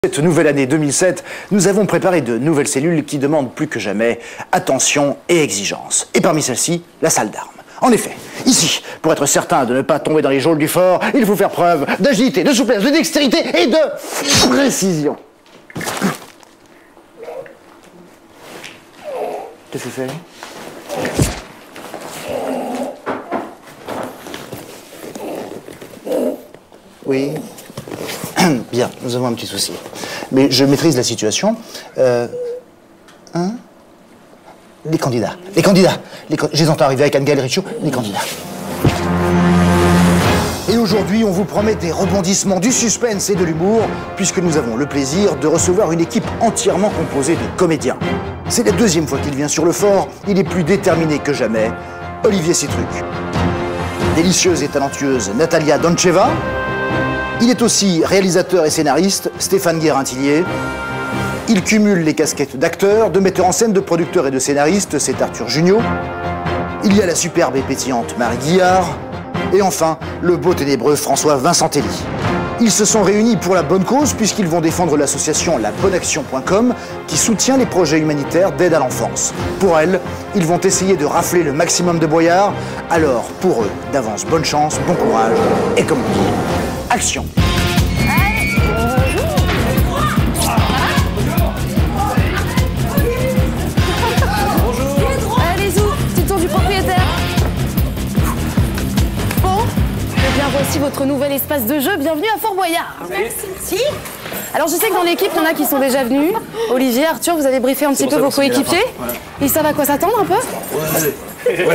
Cette nouvelle année 2007, nous avons préparé de nouvelles cellules qui demandent plus que jamais attention et exigence. Et parmi celles-ci, la salle d'armes. En effet, ici, pour être certain de ne pas tomber dans les geôles du fort, il faut faire preuve d'agilité, de souplesse, de dextérité et de précision. Qu'est-ce que c'est ? Oui. Bien, nous avons un petit souci. Mais je maîtrise la situation. Les candidats. Je les entends arriver avec Anne-Gaëlle Richaud. Les candidats. Et aujourd'hui, on vous promet des rebondissements, du suspense et de l'humour, puisque nous avons le plaisir de recevoir une équipe entièrement composée de comédiens. C'est la deuxième fois qu'il vient sur le fort. Il est plus déterminé que jamais. Olivier Citruc. Délicieuse et talentueuse Natalia Doncheva. Il est aussi réalisateur et scénariste, Stéphane Guérin-Tillier. Il cumule les casquettes d'acteur, de metteur en scène, de producteur et de scénariste, c'est Arthur Jugnot. Il y a la superbe et pétillante Marie Guillard. Et enfin, le beau ténébreux François Vincentelli. Ils se sont réunis pour la bonne cause puisqu'ils vont défendre l'association laboneaction.com qui soutient les projets humanitaires d'aide à l'enfance. Pour elle, ils vont essayer de rafler le maximum de boyards. Alors, pour eux, d'avance, bonne chance, bon courage et comme on dit, action. Bonjour. Allez-y, petit tour du propriétaire. Bon, eh bien voici votre nouvel espace de jeu. Bienvenue à Fort Boyard. Merci. Alors je sais que dans l'équipe, il y en a qui sont déjà venus. Olivier, Arthur, vous avez briefé un petit peu vos coéquipiers. Ils savent à quoi s'attendre un peu ? Ouais.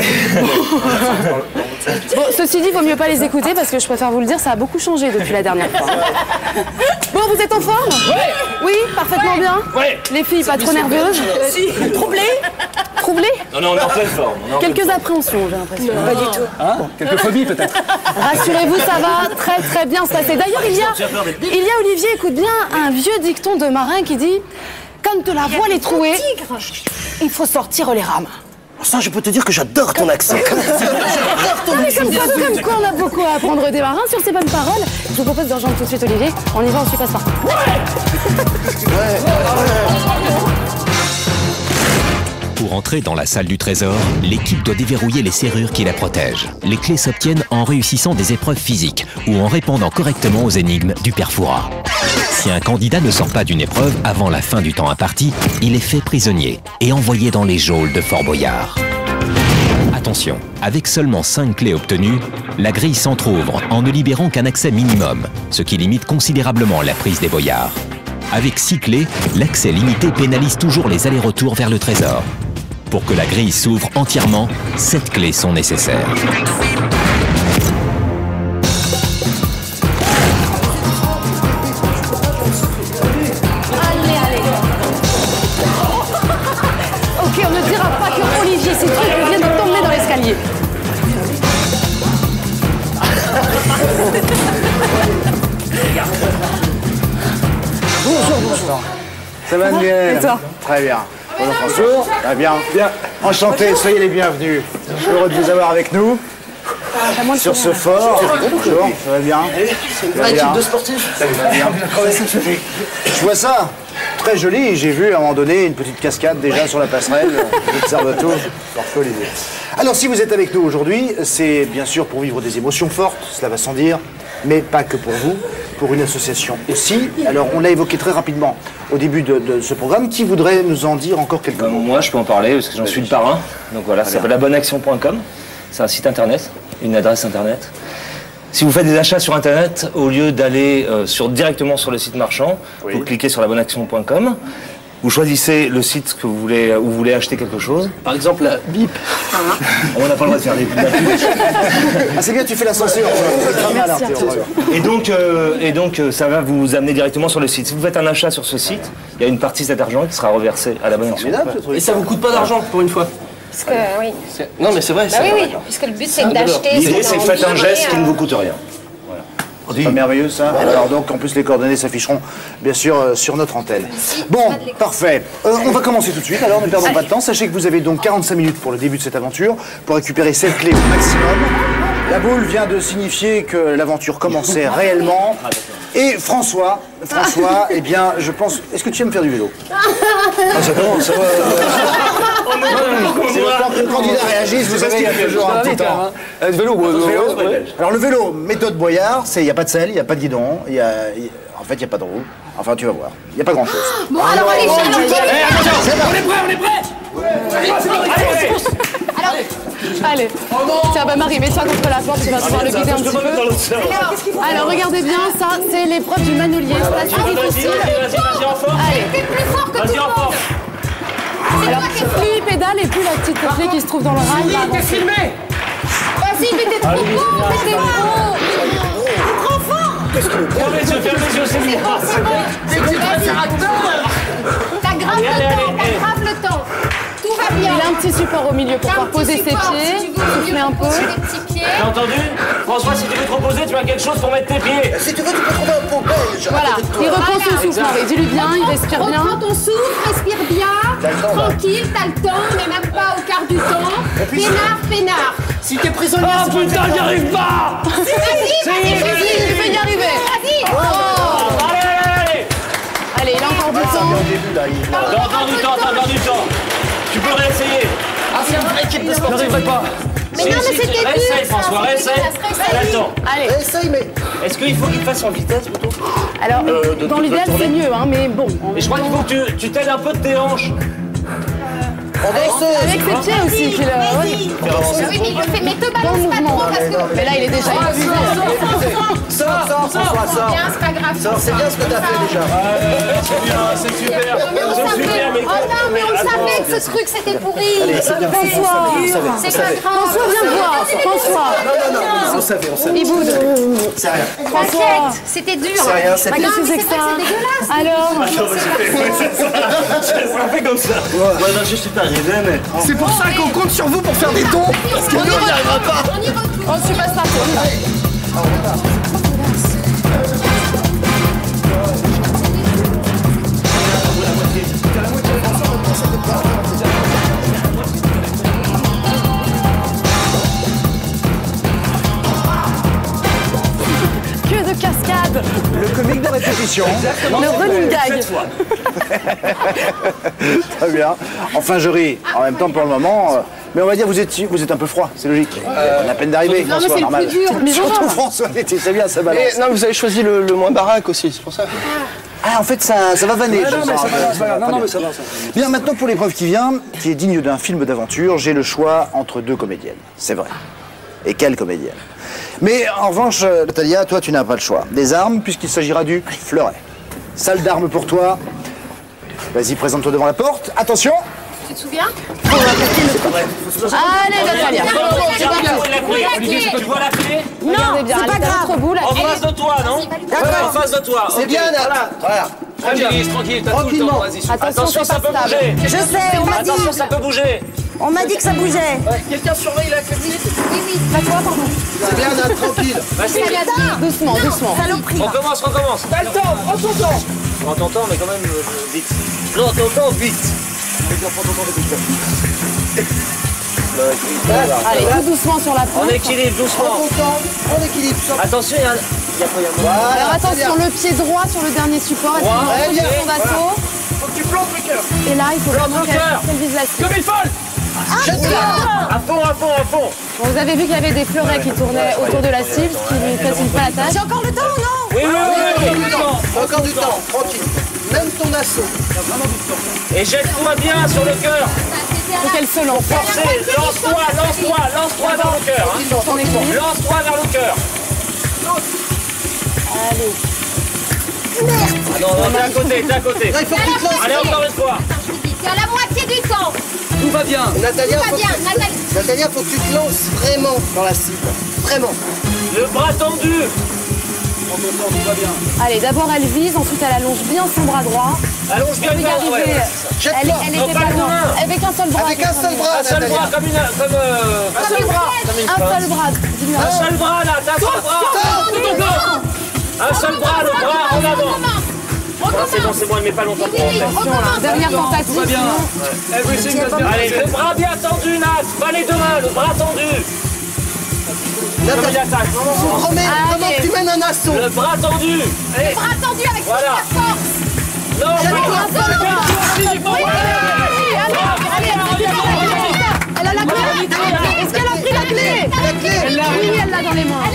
Bon, ceci dit, il vaut mieux pas les écouter parce que je préfère vous le dire, ça a beaucoup changé depuis la dernière fois. Bon, vous êtes en forme ? Ouais. Oui, parfaitement bien. Ouais. Les filles, pas trop nerveuses ? Si. Troublées ? Troublées ? Non, on est en pleine forme. Quelques appréhensions, j'ai l'impression. Pas du tout. Hein ? Quelques phobies peut-être. Rassurez-vous, ça va très très bien se passer. D'ailleurs, il y a, Olivier, écoute bien, un vieux dicton de marin qui dit « Quand la voile est trouée, il faut sortir les rames ». Ça, je peux te dire que j'adore ton accent. Comme quoi, on a beaucoup à apprendre des marins sur ces bonnes paroles. Je vous propose de rejoindre tout de suite Olivier. On y va, on suit passe-partout. Pour entrer dans la salle du trésor, l'équipe doit déverrouiller les serrures qui la protègent. Les clés s'obtiennent en réussissant des épreuves physiques ou en répondant correctement aux énigmes du père Fouras. Si un candidat ne sort pas d'une épreuve avant la fin du temps imparti, il est fait prisonnier et envoyé dans les geôles de Fort Boyard. Attention, avec seulement 5 clés obtenues, la grille s'entrouvre en ne libérant qu'un accès minimum, ce qui limite considérablement la prise des boyards. Avec 6 clés, l'accès limité pénalise toujours les allers-retours vers le trésor. Pour que la grille s'ouvre entièrement, 7 clés sont nécessaires. Ok, on ne dira pas que Olivier Citruc vient de tomber dans l'escalier. Bonjour. Ça va, Anne-Gaëlle ? Et toi ? Très bien. Bonjour François. Très bien. Bien. Enchanté, soyez les bienvenus. Heureux de vous avoir avec nous. Sur ce fort. Bonjour, ça va bien ? C'est une vraie équipe de sportifs. Ça va bien. Je vois ça. Très joli. J'ai vu à un moment donné une petite cascade déjà sur la passerelle. J'observe tout. Parfait, Olivier. Alors, si vous êtes avec nous aujourd'hui, c'est bien sûr pour vivre des émotions fortes, cela va sans dire, mais pas que pour vous, pour une association aussi. Alors, on l'a évoqué très rapidement au début de ce programme. Qui voudrait nous en dire encore quelques mots ? Moi, je peux en parler parce que j'en suis le parrain. Donc voilà, ça s'appelle laboneaction.com. C'est un site internet, une adresse internet. Si vous faites des achats sur internet, au lieu d'aller directement sur le site marchand, vous cliquez sur laboneaction.com. Vous choisissez le site que vous voulez, où vous voulez acheter quelque chose. Par exemple, la bip. On n'a pas le droit de faire des pubs. Ah, c'est bien, tu fais la censure. Merci, Arthur. Et donc, ça va vous amener directement sur le site. Si vous faites un achat sur ce site, il y a une partie de cet argent qui sera reversée à la bonne action. Et ça vous coûte pas d'argent pour une fois. Parce que, oui. Non, mais c'est vrai. Bah oui, puisque le but c'est d'acheter. L'idée, c'est faites un geste qui ne vous coûte rien. C'est pas merveilleux ça. Alors donc en plus les coordonnées s'afficheront bien sûr sur notre antenne. Bon, parfait. On va commencer tout de suite, alors ne perdons pas de temps. Sachez que vous avez donc 45 minutes pour le début de cette aventure, pour récupérer 7 clés au maximum. La boule vient de signifier que l'aventure commençait réellement. Et François, eh bien, je pense... Est-ce que tu aimes faire du vélo? Ah, ça commence, ça va. C'est le temps que le candidat réagisse, vous savez, il y a toujours un petit temps. Vélo. Alors le vélo, méthode Boyard, c'est il n'y a pas de selle, il n'y a pas de guidon, en fait, il n'y a pas de roue. Enfin, tu vas voir, il n'y a pas grand-chose. Bon, alors allez, On est prêt. Allez. Tiens, bah Marie, mets-toi contre la porte, tu vas pouvoir le guider un petit peu. Alors, regardez bien, ça, c'est l'épreuve du manoulier. C'est assez difficile. Vas-y, en force. Allez. t'es plus fort que tout le monde. Alors, plus il pédale et plus la petite clé qui se trouve dans le rail va avancer. filmé. Vas-y, mais t'es trop beau, t'es trop fort. Fermez les yeux, c'est bon. T'as grave le temps. Tout va bien. Il a un petit support au milieu pour pouvoir poser ses pieds, souffler un peu. Des petits pieds. T'as entendu? François, si tu veux te reposer, tu as quelque chose pour mettre tes pieds. Si tu veux, tu peux trouver un pot belge. Voilà, il reprend son souffle, Marie. Dis-lui bien, il respire bien. Reprends ton souffle, respire bien. Tranquille, t'as le temps, mais même pas au quart du temps. Peinard. Si t'es prisonnier, Oh putain, j'y arrive pas. Vas-y, Il peut y arriver. Vas-y. Allez. Allez, il a encore du temps. T'as encore du temps. Tu peux réessayer. Ah, c'est une vraie équipe de sportifs. N'arrive pas. Mais non, mais c'était dur. Réessaye, François, réessaye. T'as le temps. Allez. Essaye, mais... Est-ce qu'il faut qu'il fasse en vitesse plutôt? Alors, dans l'idéal, c'est mieux, hein, mais bon. Et je crois qu'il faut que tu t'aides un peu de tes hanches. Avec ses pieds aussi, qu'il Oui, mais il le fait. Mais te balance pas trop parce que. Mais là, il est déjà épuisé. Sors, François, sors. Bien, c'est pas grave. C'est bien ce que t'as fait déjà. C'est bien, c'est super. Mais on savait. Oh non, mais on savait que ce truc c'était pourri. c'est bien. François, C'est pas grave. François, viens voir. François, Non, on savait. il boude. C'est rien. T'inquiète, c'était dur. C'est rien, c'est Non, bien. mais c'est pas que c'est dégueulasse. Alors, On fait comme ça. Moi, non, je suis pas arrivé, mais... C'est pour ça qu'on compte sur vous pour faire des dons. Parce que nous, on n'y arrivera pas. On y retourne. on se passe partout. On y va. Que de cascades. Le comique de répétition. Le running gag. Très bien. Enfin, je ris. En même temps, pour le moment... mais on va dire, vous êtes un peu froid, c'est logique. On a peine d'arriver, Non, mais François, c'est le normal. plus dur. Mais Surtout François, c'est bien, ça balance. Non, vous avez choisi le moins baraque aussi, c'est pour ça. Ah, en fait, ça va vanner. Non, mais ça va. Non, mais ça va. Bien, maintenant, pour l'épreuve qui vient, qui est digne d'un film d'aventure, j'ai le choix entre deux comédiennes. C'est vrai. Et quelle comédienne. Mais en revanche, Natalia, toi, tu n'as pas le choix. Des armes, puisqu'il s'agira du fleuret. Salle d'armes pour toi. Vas-y, présente-toi devant la porte. Attention. Tu te souviens? Allez, Natalia. Tu vois la clé? Regardez bien, elle est à l'autre bout, la En clé. face de toi, non? En face de toi. C'est bien, Nat. Voilà. Tranquille, t'as tout le temps, vas-y. Attention, ça peut c'est pas bouger. Je sais, on m'a dit. Attention, ça peut bouger. On m'a dit que ça bougeait. Quelqu'un surveille la clé. Pas toi, pardon. C'est bien, Nat, tranquille. Vas-y. Doucement. Saloperie. Recommence. T'as le temps, prends ton temps. Prends ton temps, mais quand même vite. Prends ton temps, vite. Allez, tout doucement sur la En pente. équilibre, doucement. On équilibre. Attention, il y a quoi, il y a moi. Alors attention, le pied droit sur le dernier support. Droit, Et puis, ok. son d'assaut. Faut que tu plantes le cœur. Et là, il faut Plante vraiment le cœur. qu'elle vise la cible. Comme il faut. À fond. Bon, vous avez vu qu'il y avait des fleurets qui tournaient autour de la cible, ce qui ne lui facilite pas la tâche. J'ai encore le temps, non? Oui. Encore du temps, tranquille. Même ton assaut. Et jette-toi bien sur le cœur. Il faut qu'elle se lance. Forcez, lance-toi vers le cœur. Hein. Son équilibre. Lance-toi vers le cœur. Allez. Ah non, t'es à côté. Là, il faut que tu te lances. Allez, encore une fois. C'est à la moitié du temps. Tout va bien. Natalia, Tout va bien, Nathalie. Natalia, faut que tu te lances vraiment dans la cible. Vraiment. Le bras tendu. Prends ton temps, tout va bien. Allez, d'abord elle vise, ensuite elle allonge bien son bras droit. Allonge bien Elle le peut y bras. arriver. Ouais. Elle était Non, pas pas le loin. main. Avec un seul bras. Avec un seul bras, Un seul Natalia. bras, comme un seul bras. Un seul bras. Dis-lui Un seul bras là, t'as un seul bras. Un seul bras, le bras en avant. Ah, c'est bon, il met pas longtemps pour rentrer. Dernière tentative. Tout va bien. sinon- Everything va bien. Allez, le bras bien tendu, Nat. Pas les deux mains, le bras tendu. Comédien, ça reste. Comment tu mènes un assaut? Le bras tendu. Le bras tendu avec toute Voilà. la force. Non, Elle a la clé. Est-ce qu'elle a pris la clé? Oui, elle l'a dans les mains.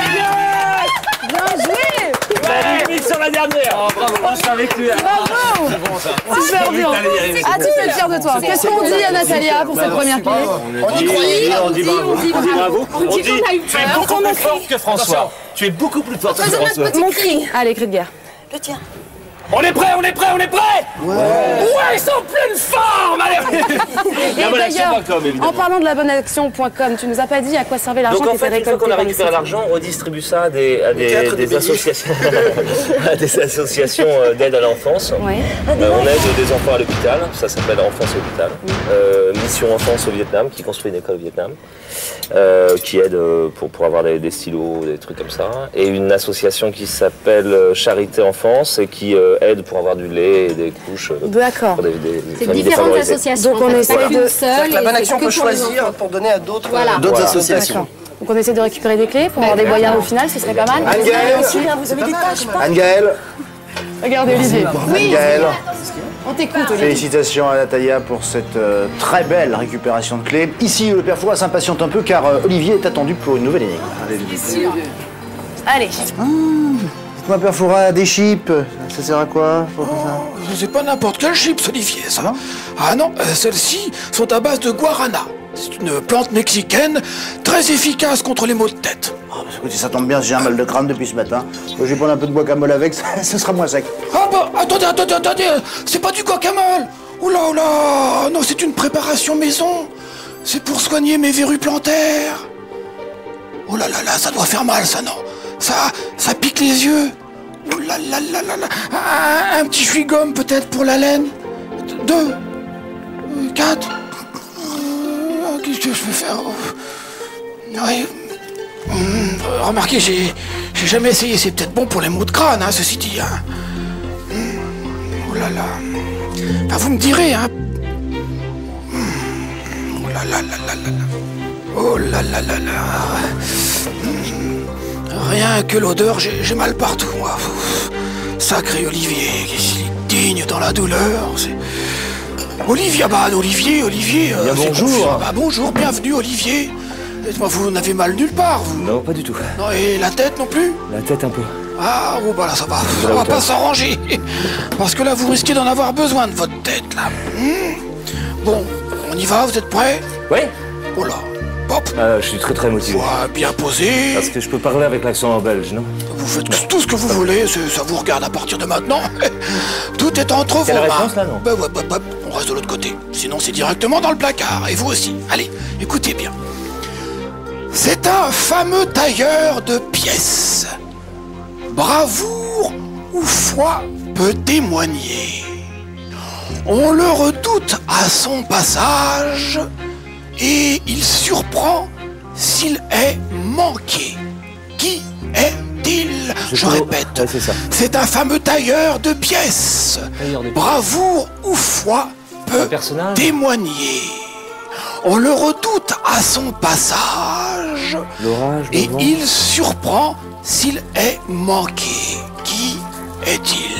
Bien joué. limite sur la dernière. Oh, bravo, je suis avec lui. Bravo. Super bien. Ah, tu peux être fier de toi. Qu'est-ce qu'on dit à Natalia pour cette première clé? On dit bravo. On dit qu'on a eu Tu es peur. beaucoup plus forte que François. Tu es beaucoup plus forte que Faisons François. notre petit cri. Allez, cri de guerre. Le tien. On est prêt, on est prêt, on est prêt. Ouais, ils sont en pleine forme. Allez. Et d'ailleurs, en parlant de labonneaction.com, tu nous as pas dit à quoi servait l'argent Donc qui en était fait, une fois récolté qu'on a par le récupéré site. l'argent, on redistribue ça à des associations, à des associations d'aide à l'enfance. Ouais. On aide des enfants à l'hôpital, ça s'appelle Enfance à l'hôpital. Mission Enfance au Vietnam, qui construit une école au Vietnam, qui aide pour avoir des stylos, des trucs comme ça. Et une association qui s'appelle Charité Enfance et qui aide pour avoir du lait et des couches D'accord. pour des C'est familles différentes défavorisées. associations. Donc on essaie Pas de- qu'une seule. La bonne et action que peut pour les choisir enfants. pour donner à d'autres Voilà. associations. D'accord. Donc on essaie de récupérer des clés pour avoir des moyens au final, ce serait pas mal. Anne-Gaëlle, Vous avez des tâches, pas? Anne-Gaëlle, Regardez Olivier. Anne-Gaëlle. On t'écoute Olivier. Félicitations à Natalia pour cette très belle récupération de clés. Ici, le père Fouras s'impatiente un peu car Olivier est attendu pour une nouvelle énigme. Allez. Dites-moi, père Fouras, des chips, ça sert à quoi? C'est pas n'importe quel chips, Olivier, ça. Ah non, celles-ci sont à base de guarana. C'est une plante mexicaine très efficace contre les maux de tête. Écoutez, ça tombe bien, j'ai un mal de crâne depuis ce matin. Je vais prendre un peu de guacamole avec, ça sera moins sec. Ah bah, attendez, c'est pas du guacamole. Oula, oula, non, c'est une préparation maison. C'est pour soigner mes verrues plantaires. Oh là là là, ça doit faire mal, ça, non? Ça pique les yeux. Oh là là là là là. Un petit chewing-gum peut-être pour la laine. 2, 4. Qu'est-ce que je peux faire? Oui. Remarquez, j'ai jamais essayé. C'est peut-être bon pour les maux de crâne, hein, ceci dit. Hein. Oh là là. Enfin, vous me direz, hein. Oh là là là là là là. Oh là là là là. Rien que l'odeur, j'ai mal partout, moi. Sacré Olivier, qu'il est digne dans la douleur. Olivier, Olivier. Bien, bonjour. Bonjour, bienvenue, Olivier. Dites-moi, vous n'avez mal nulle part, vous? Non, pas du tout. Non, et la tête non plus? La tête un peu. Ah, oh, bah là, ça va pas s'arranger. Parce que là, vous risquez d'en avoir besoin de votre tête, là. Bon, on y va, vous êtes prêts? Oui. Oh là, hop. Je suis très motivé. Voilà, bien posé. Parce que je peux parler avec l'accent belge, non? Vous faites tout ce que vous voulez, ça vous regarde à partir de maintenant. Tout est entre vos C'est la mains. réponse, là, non? Bah, on reste de l'autre côté. Sinon, c'est directement dans le placard. Et vous aussi. Allez, écoutez bien. C'est un fameux tailleur de pièces. Bravoure ou foi peut témoigner. On le redoute à son passage et il surprend s'il est manqué. Qui est-il? Je répète, Ouais, c'est ça. c'est un fameux tailleur de pièces. Tailleur de pièces. Bravoure ou foi peut personnage? témoigner. On le redoute à son passage L'orage, le et vent. il surprend s'il est manqué. Qui est-il?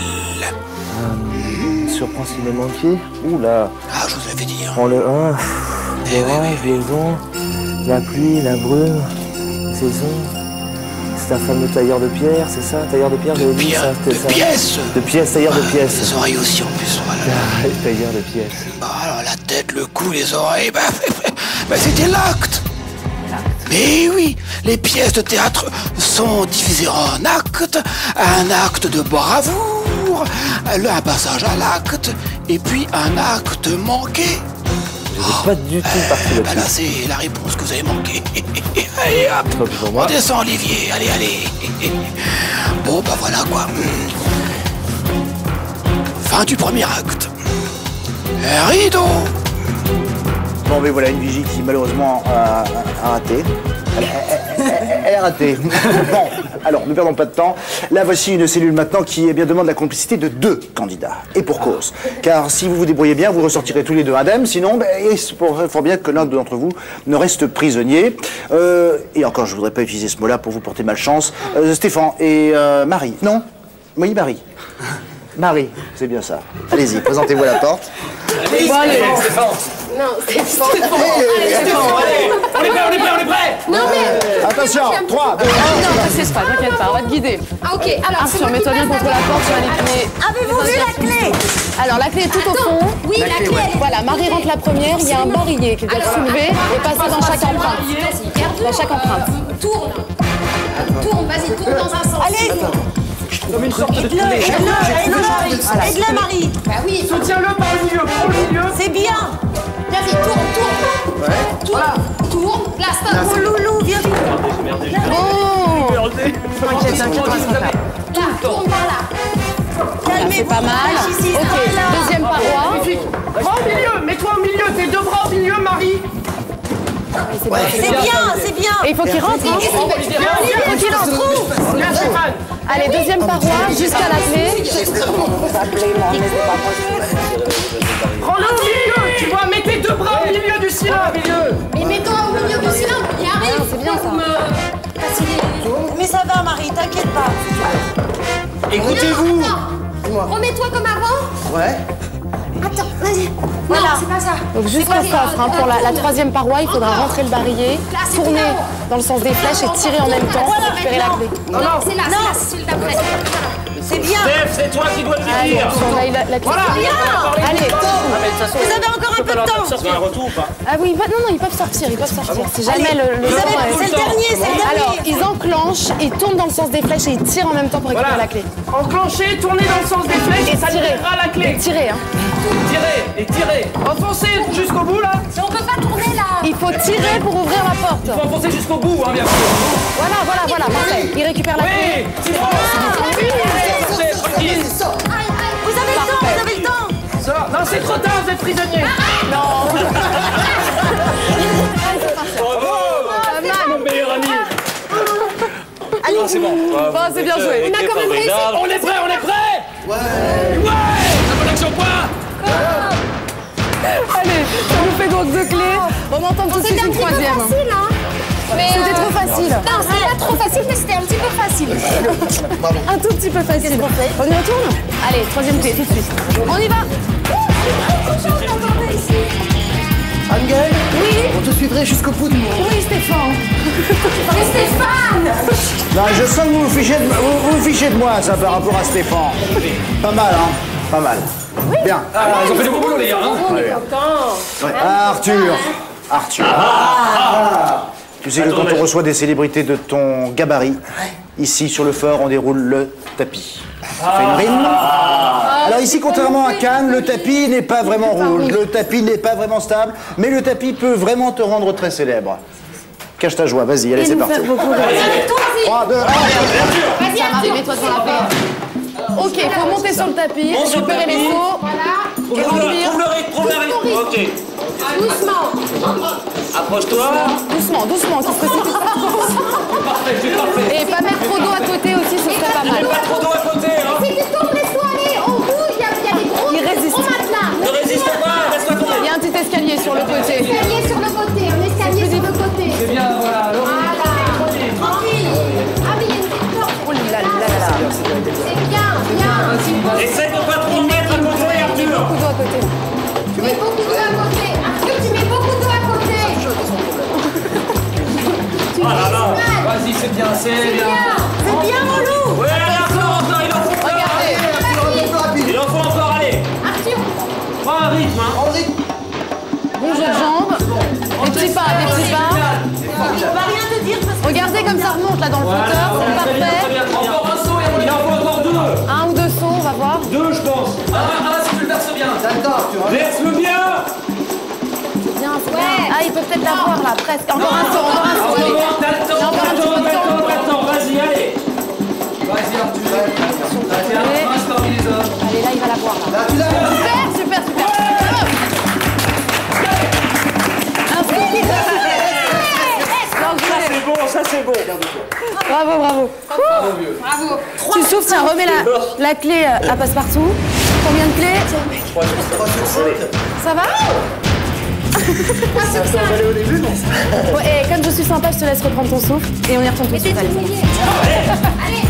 Surprend s'il est manqué. Oula. Ah, je vous avais dit. Hein. Prends le 1. L'orage, le vent, la pluie, la brume, la saison. C'est un fameux tailleur de pierre, c'est ça? Tailleur de pierre, De j'avais dit pierre, ça, de c'était ça. pièces. De pièces, tailleur de pièces. Les oreilles aussi en plus. Voilà. Tailleur de pièces. Bah, alors la tête, le cou, les oreilles, bah c'était l'acte. Mais oui, les pièces de théâtre sont divisées en actes. Un acte de bravoure, un passage à l'acte, et puis un acte manqué. Pas du tout parti Bah là, c'est la réponse que vous avez manqué. Allez, hop, on descend, Olivier. Allez. Bon, bah voilà quoi. Fin du premier acte. Rideau. Bon, mais voilà une vigie qui malheureusement a raté. Elle est ratée. Bon, alors, ne perdons pas de temps. Là, voici une cellule maintenant qui demande la complicité de 2 candidats. Et pour cause. Car si vous vous débrouillez bien, vous ressortirez tous les 2 indemnes. Sinon, il faudrait fort bien que l'un d'entre vous ne reste prisonnier. Et encore, je voudrais pas utiliser ce mot-là pour vous porter malchance. Stéphane et Marie. Non? Oui, Marie. Marie, c'est bien ça. Allez-y, présentez-vous à la porte. Allez, Stéphane. Non, Stéphane. Allez, Stéphane, allez. On est prêts. Non, mais... Attention, 3, 2, 1. Non, t'inquiète pas, t'inquiète pas, on va te guider. Ah, ok, alors... Arthur, mets-toi bien contre la porte, tu vas les clés. Avez-vous vu la clé? Alors, la clé est tout au fond. Oui, la clé. Voilà, Marie rentre la première, il y a un barillet qui doit soulever et passer dans chaque empreinte. Dans chaque empreinte. Tourne. Tourne, vas-y, tourne dans un sens. Allez. Comme une sorte de clé. Aide-la, Marie. Bah oui. Soutiens-le par le milieu, prends le milieu. C'est bien. Vas-y, tourne. Tourne. Là, stop. Mon loulou, viens vite. Bon. T'inquiète, on va se faire. Là, tourne par là. C'est pas mal. Ok, deuxième paroi. Bras au milieu, mets-toi au milieu, tes 2 bras au milieu, Marie. C'est bien. Et il faut qu'il rentre, hein. Il faut qu'il rentre. Bien, Stéphane. Allez, deuxième paroi, jusqu'à la clé. Prends-le au milieu, tu vois, mets tes 2 bras au milieu du cylindre. Et mets-toi au milieu du cylindre. Il arrive. C'est bien, ça. Mais ça va, Marie, t'inquiète pas. Écoutez-vous. Remets-toi comme avant. Ouais. Attends, vas-y. Voilà. Non, c'est pas ça. Donc juste le coffre, hein, pour la troisième paroi, il faudra rentrer le barillet, tourner dans le sens des flèches et tirer en même temps pour récupérer la clé. Non, c'est là, c'est celui d'après. C'est bien. Steph, c'est toi qui dois le Allez, dire. surveille la clé. Voilà. Allez. Vous avez encore un peu de temps. Ça fait un retour ou pas? Ah oui, non, ils peuvent sortir, C'est jamais le Vous temps, avez... C'est le dernier, Alors, ils enclenchent, ils tournent dans le sens des flèches et ils tirent en même temps pour récupérer la clé. Enclencher, tourner dans le sens des flèches et ça libérera la clé. Tirer, hein. Tirez. Enfoncez jusqu'au bout là. Mais on peut pas tourner là. Il faut tirer pour ouvrir la porte. Faut enfoncer jusqu'au bout, hein, bien sûr. Voilà, parfait. Il récupère la clé. Oui, c'est bon. Tranquille. Vous avez le temps. Sors. Non, c'est trop tard, vous êtes prisonnier. Mon meilleur ami. Allez, c'est bon. Bon, c'est bien joué. On a quand même réussi. On est prêt. Ouais. La bonne action, point. Allez, ça nous fait donc 2 clés. On entend tout de suite une troisième. Facile, hein. C'était trop facile. Non, c'était pas trop facile, mais c'était un petit peu facile. Un tout petit peu facile. On y retourne? Allez, troisième clé, tout de suite. On y va. Anne-Gaëlle, Oui. on te suivrait jusqu'au bout du monde. Oui, Stéphane. Mais Stéphane. Non, je sens que vous vous fichez de moi, ça, par rapport à Stéphane. Pas mal, hein. Pas mal. Bien. Ils ont fait du bon boulot, les gars. Arthur. Tu sais que quand on reçoit des célébrités de ton gabarit, ici sur le fort, on déroule le tapis. Ça fait une rime. Alors ici, contrairement à Cannes, le tapis n'est pas vraiment rouge, le tapis n'est pas vraiment stable, mais le tapis peut vraiment te rendre très célèbre. Cache ta joie, vas-y, allez, c'est parti. 3, 2, 1. Vas-y, Arthur. Mets-toi devant la porte. Ok, il faut monter sur le tapis, récupérer les faux. Voilà. Trouve le rythme. Ok. Doucement. Approche-toi. Doucement, qu'il se précipite. Parfait. Et pas mettre trop d'eau à côté aussi, ce serait pas mal. Pas trop d'eau à côté, hein. Si tu tournes, laisse-toi aller. On bouge, il y a des gros. Il résiste. Au matelas. Ne résiste pas, laisse-toi tomber. Il y a un petit escalier sur le côté. Escalier sur le côté. Un escalier sur le côté. C'est bien, voilà. Voilà. Tranquille. Ah, mais il y a une petite porte. Oh là là là. C'est bien. Essaye de pas trop te mettre à côté, Arthur. Beaucoup d'eau à côté. Tu mets beaucoup d'eau à côté. Arthur, tu mets beaucoup d'eau à côté. Tu Ah là là. mal. Vas-y, c'est bien. C'est bien, mon loup. Ouais, encore, il en faut encore. Regardez. Il en faut encore, allez. Arthur. Prends un rythme, hein. Bon jeu de jambes. Des petits pas. Il va rien te dire parce que... Regardez comme ça remonte là dans le flotteur, c'est parfait. Encore un saut, il en faut encore 2. 1 ou 2 sauts, on va voir. 2, je pense. Si tu le verses bien. Verse-le bien. C'est bien, c'est bien. Ah, il peut peut-être l'avoir là, presque. Encore un saut, allez. T'as le temps. Vas-y, allez. Vas-y, Arthur. T'es un prince parmi les hommes. Allez, là, il va l'avoir là. Super. Un saut. Ça, c'est beau. Bravo, bravo. Bravo. Tu souffles, tiens, remets la clé à passe-partout. Combien de clés? 3 sur 5. Ça va? Bon, et comme je suis sympa, je te laisse reprendre ton souffle et on y retourne tout de suite. Allez. Allez.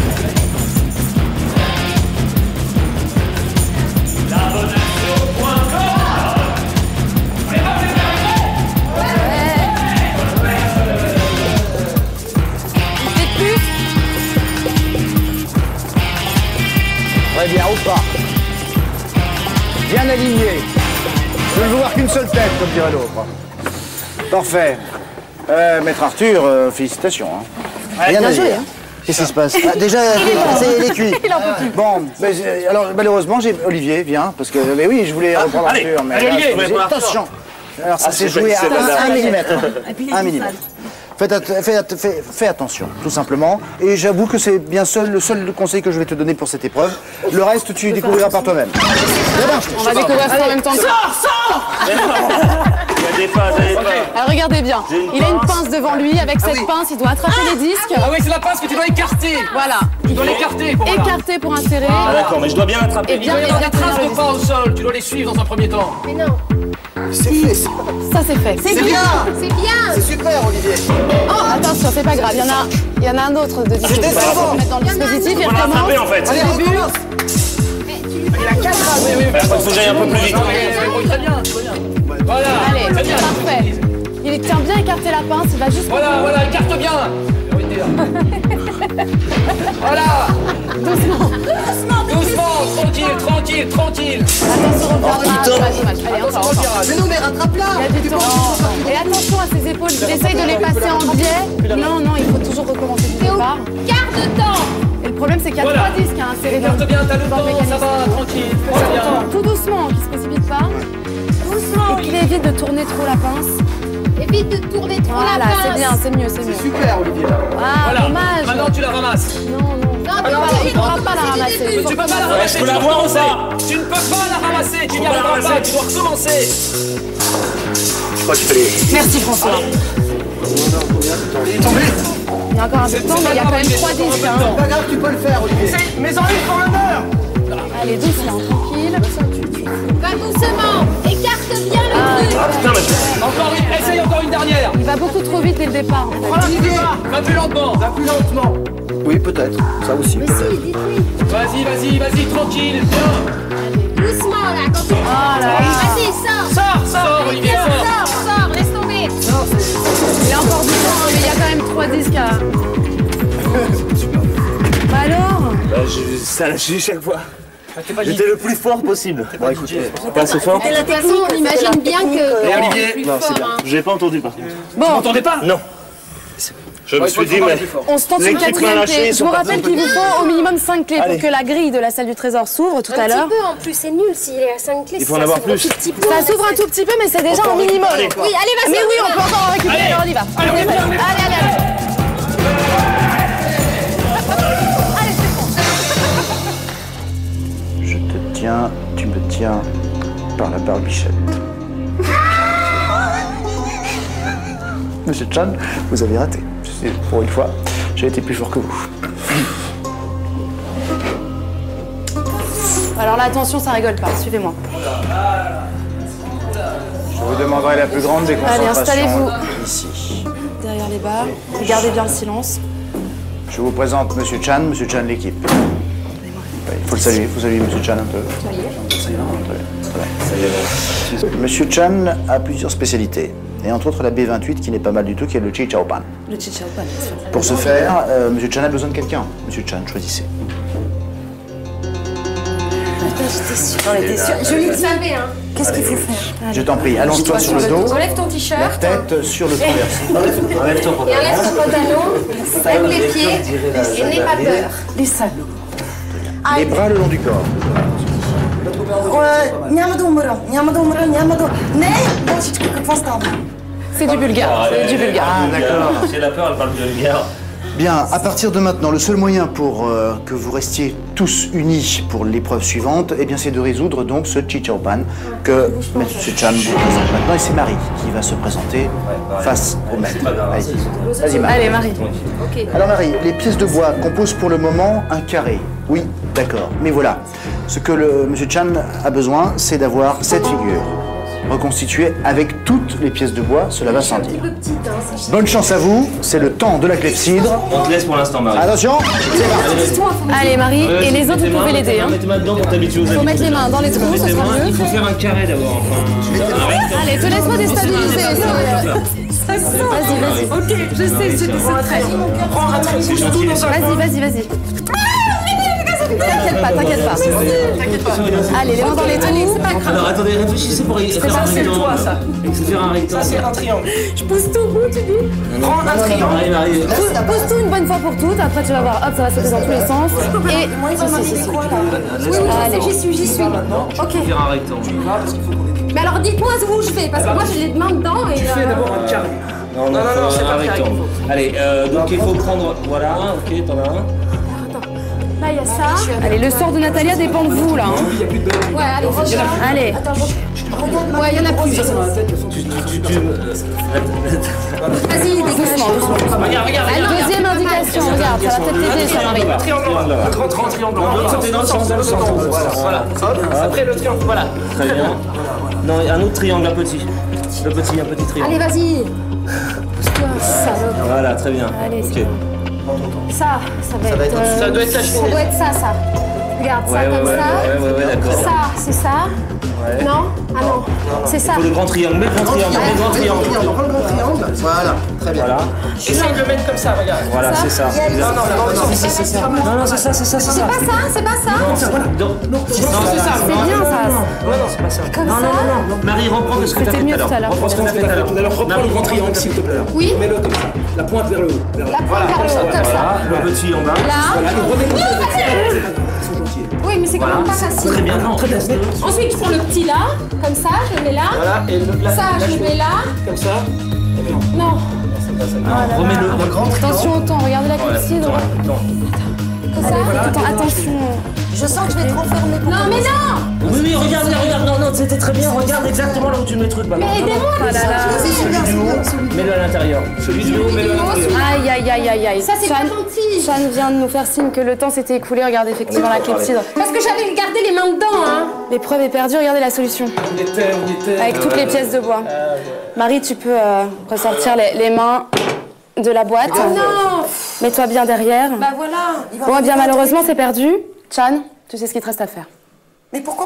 Très bien, au pas. Bien aligné. Je ne veux voir qu'une seule tête, comme dirait l'autre. Parfait. Maître Arthur, félicitations. Hein. Rien à dire. Qu'est-ce qui se passe? Déjà, c'est les cuits. Il en peut plus. Bon, alors malheureusement, j'ai Olivier, viens, parce que mais oui, je voulais reprendre Arthur, mais attention. Alors ça s'est joué à 1 millimètre. 1 millimètre. Fais attention, tout simplement. Et j'avoue que c'est bien le seul conseil que je vais te donner pour cette épreuve. Le reste, tu découvriras par toi-même. On va découvrir ça en même temps. Sors. Il y a des pas. Alors regardez bien, il a une pince devant lui. Avec cette pince, il doit attraper les disques. Ah oui, c'est la pince que tu dois écarter. Voilà. Tu dois l'écarter pour voir. Écarter pour insérer. Ah d'accord, mais je dois bien l'attraper. Et bien Il y a des traces de pas au sol. Tu dois les suivre dans un premier temps. Mais non. C'est fait, ça. Ça c'est fait. C'est bien. C'est bien. C'est super, Olivier. Oh attention, c'est pas grave. Il y en a un autre de disque. C'est décevant. On va mettre dans le dispositif. Il On va l'attraper en fait. Allez, début. recommence. Il a 4 Oui, oui, Il faut que j'aille un peu plus vite. Très bien, très bien. Voilà. Allez, Très bien. parfait. Il tient bien écarté la pince. Il va juste. Voilà, écarte bien. Voilà. Doucement, tranquille. Attention, dommage. Allez, encore. Mais non, mais rattrape-la. Il y a du temps. Et attention à ses épaules. J'essaye de les passer en biais. Non, il faut toujours recommencer du départ. quart de temps. Et le problème, c'est qu'il y a Voilà. 3 disques à insérer dans Écarte bien, t'as le dans le temps, ça mécanisme. va, tranquille. Très bien. Tout doucement, qu'il se précipite pas. Doucement. Et qu'il évite de tourner trop la pince. Évite de tourner trop la Voilà, pince. c'est bien, c'est mieux. Super, Olivier. Ah, Voilà. dommage. Maintenant, tu la ramasses. Non. Non, Il ne pourra pas la ramasser. Tu peux pas la ramasser. je peux la voir ou pas? Tu ne peux pas la ramasser. Tu n'y pas la arriveras pas. ramasser. Tu dois recommencer. Je crois qu'il fallait. Merci François. Il y a encore un peu de temps, mais il y a quand même 3 disques. Hein. Pas grave, tu peux le faire, Olivier. Mais en une pour l'honneur. Allez, doucement, tranquille. Va doucement. Écarte bien le truc. Ah putain, mais Encore une. Essaye encore une dernière. Il va beaucoup trop vite dès le départ. Voilà, va plus lentement. Oui, peut-être. Ça aussi. Mais si, dites-lui. Vas-y, tranquille. Bien. Doucement là. Quand tu... Oh là là. Vas-y, sors. Sors, Olivier, sors. Sors, laisse tomber. Il a encore du temps, hein, mais il y a quand même 3 disques à... Bah alors ça l'a lâché chaque fois. J'étais le plus fort possible. Bon, écoutez, c'est pas assez fort. De toute façon, on imagine bien que... Et Olivier, non, c'est bien. J'ai pas entendu par contre. Bon, T'entendais pas? Non. Je me suis dit, mais. on se tente une L'équipe m'a 4e lâché, clé. ils Je sont vous pas rappelle qu'il vous faut au minimum 5 clés Allez. pour que la grille de la salle du trésor s'ouvre tout à Un l'heure. petit peu en plus, c'est nul s'il est à 5 clés. Il faut en avoir plus. Ça s'ouvre un tout petit peu, mais c'est déjà un minimum. Allez. Oui, allez, vas-y. Mais oui, on peut encore en récupérer, Allez. alors on y va. Allez. Je te tiens, tu me tiens par la barbichette. Monsieur Chan, vous avez raté. Pour une fois, j'ai été plus fort que vous. Alors là, attention, ça rigole pas. Suivez-moi. Je vous demanderai la plus grande des Allez, concentrations. installez-vous. Ici. Derrière les barres. Gardez bien le silence. Je vous présente Monsieur Chan l'équipe. Il faut le saluer, Monsieur Chan un peu. Monsieur Chan a plusieurs spécialités, et entre autres la B28 qui n'est pas mal du tout, qui est le Chi Chao Pan. Le chichaopan, bien sûr. Pour ce faire, Monsieur Chan a besoin de quelqu'un. Monsieur Chan, choisissez. Je le savais, hein. Qu'est-ce qu'il faut faire? Je t'en prie, allonge-toi sur le dos, Enlève ton la t-shirt tête sur le traversier. et enlève ton pantalon, lève les pieds et n'aie pas peur. Les salauds. Les bras le long du corps. C'est du bulgare. C'est du bulgare. Ah, d'accord. Si elle a peur, elle parle de vulgaire. Bien, à partir de maintenant, le seul moyen pour que vous restiez tous unis pour l'épreuve suivante, eh bien, c'est de résoudre donc ce Chichaopan que M. Chan vous présente maintenant. Et c'est Marie qui va se présenter face au maître. Vas-y, Marie. Allez, Marie. Ok. Alors Marie, les pièces de bois composent pour le moment un carré. Oui, d'accord. Mais voilà, ce que M. Chan a besoin, c'est d'avoir cette figure reconstituée avec toutes les pièces de bois. Cela va sans dire. Bonne chance à vous, c'est le temps de la clepsydre. On te laisse pour l'instant, Marie. Attention, c'est parti. Allez, Marie, et les autres, vous pouvez l'aider. Hein. Mettez-moi dedans pour t'habituer aux Il faut mettre les mains dans les trous, ce sera mieux. Il faut faire un carré d'abord. Allez, te laisse pas déstabiliser. Vas-y. Ok, je sais, c'est très. Vas-y. T'inquiète pas. Allez, les mains dans les trous. C'est pas grave. Alors attendez, réfléchissez pour faire un rectangle. ça. Faire un rectangle. Ça, c'est un triangle. Je pousse tout bout, tu dis. Prends un triangle. Marie, Marie. Pose tout une bonne fois pour toutes, après tu vas voir, hop, ça va sauter dans tous les sens. Et. Allez, j'y suis. Ok. Faire un rectangle. Mais alors dites-moi où je vais, parce que moi j'ai les mains dedans et. Fais d'abord un carré. Non, c'est pas un le carré rectangle. Allez, donc il faut prendre. Voilà, ok, t'en as un. Là, il y a ça. Allez, le sort de Natalia dépend de vous là. Hein. Ouais, allez, regarde. Allez. Attends, ouais, il y en a plus. Vas-y, dégage. Regarde. Deuxième indication, regarde, ça va peut-être t'aider, ça Marie. Triangle. Un grand triangle. Dans le sens. Voilà. Après le triangle. Voilà. Très bien. Non, un autre triangle, un petit. Un petit triangle. Allez, vas-y. Salope. Voilà, très bien. Allez, ok. Ça va être. Ça doit être ça, je Ça doit être ça. Regarde, ça comme ça. Ouais, d'accord. Ça, c'est ça. Non? Ah non. C'est ça. Il faut le grand triangle, mets le grand triangle, mets le grand triangle. Prends le grand triangle. Voilà, très bien. Voilà, Essaye de le mettre comme ça, regarde. voilà, c'est ça. Non, c'est ça. Non, c'est ça. C'est pas ça, c'est pas ça. Non, c'est ça. C'est bien ça. Non, c'est pas ça. Comme ça. Marie, reprends ce que t'as C'était fait mieux tout tout à à l'heure. l'heure. Reprends ce qu'on a fait tout à l'heure. Alors reprends le grand triangle, s'il te plaît. Oui. Mets-le comme ça. La pointe vers le haut. La pointe vers le haut, comme ça. Voilà, le petit en bas. Là. Oui, mais c'est quand même pas facile. Très bien, non. Ensuite, je prends le petit là, comme ça, je le mets là. Voilà, et Ça, je le mets là. comme ça. Non. Remets-le grand Attention au temps, regardez la clepsydre. Comme ça. Attention. Je sens que je vais te renfermer pour Non, mais non. Oui, regarde, non, c'était très bien. Regarde exactement là où tu mets le truc. Mais aidez-moi. Mets-le à l'intérieur. Celui du haut, mets-le à l'intérieur. Aïe. Ça, c'est pas gentil. Chan vient de nous faire signe que le temps s'était écoulé. Regardez effectivement la clepsydre. Parce que j'avais gardé les mains dedans, hein. L'épreuve est perdue, regardez la solution. On était. Avec toutes les pièces de bois. Marie, tu peux ressortir les mains de la boîte. Oh non. Mets-toi bien derrière. Bah voilà. Bon, eh bien malheureusement, c'est perdu. Chan, tu sais ce qu'il te reste à faire. Mais pourquoi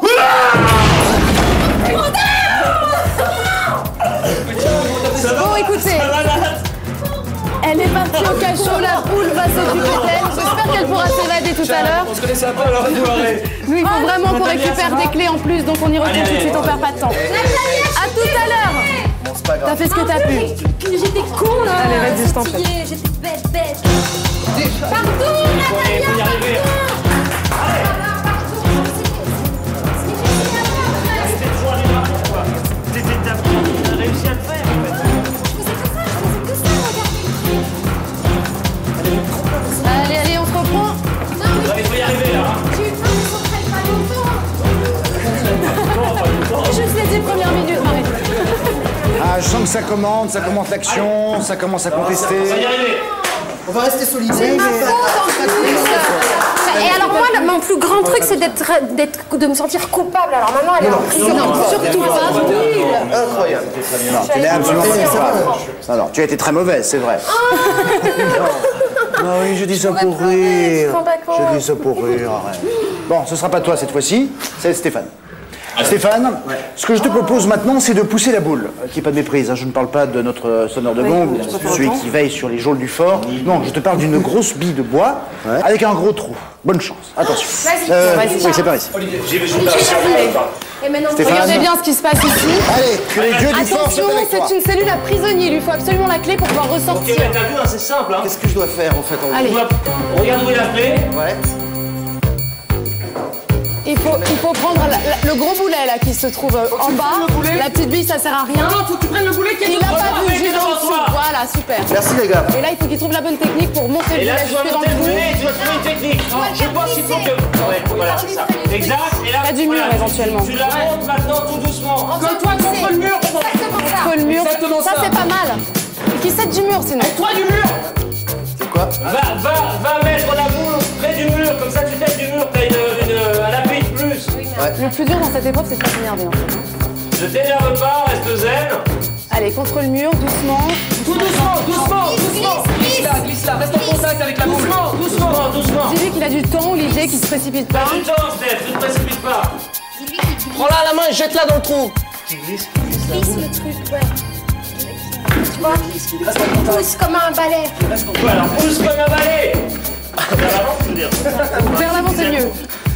Bon, écoutez. Elle est partie au cachot, la poule va s'occuper d'elle. J'espère qu'elle pourra s'évader tout à l'heure. On se connaissait un peu alors soirée. Nous, il faut vraiment qu'on récupère des clés en plus, donc on y retourne tout de suite, on perd pas de temps. À tout à l'heure. T'as fait ce que t'as pu. J'étais con là. Allez, vas-y, je t'en prie. J'étais bête. Pardon, Natalia, pardon. Allez, on se reprend. Il faut y arriver là. Juste les 10 premières minutes, Marie. Ah, je sens que ça commence l'action, ça commence à contester. On va y arriver. On va rester solidaires. Et alors moi, mon plus grand truc, c'est de me sentir coupable. Alors maintenant, elle est en prison. Non, surtout pas. Incroyable. Non, tu l'as absolument pas fait. Alors, tu as été très mauvaise, c'est vrai. Ah oui, je dis ça pour rire. Je dis ça pour rire, arrête. Bon, ce sera pas toi cette fois-ci, c'est Stéphane. Stéphane, ce que je te propose maintenant, c'est de pousser la boule. Qu'il n'y ait pas de méprise, hein. Je ne parle pas de notre sonneur de gong, celui qui veille sur les geôles du fort. Non, je te parle d'une grosse bille de bois avec un gros trou. Bonne chance, attention. Vas-y. Oui, c'est par ici. J'y vais, je vais. Et maintenant, Stéphane. Regardez bien ce qui se passe ici. Allez, que les dieux du fort Attention, soient avec toi. c'est une cellule à prisonniers. Il lui faut absolument la clé pour pouvoir Ok, ressortir. mais t'as vu, hein, c'est simple. Hein. Qu'est-ce que je dois faire en fait en Allez. Regarde où est la clé. Ouais. Il faut prendre le gros boulet là qui se trouve en bas. La petite bille, ça sert à rien. Non, faut que tu prennes le boulet qui est Il a pas vu, juste en dessous. Voilà, super. Merci les gars. Et là, il faut qu'il trouve la bonne technique pour monter le Et là, boulet tu dois jusque dans monter le le bout. boulet, tu dois trouver une technique. Je pense qu'il faut que... Ouais, voilà, c'est ça. Exact. Et là, Pas du mur, éventuellement. Tu la montes maintenant tout doucement. Colle-toi contre le mur. Contre le mur. Exactement Ça, ça. c'est pas mal. Qui cède du mur, sinon. Toi du mur. C'est quoi? Va mettre la boule près du mur, comme ça tu têtes du mur, t'as un appui de plus. Le plus dur dans cette épreuve, c'est de pas s'énerver, en fait. Ne t'énerve pas, reste zen. Allez, contre le mur, doucement. Tout doucement. Glisse là, reste en contact avec la boule. Doucement. Doucement. Dis-lui qu'il a du temps, Olivier, qu'il se précipite pas. T'as du temps, Steph, tu te précipites pas. Prends-la à la main et jette-la dans le trou. Glisse le truc, ouais. Tu vois, pousse comme un balai. Voilà, pousse comme un balai. Vers l'avant, tu veux dire. Vers l'avant, c'est mieux.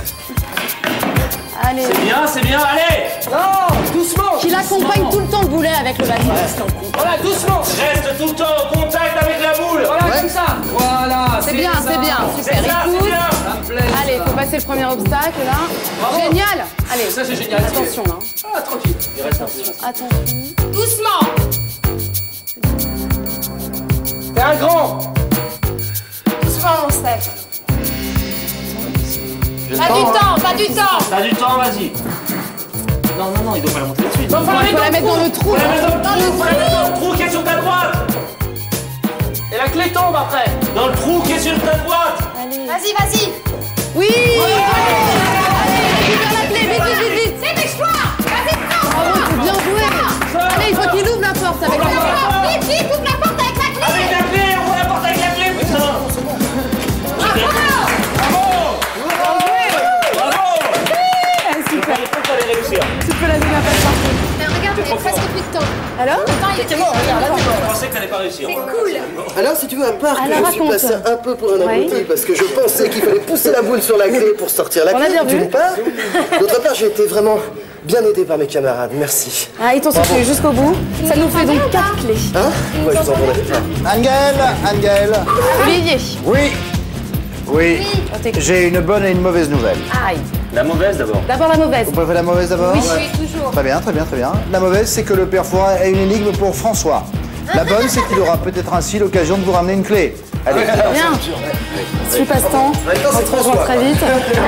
Allez. C'est bien, allez. Non, doucement. Qu'il accompagne tout le temps le boulet avec le bâton. Voilà, doucement. Reste tout le temps en contact avec la boule. Voilà, comme ça. Voilà, C'est bien, super. C'est ça, c'est Écoute. bien. Allez, il faut passer le premier obstacle, là. Bravo. Génial. Allez. Ça, c'est génial. Attention, hein. Ah, tranquille. Attention. Doucement. T'es un grand. Doucement, Steph. Pas du temps. T'as du temps, vas-y. Non, il doit pas la monter là-dessus. Non, faut Il faut la mettre dans le trou. Faut la mettre dans le trou qui est sur ta droite. Et la clé tombe après. Dans le trou qui est sur ta droite. Vas-y. Oui. Allez, récupère la clé, vite. Dépêche-toi. Vas-y, prends. Bravo, c'est bien joué. Allez, il faut qu'il ouvre la porte avec la clé. Vite, ouvre la porte avec la clé. Avec la clé, ouvre la porte avec la clé, putain. Super. Il faut que t'allais réussir. Tu peux la donner à passe partout. Mais regarde, on est presque plus de temps. Alors Je pensais que t'allais pas réussir. C'est cool. Alors, si tu veux un parc, Alors, je suis raconte. passé un peu pour un abruti Oui. parce que je pensais qu'il fallait pousser la boule sur la clé pour sortir la On a clé, bien vu. d'une part. D'autre part, j'ai été vraiment bien aidé par mes camarades, merci. Ah, ils t'ont soutenu jusqu'au bout. Ça nous fait donc 4 clés. Hein? Ouais, je vous entendais. Angel. Olivier. Oui, j'ai une bonne et une mauvaise nouvelle. Aïe. La mauvaise d'abord. D'abord la mauvaise. Vous préférez la mauvaise d'abord? Oui, toujours. Très bien. La mauvaise, c'est que le père Fouras a une énigme pour François. La bonne, c'est qu'il aura peut-être ainsi l'occasion de vous ramener une clé. Allez. Bien. Tu passes temps. On se rejoint très vite.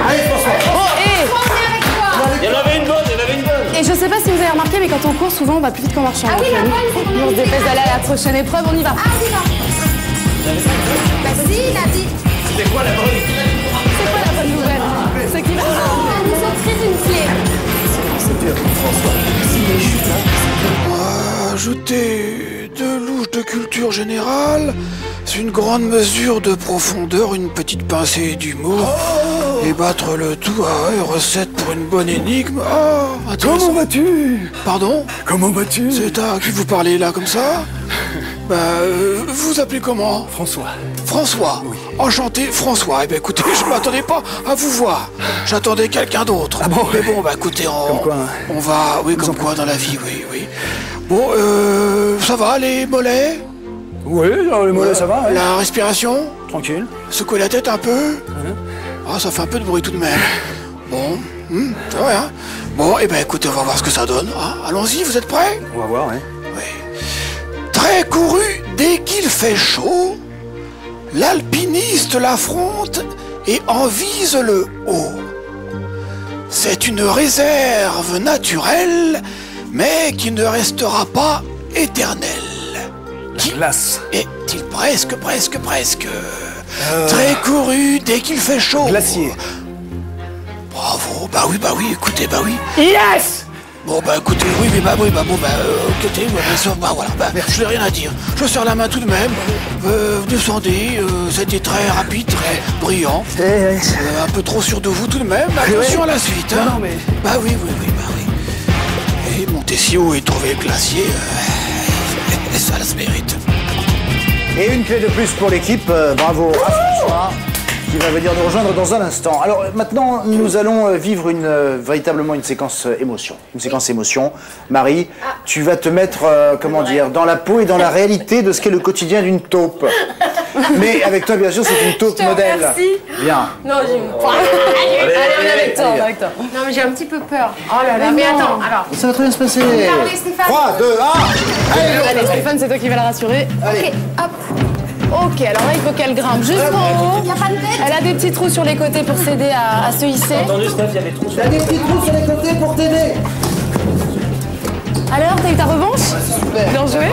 Il y en avait une bonne. Et je sais pas si vous avez remarqué, mais quand on court, souvent on va plus vite qu'en marchant. Ah oui, la bonne, c'est On se dépêche d'aller à la prochaine épreuve, on y va. Ah, on y va. Bah si, il a dit. C'était quoi la bonne? C'est quoi la bonne nouvelle? C'est qu'il va. On va nous offrir une clé. Ajouter de louche de culture générale, c'est une grande mesure de profondeur, une petite pincée d'humour, et battre le tout à recette pour une bonne énigme. Oh, intéressant. Comment vas-tu? Pardon? Comment vas-tu? C'est à qui vous parlez là comme ça? Vous appelez comment? François. Oui. Enchanté, François. Eh ben écoutez, je m'attendais pas à vous voir. J'attendais quelqu'un d'autre. Ah bon? Mais bon, écoutez, Comme quoi, hein? on va... Oui, comme quoi dans la vie, oui. Bon, ça va, les mollets? Oui, les mollets, ça va, La respiration? Tranquille. Secouer la tête un peu? Ah, ça fait un peu de bruit tout de même. Bon, c'est vrai, hein? Bon, eh ben écoutez, on va voir ce que ça donne. Hein. Allons-y, vous êtes prêts? On va voir, Oui. Très couru dès qu'il fait chaud, l'alpiniste l'affronte et en vise le haut. C'est une réserve naturelle, mais qui ne restera pas éternelle. Glace. Est-il presque. Très couru dès qu'il fait chaud. Glacier. Bravo, bah oui, écoutez, bah oui. Yes. Bon bah écoutez, oui, mais écoutez, je n'ai rien à dire. Je serre la main tout de même. Descendez, c'était très rapide, très brillant. Un peu trop sûr de vous tout de même. Attention à la suite. Hein. Non, mais... Bah oui. Et monter si haut et trouver le glacier, ça se mérite. Et une clé de plus pour l'équipe. Bravo à François, qui va venir nous rejoindre dans un instant. Alors maintenant, nous allons vivre véritablement une séquence émotion. Une séquence émotion. Marie, tu vas te mettre, dans la peau et dans la réalité de ce qu'est le quotidien d'une taupe. Mais avec toi, bien sûr, c'est une taupe modèle. Merci. Bien. Non, allez, on est avec toi, on est avec toi. Non, mais j'ai un petit peu peur. Oh là là, mais attends, alors. Ça va très bien se passer. Regardez, Stéphane. 3, 2, 1. Allez, Stéphane, c'est toi qui vas la rassurer. Ok, hop. Ok, alors là, il faut qu'elle grimpe jusqu'en haut. Il n'y a pas de tête. Elle a des petits trous sur les côtés pour s'aider à se hisser. Entendu, Steph, il y a des trous sur T'as des petits trous sur les côtés pour t'aider. Alors, t'as eu ta revanche? Bien joué.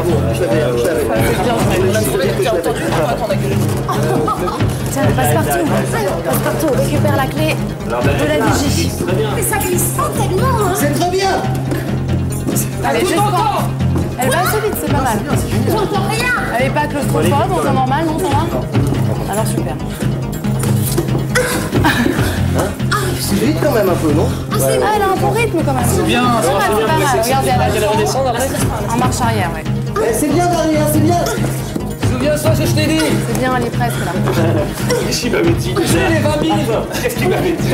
Tiens, passe-partout. Passe-partout, récupère la clé de la vigie. Mais ça glisse pas tellement, hein. C'est très bien. Allez, jusqu'en. Elle va assez vite, c'est pas mal. J'entends rien. Elle est pas claustrophobe, en temps normal, non, ça va? Alors, super. C'est vite quand même un peu, non? Ah, elle a un bon rythme quand même. C'est bien, c'est pas mal. Regardez, elle a redescendre après. En marche arrière, ouais. C'est bien derrière, c'est bien. Souviens-toi ce que je t'ai dit. C'est bien, elle est presque là. Qu'est-ce qu'il m'avait dit? J'ai les 20 000. Qu'est-ce qu'il m'avait dit?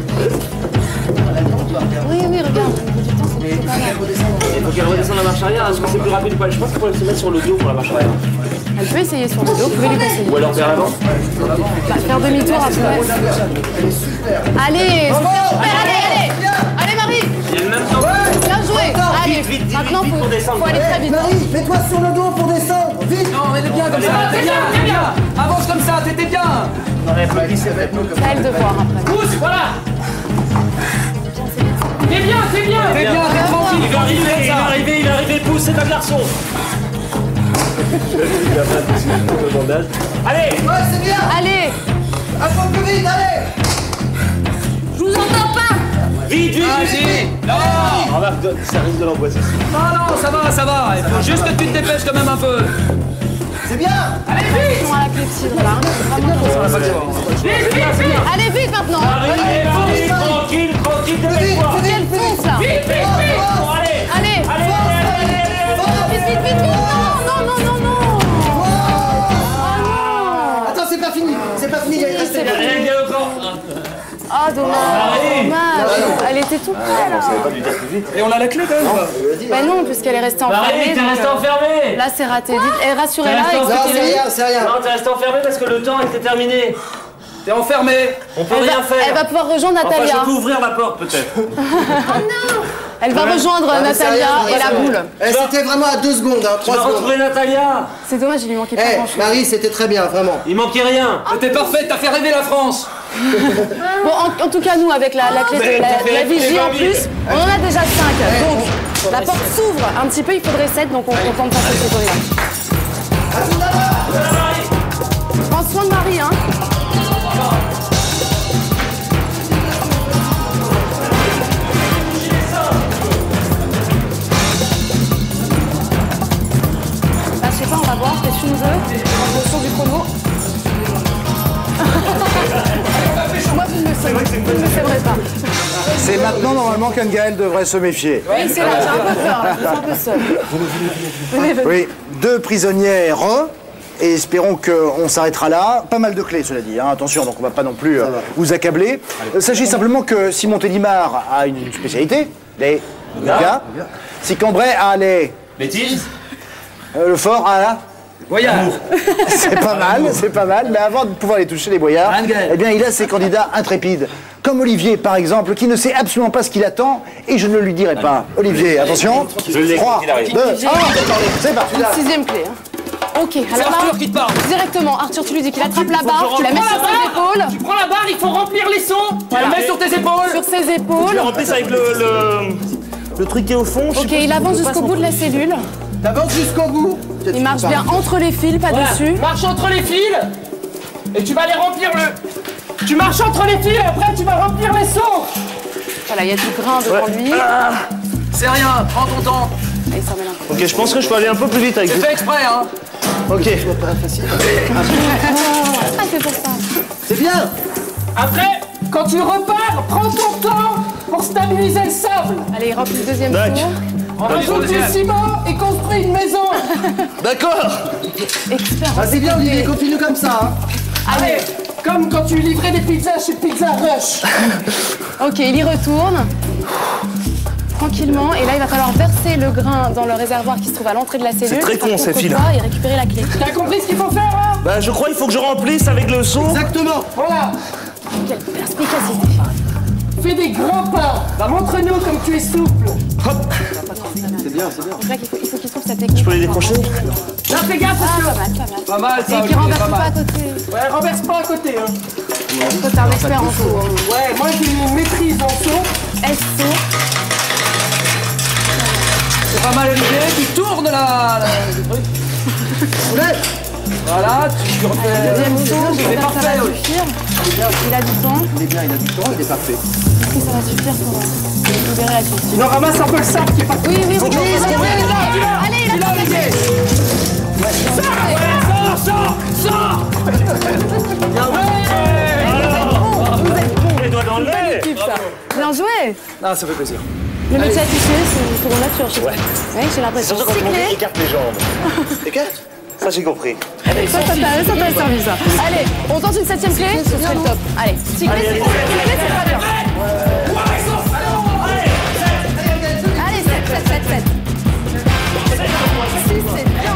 Oui, oui, regarde. Au bout du temps, c'est pas mal. Il faut qu'elle redescende la marche arrière. Est-ce que c'est plus rapide ou pas? Je pense qu'il faut se mettre sur le dos pour la marche arrière. Elle peut essayer sur le dos, vous pouvez lui conseiller. Ou alors vers l'avant. Bah, faire demi-tour après. Allez, super, allez. Allez, Marie. Il y a le même temps. Bien joué. Allez, vite, maintenant, vite pour descendre. faut aller très vite. Marie, mets-toi sur le dos pour descendre. Vite. Non, mais t'es bien comme ça. T'es bien. Avance comme ça, t'étais bien. C'est à elle de voir après. Pousse, voilà. T'es bien, t'es tranquille. Il va arriver, pousse, c'est un garçon. Allez. Ouais, c'est bien. Allez. Un peu plus vite, allez. Je vous entends pas. Vite. Vas-y. Non. Remarque, ça risque de l'angoisser. Non, ça va. Il faut juste que tu te dépêches quand même un peu. C'est bien. Allez, vite. Attention à la clepsydre là. Vraiment attention. Allez, vite maintenant. Arrivez, tranquille, dépêche-toi. Quelle fonce là. Vite. Bon, allez. Allez. Vite. Non. Attends, c'est pas fini, il y a resté. Ah, dommage. Elle était tout près là. Et on a la clé quand même. Bah non, puisqu'elle est restée enfermée. T'es resté donc, enfermé. là, c'est raté. Dites, rassurez-la, Non, expliquez-le. c'est rien. Non, t'es resté enfermé parce que le temps était terminé. T'es enfermé. On peut rien faire. Elle va pouvoir rejoindre Enfin, Natalia. je peux ouvrir la porte peut-être. Elle va rejoindre mais c'est Natalia rien, et la boule. C'était vraiment à 2 secondes, hein, Tu 3 vas secondes. retrouver Natalia. C'est dommage, il lui manquait pas Eh, grand-chose. Marie, c'était très bien, vraiment. Il manquait rien. T'es parfaite, t'as fait rêver la France. Bon, en tout cas, nous, avec la clé de la vigie en plus, on en a déjà 5. Donc, la porte s'ouvre un petit peu, il faudrait 7, donc on tente pas cette théorie là. Prends soin de Marie, hein. Bah, je sais pas, on va voir, qu'est-ce que tu nous veux en fonction du chrono. Moi, vous ne me saurez pas. C'est maintenant normalement qu'Anne-Gaëlle devrait se méfier. Oui, c'est là, j'ai un peu peur, là, je suis un peu seule. Venez. Oui, 2 prisonnières, et espérons qu'on s'arrêtera là. Pas mal de clés, cela dit, hein. Attention, donc on va pas non plus vous accabler. Sachez simplement que Simon Télimar a une spécialité, les gars. Si Cambrai a les Bêtise. le fort a la... Voyage. C'est pas mal, mais avant de pouvoir les toucher, les boyards, Anne-Gaëlle. eh bien, il a ses candidats intrépides. Comme Olivier, par exemple, qui ne sait absolument pas ce qu'il attend, et je ne le dirai pas. Olivier, attention. Je l'ai 3, quand il arrive. 2, 1, c'est parti. 6e clé. Hein. Ok, alors là, Arthur qui te parle. directement, Arthur, tu lui dis qu'il attrape la barre, qu'il la met sur ses épaules. Tu prends la barre, il faut remplir les sons. Tu la mets sur tes épaules. Sur ses épaules. Remplis ça avec le truc qui est au fond. Ok, il avance jusqu'au bout de la cellule. T'avances jusqu'au bout. Il marche bien entre les fils, pas dessus. Marche entre les fils. Et tu vas les remplir Tu marches entre les fils, après tu vas remplir les sons. Voilà, il y a du grain devant lui. C'est rien, prends ton temps. Et il s'en met un peu. Ok, je pense que je peux aller un peu plus vite avec C'est vous. fait exprès, hein. Ok. Ah, c'est pour ça. C'est bien. Après, quand tu repars, prends ton temps pour stabiliser le sable. Allez, il remplit le deuxième Dac. tour. Rajoute du ciment et construis une maison. D'accord. Expert. Ah, c'est bien, Olivier, continue comme ça. Hein. Allez, comme quand tu livrais des pizzas chez Pizza Rush. Ok, il y retourne. tranquillement. Et là, il va falloir verser le grain dans le réservoir qui se trouve à l'entrée de la cellule. C'est très con, ces filles. Et récupérer la clé. T'as compris ce qu'il faut faire, là? Bah, je crois qu'il faut que je remplisse avec le seau. Exactement. Voilà. Quelle perspicacité. Fais des grands pas. Bah, montre-nous comme tu es souple. Hop. C'est bien, c'est bien. Donc là, il faut qu'il trouve sa technique. Je peux les décrocher? Là, fais gaffe, parce que... Pas mal, ça. Et qui renverse pas à côté. Ouais, renverse pas à côté, hein. Toi, t'es un expert en saut. Ouais, moi, j'ai une maîtrise en saut. S-saut. C'est pas mal, Olivier. Tu tournes le truc. Voilà, tu refais... Deuxième saut, c'est parfait, ça va oui. suffire. Il a du temps. Il est bien, il a du temps, il est parfait. Est-ce que ça va suffire pour libérer la clé? Sinon, ramasse un peu le sac qui est pas... Oui, allez, il a Olivier. Sors. Les doigts dans le nez. Bien joué. Ah, ça fait plaisir. Le métier à tisser, c'est seconde nature, je sais pas. Ouais, j'ai l'impression. Surtout quand on écarte les jambes. Écarte. Ça, j'ai compris. Ça t'a servi, ça. Allez, on tente une 7ème clé, ce serait le top. Allez, si clé, c'est très bien. Allez, 7. 6, c'est bien.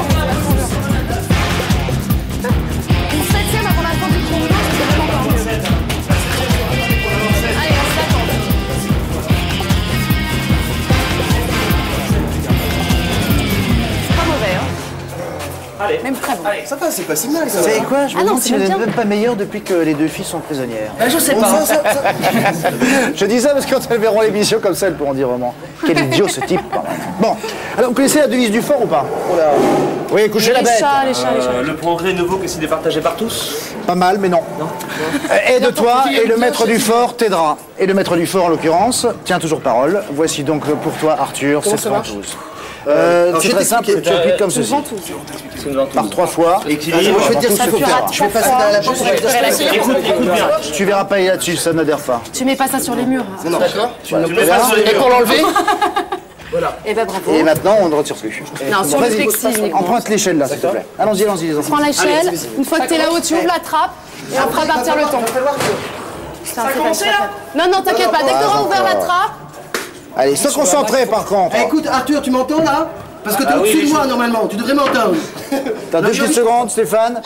Une 7ème avant la fin du chrono, c'est vraiment pas mieux. Allez, on s'attend. C'est pas mauvais, hein. Allez. Même très bon. Ça va, c'est pas si mal, ça. Vous savez quoi? Je me Ah non, demande c'est si vous bien. n'êtes même pas meilleur depuis que les deux filles sont prisonnières. Je sais pas. Je dis ça parce que quand elles verront l'émission comme ça, elles pourront dire vraiment quel idiot ce type. Quand même. Bon, alors vous connaissez la devise du fort ou pas? Oui, couchez la Les bête. chats, les chats. Le progrès nouveau que c'est départagé par tous. Pas mal, mais non. Aide-toi et le maître du fort t'aidera. Et le maître du fort, en l'occurrence, tient toujours parole. Voici donc pour toi, Arthur, cette ventouse. C'est très simple, tu appuies comme ceci. C'est une ventouse. Par 3 fois. Équilibre. Je vais te dire ce qu'il faut faire. Je vais passer dans la porte. Écoute bien. Tu verras pas là-dessus, ça n'adhère pas. Tu mets pas ça sur les murs. Non, d'accord. Tu le mets pas sur les Et murs. pour l'enlever? Et bah bravo. Et maintenant, on ne retire plus. Non, sur le Vas-y, plexi uniquement. emprunte l'échelle là, s'il te plaît. Allons-y, les enfants. Prends l'échelle, une fois que t'es là-haut, tu ouvres la trappe et on fera partir le temps. Ça a commencé, là? Non, t'inquiète pas, dès que t'auras ouvert la trappe, Allez, sois concentré par contre. Écoute, Arthur, tu m'entends là? Parce que t'es au-dessus de moi normalement, tu devrais m'entendre. T'as 2 petites secondes, Stéphane.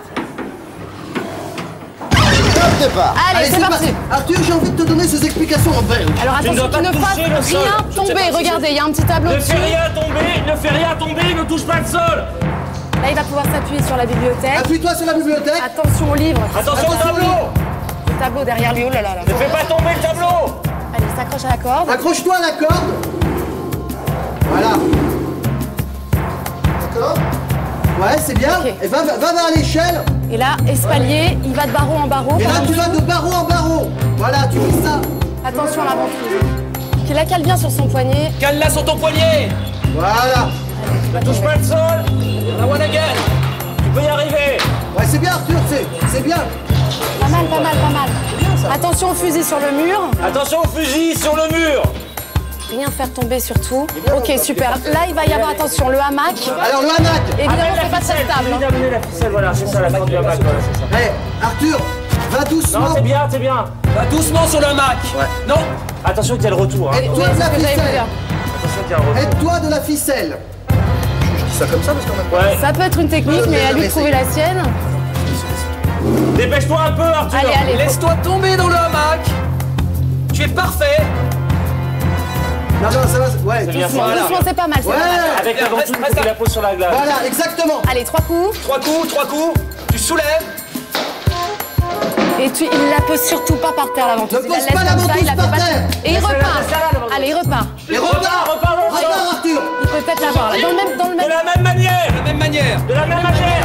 Top départ. allez, c'est parti. Arthur, j'ai envie de te donner ces explications en belge. Alors attention, dois tu pas ne fasses toucher le sol. rien tomber. Regardez, il y a un petit tableau Ne dessus. fais rien tomber, ne touche pas le sol. Là, il va pouvoir s'appuyer sur la bibliothèque. Appuie-toi sur la bibliothèque. Attention au livre. Attention au tableau. Le tableau derrière lui, oh là là là. Ne fais pas tomber le tableau. Allez, il s'accroche à la corde. Accroche-toi à la corde. Voilà. D'accord. Ouais, c'est bien. Ok. Et va vers l'échelle. Et là, espalier, il va de barreau en barreau. Et là, tu vas de barreau en barreau. Voilà, tu fais ça. Attention à la ventouse. Qui la cale bien sur son poignet. Cale-la sur ton poignet. Voilà. Ne touche pas le sol. La one again. Tu peux y arriver. Ouais, c'est bien, Arthur, c'est bien. Pas mal. Attention au fusil sur le mur. Attention au fusil sur le mur. Rien faire tomber surtout. Ok, super. Là, il va y avoir, attention, le hamac. Alors, le hamac. Évidemment, c'est pas cette table. Il a amené la ficelle, voilà, c'est ça la forme du hamac. Voilà, c'est ça. Hé, Arthur, va doucement. Non, c'est bien. Va doucement sur le hamac. Ouais. Non. Attention qu'il y a le retour. Hein. Aide-toi Oui, de c'est la ce que j'allais vous ficelle. dire. Attention qu'il y a un retour. Aide-toi de la ficelle. Je dis ça comme ça parce qu'en même temps. Ouais. Ça peut être une technique, mais à lui de trouver la sienne. Dépêche-toi un peu, Arthur. Allez. Laisse-toi tomber dans le hamac. Tu es parfait. Non, ça va. Ouais, C'est bien doucement. ça. Doucement, c'est pas mal. Ouais. Avec la ventouse, il faut qu'il la pose sur la glace. Voilà, exactement. Allez, 3 coups. 3 coups. Tu soulèves. Et il la pose surtout pas par terre, la ventouse. Ne Il la pose laisse pas la comme ça, ventouse il la par fait pas. terre. Et il repart. Allez, il repart. Et repars, Arthur. Il peut peut-être l'avoir là. Dans le De même. la même manière. De la même manière.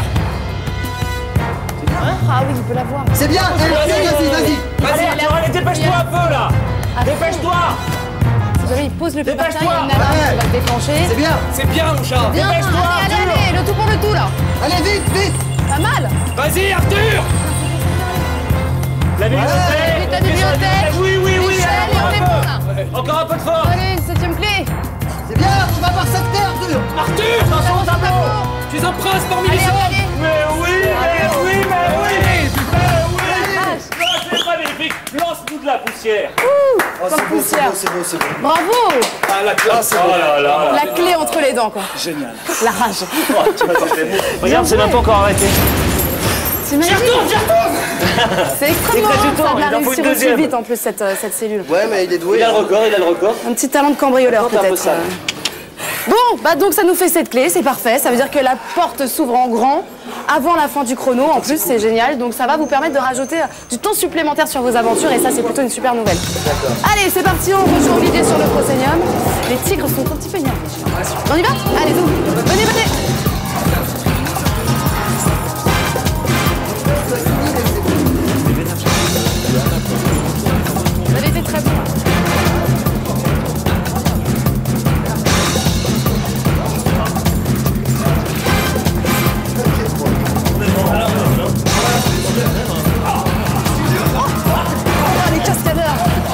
Ah oui, il peut l'avoir. C'est bien. Vas-y. Allez, Arthur, allez, dépêche-toi un peu là. Dépêche-toi. Si jamais il pose le pied par terre, il y a une Dépêche-toi. alarme qui va se déclencher. C'est bien. C'est bien, mon chat. Bien, allez, le tout pour le tout là. Allez, vite. Pas mal. Vas-y, Arthur. La bibliothèque. La bibliothèque. Oui. L'échelle, et on est bon là. Encore un peu de force. Allez, une 7ème clé. C'est bien. On va voir cette terre, Arthur. Arthur. Attention au tableau. Tu es un prince parmi les Allez, hommes. allez. Mais oui. Allez. C'est magnifique. Lance toute la poussière. comme poussière. C'est beau. Bravo. Ah, la clé. Oh là là. La clé entre les dents, quoi. Génial. La rage. Regarde, c'est même pas encore arrêté. C'est magnifique. C'est extrêmement rare, ça, de la il en faut réussir une aussi deuxième. vite, en plus, cette cellule. Ouais, mais il est doué. Il a le record. Un petit talent de cambrioleur, Tente un peu peut-être. ça. Bon, bah donc ça nous fait cette clé, c'est parfait. Ça veut dire que la porte s'ouvre en grand avant la fin du chrono. En plus, c'est génial. Donc ça va vous permettre de rajouter du temps supplémentaire sur vos aventures et ça, c'est plutôt une super nouvelle. Allez, c'est parti, on rejoint Olivier sur le Proscenium. Les tigres sont un petit peu énervés, j'ai l'impression. On y va? Allez, vous. Venez. Vous avez été très bon. Les cascadeurs.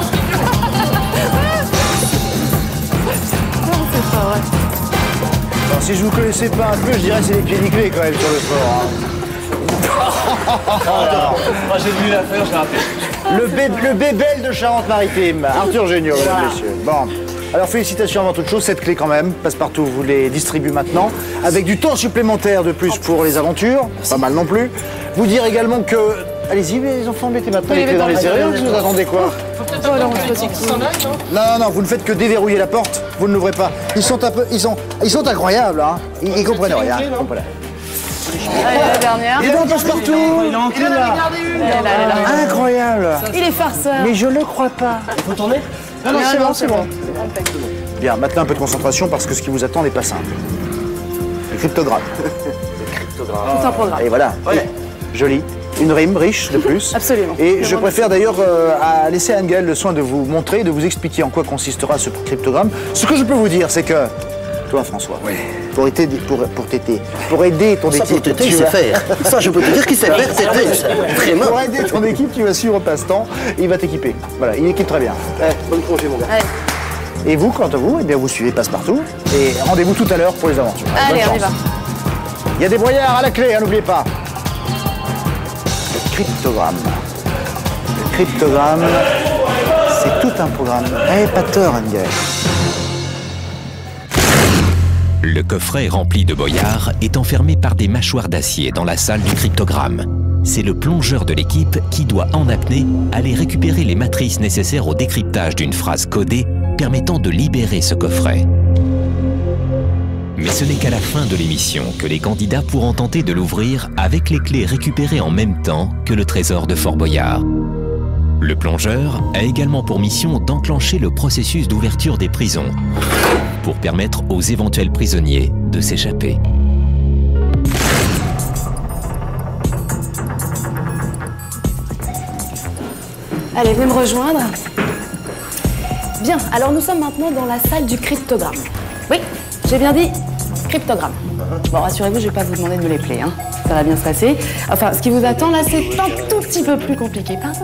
Non, c'est pas vrai. Alors, si je vous connaissais pas un peu, je dirais que c'est les pieds nickelés quand même sur le sport. Moi j'ai voulu la faire, j'ai raté. Le bébel de Charente-Maritime, Arthur Géniaud, mesdames et messieurs. Bon, alors félicitations avant toute chose, cette clé quand même, Passepartout vous les distribue maintenant, avec du temps supplémentaire de plus pour les aventures, pas mal non plus. Vous dire également que, allez-y les enfants, mettez maintenant les clés dans les serrures, vous attendez quoi? Non, vous ne faites que déverrouiller la porte, vous ne l'ouvrez pas. Ils sont incroyables, hein. Ils comprennent rien. Allez, la dernière. Il est dans Passepartout. Il est en clé là. Incroyable. Il est farceur. Mais je ne le crois pas. Il faut tourner? Non, c'est bon. Bien, maintenant un peu de concentration parce que ce qui vous attend n'est pas simple. Le cryptogramme. Tout un programme. Et voilà. Ouais. Joli. Une rime riche de plus. Absolument. Et je préfère d'ailleurs laisser à Anne-Gaëlle le soin de vous montrer, de vous expliquer en quoi consistera ce cryptogramme. Ce que je peux vous dire, c'est que toi, François, pour aider ton Ça, équipe, pour t'aider, il sait faire. Ça, je peux te dire qu'il sait faire, t'aider. Vraiment. pour aider ton équipe, tu vas suivre passe-temps. Il va t'équiper. Voilà, il équipe très bien. Bonne congé, mon gars. Allez, Et vous, quant à vous, eh bien, vous suivez Passepartout. Et rendez-vous tout à l'heure pour les aventures. allez, Bonne on y va. chance. Il y a des broyards à la clé, hein, n'oubliez pas. Le cryptogramme. Le cryptogramme, c'est tout un programme. Eh, pas tort, Anne-Gaëlle. Le coffret rempli de boyards est enfermé par des mâchoires d'acier dans la salle du cryptogramme. C'est le plongeur de l'équipe qui doit, en apnée, aller récupérer les matrices nécessaires au décryptage d'une phrase codée permettant de libérer ce coffret. Mais ce n'est qu'à la fin de l'émission que les candidats pourront tenter de l'ouvrir avec les clés récupérées en même temps que le trésor de Fort Boyard. Le plongeur a également pour mission d'enclencher le processus d'ouverture des prisons pour permettre aux éventuels prisonniers de s'échapper. Allez, venez me rejoindre. Bien, alors nous sommes maintenant dans la salle du cryptogramme. Oui, j'ai bien dit cryptogramme. Bon, rassurez-vous, je ne vais pas vous demander de me les player, hein. Ça va bien se passer. Enfin, ce qui vous attend là, c'est un tout petit peu plus compliqué, pardon.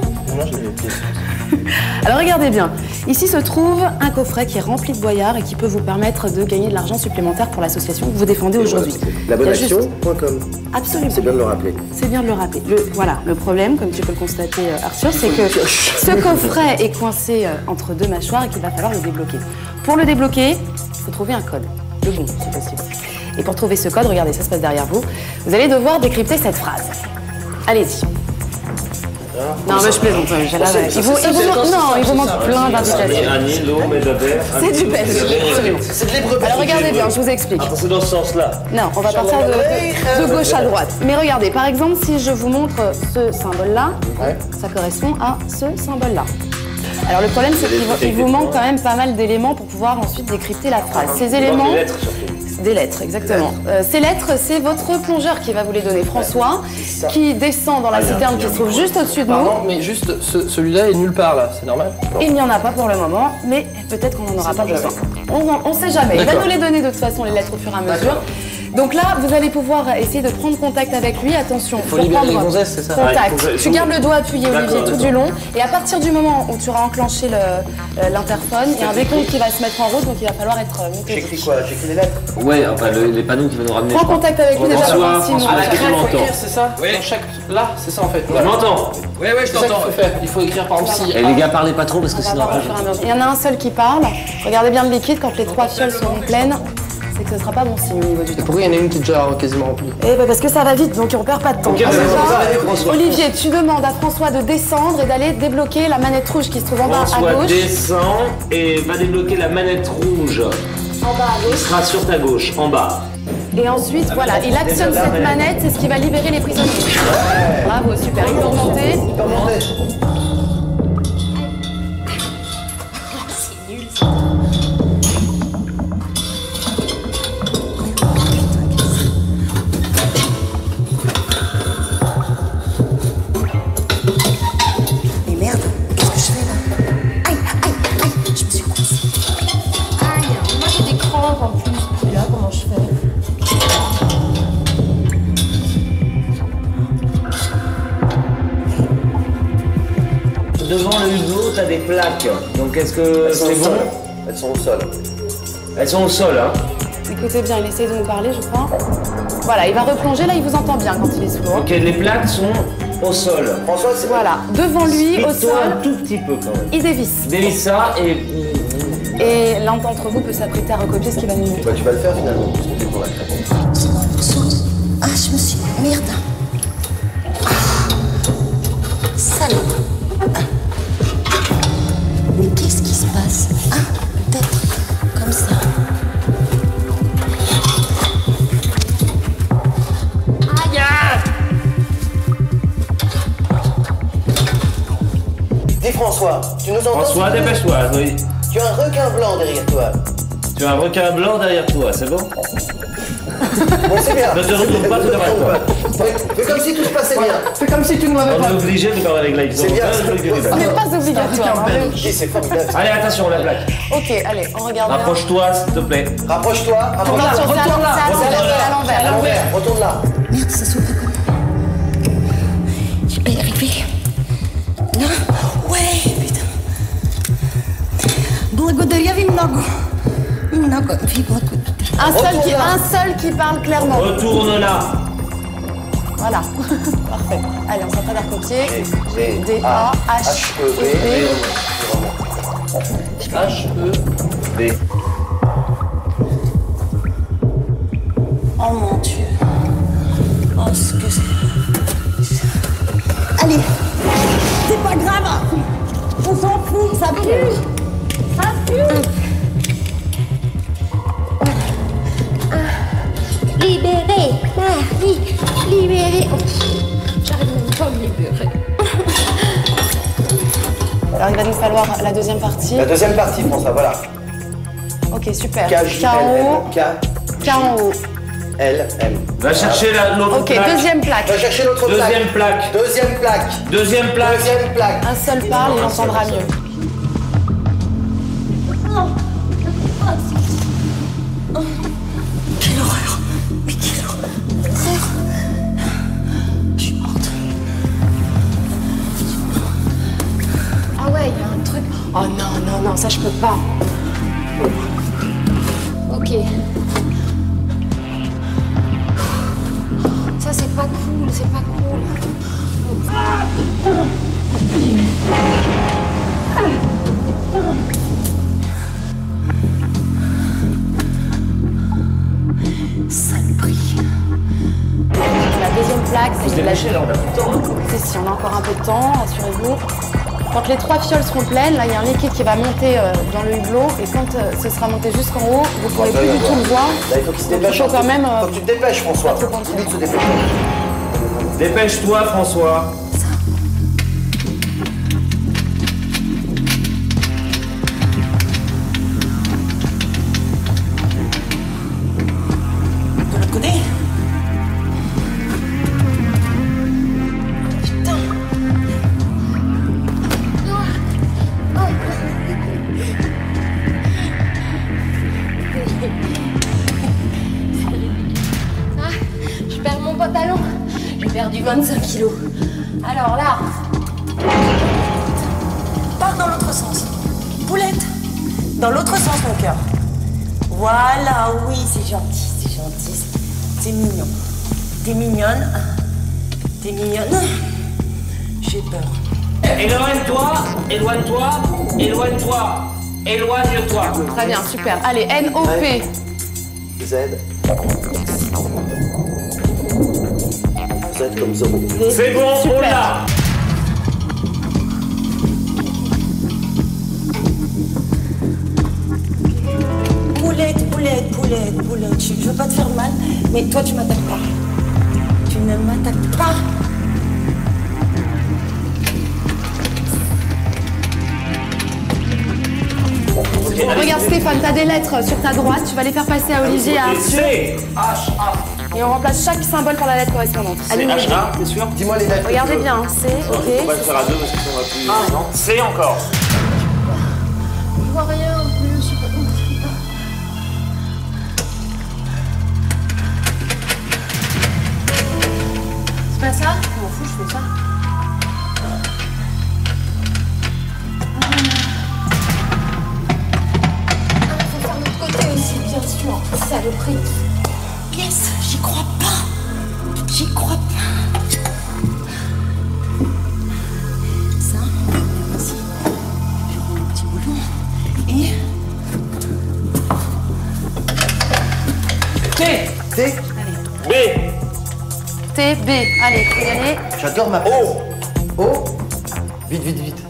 Alors regardez bien, ici se trouve un coffret qui est rempli de boyards et qui peut vous permettre de gagner de l'argent supplémentaire pour l'association que vous défendez aujourd'hui. Labonaction.com. Absolument. C'est bien de le rappeler. C'est bien de le rappeler. Voilà, le problème, comme tu peux le constater, Arthur, c'est que ce coffret est coincé entre deux mâchoires et qu'il va falloir le débloquer. Pour le débloquer, il faut trouver un code. Le bon, si possible. Et pour trouver ce code, regardez, ça se passe derrière vous, vous allez devoir décrypter cette phrase. Allez-y. Non, mais je plaisante. Il vous manque plein d'indications. C'est du belge, absolument. Alors regardez bien, je vous explique. C'est dans ce sens-là. Non, on va partir de gauche à droite. Mais regardez, par exemple, si je vous montre ce symbole-là, ça correspond à ce symbole-là. Alors le problème, c'est qu'il vous manque quand même pas mal d'éléments pour pouvoir ensuite décrypter la phrase. Ces éléments... Des lettres, exactement. Ces lettres, c'est votre plongeur qui va vous les donner, François, qui descend dans la citerne qui se trouve juste au-dessus de nous. Pardon, mais juste, celui-là est nulle part, là, c'est normal? Il n'y en a pas pour le moment, mais peut-être qu'on n'en aura pas besoin. On ne sait jamais. Il va nous les donner de toute façon, les lettres, au fur et à mesure. Donc là, vous allez pouvoir essayer de prendre contact avec lui. Attention, faut libérer les gonzesses, c'est ça? Contact. Tu gardes le doigt appuyé, Olivier, tout du long. Et à partir du moment où tu auras enclenché l'interphone, il y a un décompte qui va se mettre en route, donc il va falloir être méthodique. J'écris quoi? J'écris les lettres? Ouais, enfin les panneaux qui vont nous ramener. Prends contact avec lui déjà, sinon. À la craie, il faut écrire, c'est ça? Oui. Dans chaque... Là, c'est ça en fait. Je m'entends. Ouais, je t'entends. Il faut écrire par exemple si. Et les gars, parlez pas trop parce que sinon après. Il y en a un seul qui parle. Regardez bien le liquide, quand les 3 fioles seront pleines, c'est que ce sera pas bon signe au niveau du temps. Pourquoi il y en a une qui est déjà quasiment remplie? Eh ben parce que ça va vite, donc on perd pas de temps. Olivier, tu demandes à François de descendre et d'aller débloquer la manette rouge qui se trouve en bas à François gauche. descend et va débloquer la manette rouge. En bas à gauche. Qui sera sur ta gauche, en bas. Et ensuite, voilà, il actionne cette manette, c'est ce qui va libérer les prisonniers. Bravo, super, il peut remonter. C'est nul ça. Mais merde, qu'est-ce que je fais là? Aïe, je me suis coincée. Aïe, moi j'ai des crampes en plus. Et là, comment je fais? Devant le hublot, t'as des plaques. Donc est-ce que c'est bon? Elles sont au sol. Elles sont au sol, hein. Écoutez bien, il essaie de nous parler, je crois. Voilà, il va replonger, là il vous entend bien quand il est sous l'eau. Ok, les plaques sont au sol. François, c'est... Voilà, devant lui, au sol, un tout petit peu quand même. il dévisse. Dévisse ça et... Et l'un d'entre vous peut s'apprêter à recopier ce qu'il va nous montrer. Bah, tu vas le faire finalement, parce que t'es pour la crête. Ah, je me suis... Merde. Salaud. Mais qu'est-ce qui se passe? Ah, peut-être comme ça. Aïe! Dis François, tu nous entends? François, dépêche-toi, oui. Tu as un requin blanc derrière toi. Tu as un requin blanc derrière toi, c'est bon? Bon, c'est bien. Ne te retourne pas, tu devrais pas. Fais comme si tout se passait bien. Fais comme si tu ne m'avais On pas. est obligé de parler avec la C'est bien. Ce n'est pas obligatoire. hein. Ok, c'est formidable. Allez, attention, la plaque. Ok, allez, on regarde. bien. Rapproche-toi, s'il te plaît. Rapproche-toi. Retourne là, Retourne là. à l'envers. À l'envers. Retourne là. Merde, ça s'ouvre. Je vais y arriver. Non? Ouais, putain. Благодаря ви много. Много ви благодаря. Un seul qui parle clairement. Retourne là. Voilà. Parfait. Allez, on s'entraîne à recopier. G, D, A, H, E, B. H-E-B. Oh mon Dieu. Oh, ce que c'est. Allez, c'est pas grave. On s'en fout, ça pue. Ça pue. Libéré, Marie, libéré. J'arrive même pas à me libérer. Alors, il va nous falloir la deuxième partie. La deuxième partie, François, voilà. Ok, super. K, J, K en L, haut. M, K, en haut. L, M. Va chercher l'autre Ok, plaque. deuxième plaque. Va chercher l'autre plaque. Deuxième plaque. Deuxième plaque. Deuxième plaque. Deuxième plaque. Un seul parle, il entendra mieux. Quelle horreur. Mais quelle horreur. Je suis morte. Ah ouais, il y a un truc. Oh non, non, non, ça je peux pas. Ok. Ça c'est pas cool, c'est pas cool. Saloperie. La deuxième plaque, Faut se dépêcher, là, on a plus de temps. Si, on a encore un peu de temps, rassurez-vous. Quand les 3 fioles seront pleines, là, il y a un liquide qui va monter dans le hublot. Et quand ce sera monté jusqu'en haut, vous ne pourrez plus du tout le voir. Là, il faut qu'il se Donc, dépêche. il faut quand même... Faut que tu te dépêches, François. pas trop Oublie de se dépêcher. Dépêche-toi, François. De l'autre côté. perdu 25 kilos. Alors là... Pars dans l'autre sens. Poulette. Dans l'autre sens, mon cœur. Voilà, oui, c'est gentil, c'est gentil. C'est mignon. T'es mignonne. T'es mignonne. J'ai peur. Éloigne-toi, éloigne-toi, éloigne-toi, éloigne-toi. Très bien, super. Allez, N-O-P. Z. Z comme Zorro. C'est bon, on l'a. Poulette. Je veux pas te faire mal, mais toi, tu m'attaques pas. Tu ne m'attaques pas. Regarde Stéphane, t'as des lettres sur ta droite, tu vas les faire passer à Olivier et à Arthur. C, H, A. Et on remplace chaque symbole par la lettre correspondante. C'est H, A, t'es sûr? Dis-moi les lettres. Regardez bien, C, ok. On va le faire à deux parce que ça va plus... non. C encore. Je vois rien en plus, je sais pas. C'est pas ça? Je m'en fous, je fais ça. Faut faire l'autre côté aussi, bien sûr. Saloperie. Yes, j'y crois pas. J'y crois pas. Ça, ici, je rends le petit boulon. Et... T. T. B. T, B. Allez, faut y aller. J'adore ma O. O. Vite.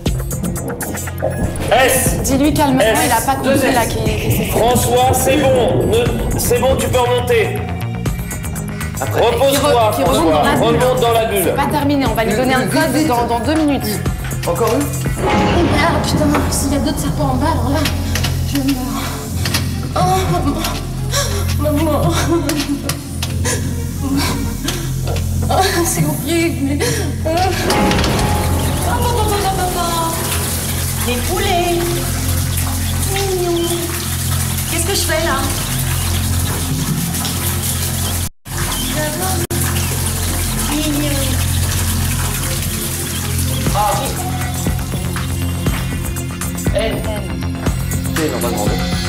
S. Dis-lui calmement, S. il a pas compris là qui s'est fait. François, c'est bon. C'est bon, tu peux remonter. Repose-toi, Qui remonte François. dans la bulle. Remonte dans la bulle. C'est pas terminé, on va lui donner un code dans 2 minutes. Encore une. Oh merde, putain, s'il y a d'autres serpents en bas, alors là, je meurs. Oh, maman. Oh, c'est horrible, mais... Des poulets. Mignon. Qu'est-ce que je fais là? Mignon. N. T normalement.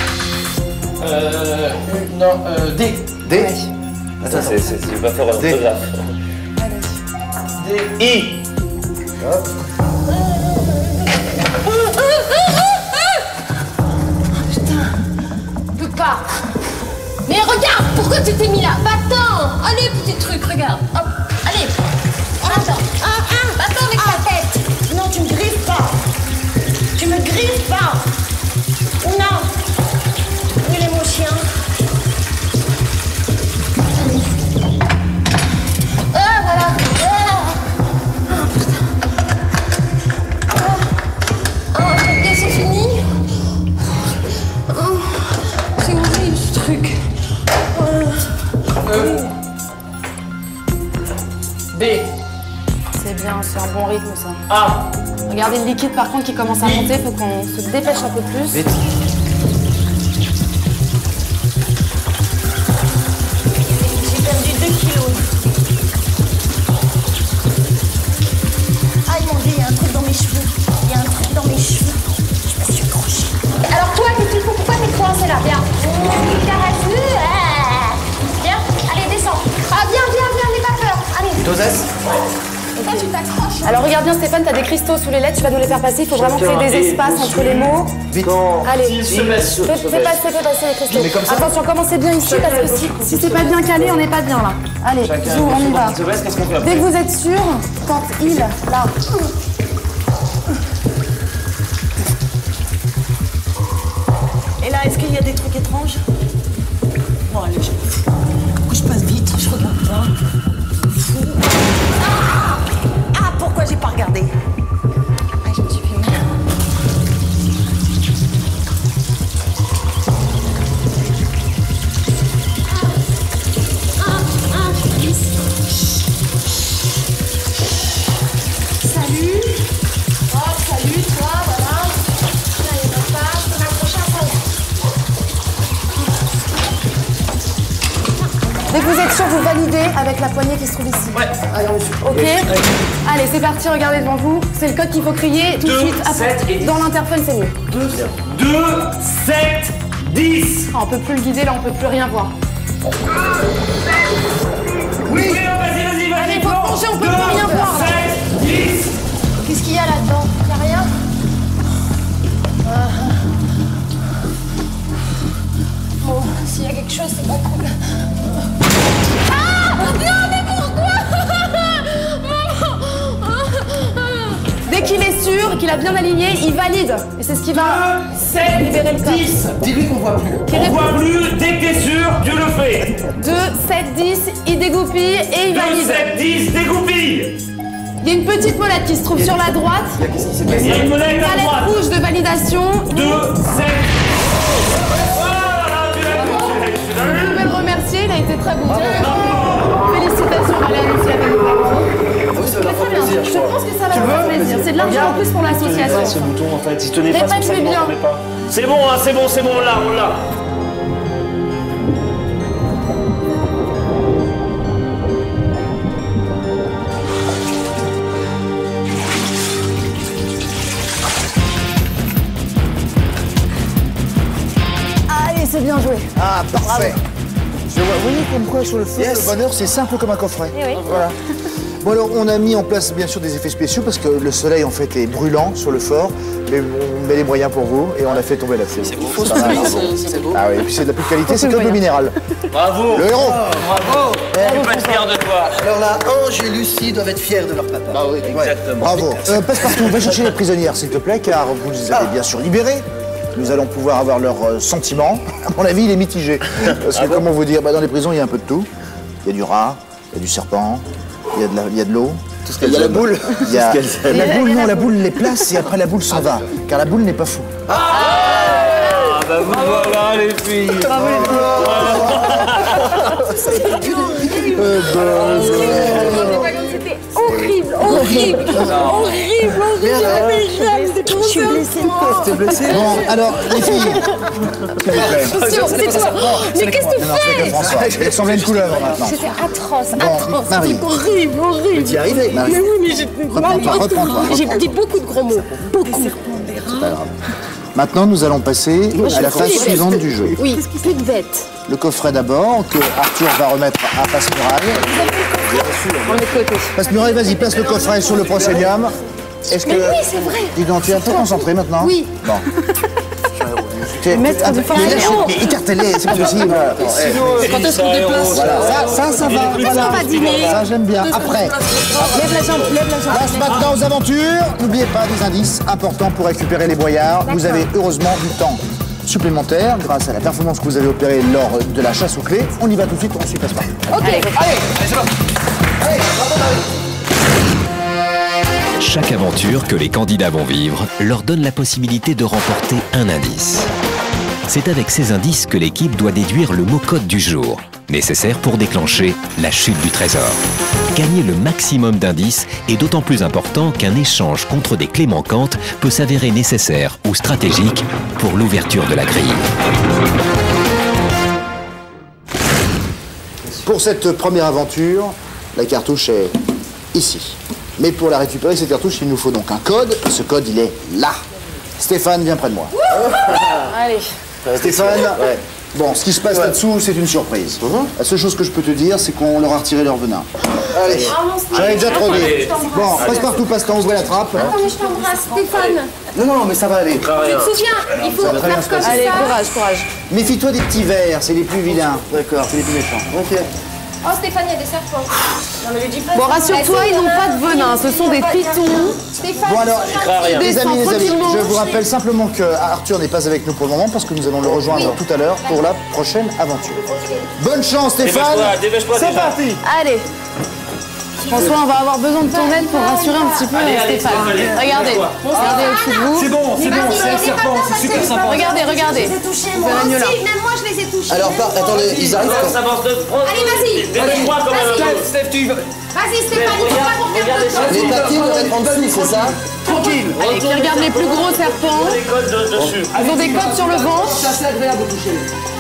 D. D. Ça, je vais pas faire un orthographe. D. I. Hop. Je peux pas. Mais regarde, pourquoi tu t'es mis là? Va-t'en. Allez, petit truc, regarde. Hop, allez. Va-t'en. Va-t'en avec ta tête. Non, tu me griffes pas. Tu me griffes pas. Non. Où il est mon chien? Ah, voilà. Ok, c'est fini. C'est horrible ce truc. B. C'est bien, c'est un bon rythme ça. A. Regardez le liquide par contre qui commence à monter, faut qu'on se dépêche un peu plus. Vite. J'ai perdu 2 kilos. Aïe mon Dieu, il y a un truc dans mes cheveux. Il y a un truc dans mes cheveux. Je me suis accrochée. Alors toi, qu'est-ce qu'il faut? Pourquoi t'es coincé là? Viens. Caresse. Viens, allez, descends. Ah, viens, n'aie pas peur. Allez. Doses. Toi, tu t'accroches. Alors regarde bien Stéphane, t'as des cristaux sous les lettres, tu vas nous les faire passer, il faut vraiment créer des espaces entre les mots. Vite. Allez, Se baisse. fais passer les cristaux. Mais comme ça. Attention, commencez bien ici parce que si c'est pas bien calé, on n'est pas bien là. Allez, zou, on y va. Se baisse, qu'est-ce qu'on fait Dès après? que vous êtes sûr, quand il, là. Et là, est-ce qu'il y a des trucs étranges? Bon, allez, je passe vite, je regarde pas. Fou. Ah, pourquoi j'ai pas regardé? Ah, je me suis fait mal. Salut. Oh, salut, toi, voilà. Allez, papa, je peux m'accrocher à ça. Dès que vous êtes sûr, vous validez avec la poignée qui se trouve ici. Ouais. Allez, on est sûr. Ok. Allez, c'est parti, regardez devant vous. C'est le code qu'il faut crier tout de 2, suite. 7 et 10. Dans l'interphone, c'est mieux. 2, 7, 10. Ah, on peut plus le guider, là, on peut plus rien voir. Oui, vas-y. Allez, faut plonger, on peut plus rien voir. 7, 10. Qu'est-ce qu'il y a là-dedans? Y'a rien? Bon, s'il y a quelque chose, c'est pas cool. Ah! Non, mais pourquoi? Dès qu'il est sûr, qu'il a bien aligné, il valide. Et c'est ce qui va 7, libérer le code. 10. Dis-lui qu'on voit plus. On voit plus, dès que t'es sûr, tu le fais. 2, 7, 10, il dégoupille et il 2, valide. 7, 10, dégoupille. Il y a une petite molette qui se trouve sur la droite. Qu'est-ce qui s'est passé? Il y a une molette à Palette droite. rouge de validation. 2, 7. Vous pouvez le remercier, il a été très bon. Félicitations, Valère, aussi avec nous. Ah oui, ça va leur faire plaisir, Je pense que ça va leur faire plaisir. C'est de l'argent en plus pour l'association. Ce bouton, en fait, il tenait pas, Répète, c'est pour ça mais qu'il bien. m'entendait pas. C'est bon, hein, c'est bon, on l'a. Allez, c'est bien joué. Ah, parfait. Je vois, vous voyez comme quoi sur le feu, le bonheur, c'est simple comme un coffret. Eh oui. Voilà. Bon alors, on a mis en place bien sûr des effets spéciaux parce que le soleil en fait est brûlant sur le fort, mais on met les moyens pour vous et on a fait tomber la scène. C'est beau, c'est beau. Ah oui, et puis c'est de la plus qualité, c'est comme le minéral. Bravo. Le héros. Bravo. On peut être fier de toi. Alors là, Ange et Lucie doivent être fiers de leur papa. Ah oui, Exactement. Bravo. Passe-partout, va chercher les prisonnières s'il te plaît, car vous les avez bien sûr libérées. Nous allons pouvoir avoir leurs sentiments. À mon avis, il est mitigé. Parce que comment vous dire, dans les prisons, il y a un peu de tout. Il y a du rat, il y a du serpent, il y a de l'eau. Il y a la boule. Il y a la boule, non, la boule les place et après la boule s'en va. Car la boule n'est pas fou. Ah bah vous voilà les filles. C'était horrible. Je suis blessée. T'es blessé? Bon, alors, les filles, s'il vous plaît. C'est toi. Mais qu'est-ce que tu Non, c'est que François. Il ressemble à une couleuvre maintenant. C'était atroce, Bon, Marie. C'était horrible. T'y es arrivé, Marie. Mais oui, mais j'étais Reprends-toi. J'ai dit beaucoup de gros mots. Beaucoup. C'est pas grave. Maintenant, nous allons passer à la phase suivante du jeu. Oui, plus de bêtes. Le coffret d'abord, que Arthur va remettre à Passe-Muraille. On est de côté. Passe-Muraille, vas-y, place le coffret sur le proscenium. Est-ce que... Mais oui, c'est vrai. Dis donc, tu es un peu concentré maintenant? Oui. Bon. Maître de forme. Mais écarte-les, c'est pas possible. Quand est-ce qu'on déplace? Voilà, ça va. Voilà. On va dîner. Ça, j'aime bien. Après. Lève la jambe, lève la jambe. Place maintenant aux aventures. N'oubliez pas des indices importants pour récupérer les boyards. Vous avez heureusement du temps supplémentaire grâce à la performance que vous avez opérée lors de la chasse aux clés. On y va tout de suite, on suit Passe-Partout. Ok. Allez, c'est parti. Allez, bravo Marie. Chaque aventure que les candidats vont vivre leur donne la possibilité de remporter un indice. C'est avec ces indices que l'équipe doit déduire le mot code du jour, nécessaire pour déclencher la chute du trésor. Gagner le maximum d'indices est d'autant plus important qu'un échange contre des clés manquantes peut s'avérer nécessaire ou stratégique pour l'ouverture de la grille. Pour cette première aventure, la cartouche est ici. Mais pour la récupérer, cette cartouche, il nous faut donc un code. Ce code, il est là. Stéphane, viens près de moi. Allez. Stéphane, bon, ce qui se passe là-dessous, c'est une surprise. La seule chose que je peux te dire, c'est qu'on leur a retiré leur venin. Allez, j'en ai déjà trop dit. Bon, Passe-Partout, Passe-Temps, ouvrez la trappe. Attends, mais je t'embrasse, Stéphane. Non, mais ça va aller. Tu te souviens, il faut va très bien faire se comme passer. Allez, ça. courage. Méfie-toi des petits vers, c'est les plus vilains. D'accord, c'est les plus méchants. Ok. Oh, Stéphane, il y a des serpents. Non, mais lui dis pas. Bon, rassure-toi, ils n'ont pas de venin. Ce sont des pitons. Stéphane, Bon alors, Des les amis, tranquillement. je vous rappelle simplement que Arthur n'est pas avec nous pour le moment parce que nous allons le rejoindre tout à l'heure pour la prochaine aventure. Bonne chance Stéphane. Dépêche-toi, C'est parti. Allez. François, on va avoir besoin de ton aide pour rassurer un petit peu Stéphane. Regardez au-dessus de vous. c'est bon, c'est un serpent, c'est super sympa. Regardez. Je les ai touchés, moi aussi, même moi je les ai touchés. Alors, attendez, ils arrivent quand? Ça avance de prendre. Allez, vas-y. Dépêche-toi comme un Vas-y. autre. Steph, tu y vas. Vas-y, Stéphane, il faut pas qu'on perde de temps. Les papiers doivent être en dessous, c'est ça? Tranquille. Allez, qui regarde les plus gros serpents. Les codes dessus. Ils ont des codes sur le ventre. C'est assez agréable de toucher.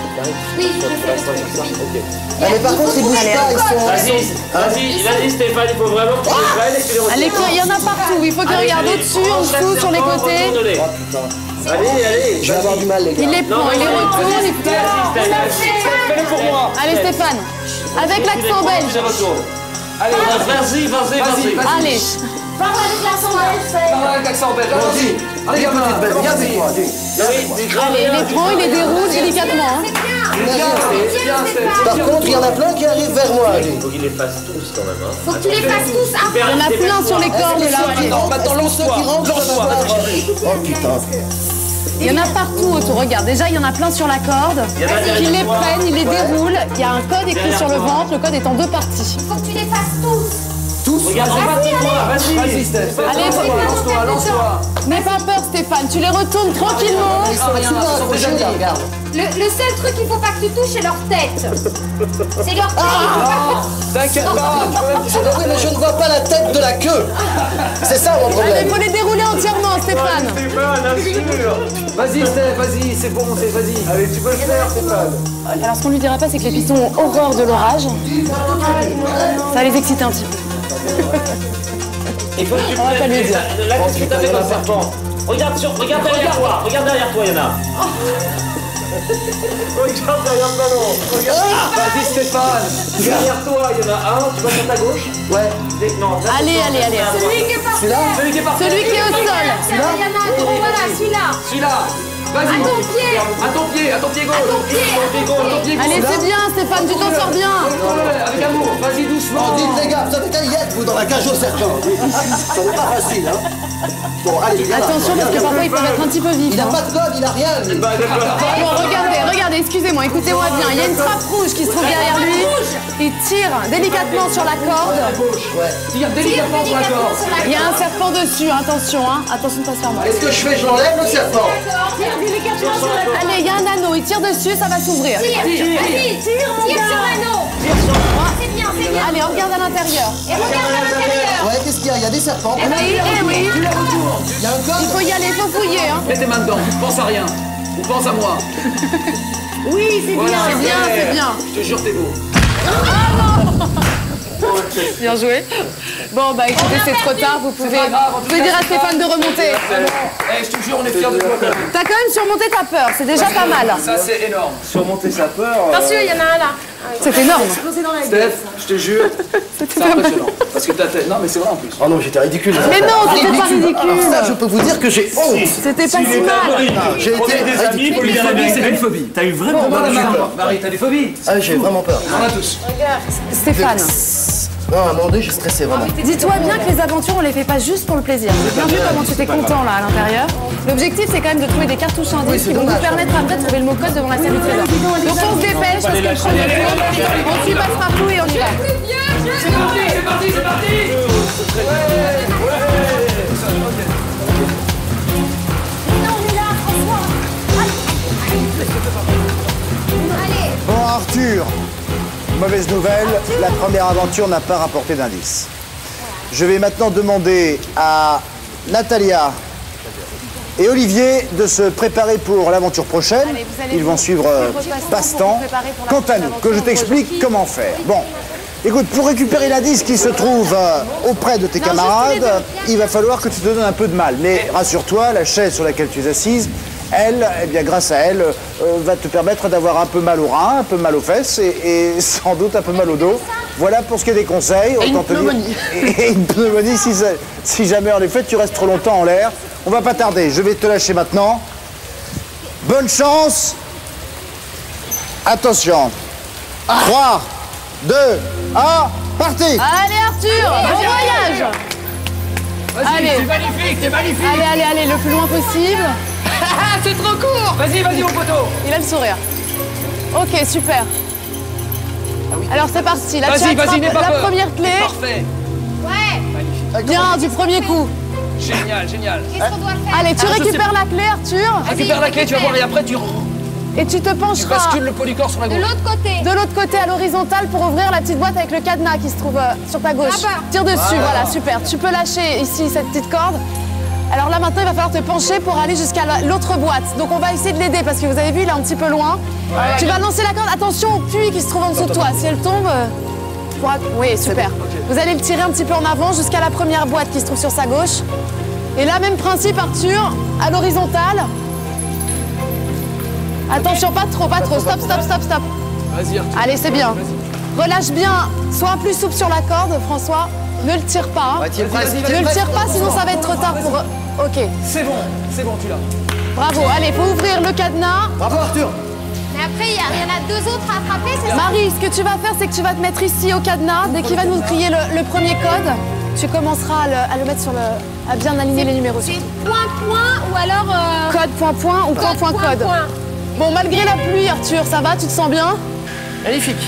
Oui, je sais. Ah, mais par contre, ils bougent pas, ils sont... Vas-y, Stéphane, il faut vraiment que tu les prennes et que tu les retires. Allez, il y en a partout. Il faut qu'il regarde au-dessus, en dessous, sur les côtés. Allez. Je vais avoir du mal, les gars. Il les prend, il les retourne, il fait... Fais-le pour moi. Allez, Stéphane. Avec l'accent belge. Allez, vas-y. Allez. Parle avec l'accent belge. Parle avec l'accent belge. Vas-y. Allez, gamin. Regardez-moi, Allez, il les prend, il les déroule délicatement. hein. Par contre, il y en a plein qui arrivent vers moi. Il faut qu'ils les fassent tous quand même. Hein. Faut que tu les fasses tous Il y en a plein sur les cordes là. Maintenant, lance-toi. Oh putain. Il y en a partout autour. Regarde, déjà il y en a plein sur la corde. Ils les prennent, ils les déroulent. Il y a un code écrit sur le ventre. Le code est en 2 parties. Faut que tu les fasses tous. Regarde, Vas-y, Steph. Allez, Lance-toi. n'aie pas peur, Stéphane. Tu les retournes tranquillement. Le seul truc qu'il faut pas que tu touches, c'est leur tête. C'est leur tête. T'inquiète pas. Oui, mais je ne vois pas la tête de la queue. C'est ça mon Allez, problème. il faut les dérouler entièrement, Stéphane. Vas-y, Steph, vas-y, c'est bon, vas-y. Allez, tu peux le faire, Stéphane. Alors, ce qu'on lui dira pas, c'est que les pistons ont horreur de l'orage. Ça va les exciter un petit peu. Il faut que tu On va pas lui dire. Là, qu'est-ce que t'as fait comme serpent? Regarde derrière toi, il y en a. Regarde derrière le ballon. Vas-y, Stéphane. Derrière toi, il y en a un, tu vas sur ta gauche? Ouais. Non, là, Allez. Celui qui est par terre. Celui qui est parti. Celui qui est au sol. Il y en a un gros, voilà, celui-là. Celui-là. Vas-y. À ton pied. À ton pied gauche. À ton pied. Allez, c'est bien, Stéphane, tu t'en sors bien. Ouais, avec amour. Vas-y, doucement. Dites les gars, vous avez qu'à y être, vous, dans la cage au serpent. Ça n'est pas facile, hein. Bon, allez, viens là. Attention, parce que parfois ils peuvent être un petit peu vifs. Il n'a pas de code, il n'a rien. lui. Bon, regardez, excusez-moi, écoutez-moi bien. Il y a une trappe rouge qui se trouve derrière lui. Il tire délicatement sur la corde. Tire délicatement sur la corde. Il y a un serpent dessus, attention, hein. Attention de pas se faire mal. Qu'est-ce que je fais? Je l'enlève, le serpent. Allez, il y a un anneau, il tire dessus, ça va s'ouvrir. Vas-y, tire sur l'anneau. C'est bien. Allez, on regarde à l'intérieur. Et regarde à l'intérieur. Ouais, qu'est-ce qu'il y a? Il y a des serpents. Eh oui. Il y a un code. Il faut y aller, il faut fouiller, hein. Mets tes mains dedans. Pense à rien. Ou pense à moi. Oui, c'est Voilà, c'est bien. Je te jure, t'es beau. Bien joué. Bon, bah écoutez, c'est trop tard, vous pouvez dire à Stéphane de remonter. Eh, je te jure, on est fiers de toi quand même. T'as quand même surmonté ta peur, c'est déjà pas mal. Ça, c'est énorme. surmonter sa peur. Attention, il y en a un là. C'est énorme. Steph, je te jure, c'est impressionnant. Parce que ta tête. Non, mais c'est vrai en plus. Oh non, j'étais ridicule. Mais non, c'était pas ridicule. Alors ça, je peux vous dire que j'ai honte. C'était pas si mal. J'ai été des amis, faut lui dire la C'est vérité. une phobie. T'as eu vraiment Bon, mal. Marie, t'as des phobies? Ah, j'ai vraiment peur. On en a tous. Stéphane, Non, à un moment donné, j'ai stressé vraiment. dis-toi bien que les aventures, on les fait pas juste pour le plaisir. J'ai bien vu comment tu étais content là à l'intérieur. L'objectif, c'est quand même de trouver des cartouches indices qui vont vous permettre après de trouver le mot-code devant la salle du trésor. Donc on se dépêche parce que le premier tour, on suit passe-partout et on y va. C'est parti. Bon, Arthur, mauvaise nouvelle, la première aventure n'a pas rapporté d'indice. Je vais maintenant demander à Natalia et Olivier de se préparer pour l'aventure prochaine. Allez, vous allez Ils vont suivre passe-temps. Quant à nous, que je t'explique comment faire. Bon, écoute, pour récupérer l'indice qui se trouve auprès de tes camarades, il va falloir que tu te donnes un peu de mal. Mais rassure-toi, la chaise sur laquelle tu es assise, elle, eh bien, grâce à elle, va te permettre d'avoir un peu mal au rein, un peu mal aux fesses et sans doute un peu mal au dos. Voilà pour ce qui est des conseils. Et une pneumonie. Et une pneumonie si jamais, en effet, tu restes trop longtemps en l'air. On va pas tarder, je vais te lâcher maintenant. Bonne chance. Attention. 3, 2, 1, parti. Allez Arthur, bon voyage. Allez. C'est magnifique. Allez, le plus loin possible. C'est trop court. Vas-y, mon poteau. Il a le sourire. Ok, super. Alors c'est parti, là tu Vas-y, attrapes n'aie pas la peur. première clé. Parfait. Ouais. Bien, du premier coup. Génial. Qu'est-ce qu'on doit faire? Allez, tu récupères la clé Arthur. Récupère la clé, tu vas voir, et après tu Et tu te pencheras bascules le polycore sur la De gauche. l'autre côté. de l'autre côté à l'horizontale pour ouvrir la petite boîte avec le cadenas qui se trouve sur ta gauche. Là-bas. Tire dessus, voilà, super. Tu peux lâcher ici cette petite corde. Alors là maintenant il va falloir te pencher pour aller jusqu'à l'autre boîte. Donc on va essayer de l'aider parce que vous avez vu il est un petit peu loin. Tu vas lancer la corde, attention au puits qui se trouve en dessous de toi. Si elle tombe, oui super. Vous allez le tirer un petit peu en avant jusqu'à la première boîte qui se trouve sur sa gauche. Et là même principe Arthur, à l'horizontale. Attention pas trop, stop. Vas-y Arthur. Allez c'est bien. Relâche bien, sois plus souple sur la corde François. Ne le tire pas. Hein. Ne le tire pas, sinon ça va être trop tard pour... Ok. C'est bon, tu l'as. Bravo, allez, faut ouvrir le cadenas. Bravo Arthur. Mais après, il y en a 2 autres à attraper, c'est ça? Marie, ce que tu vas faire, c'est que tu vas te mettre ici au cadenas. Dès qu'il va nous crier le premier code, tu commenceras à le mettre sur le... à bien aligner les numéros. C'est point ou alors... Code, point ou point code. Bon, malgré la pluie, Arthur, ça va? Tu te sens bien? Magnifique.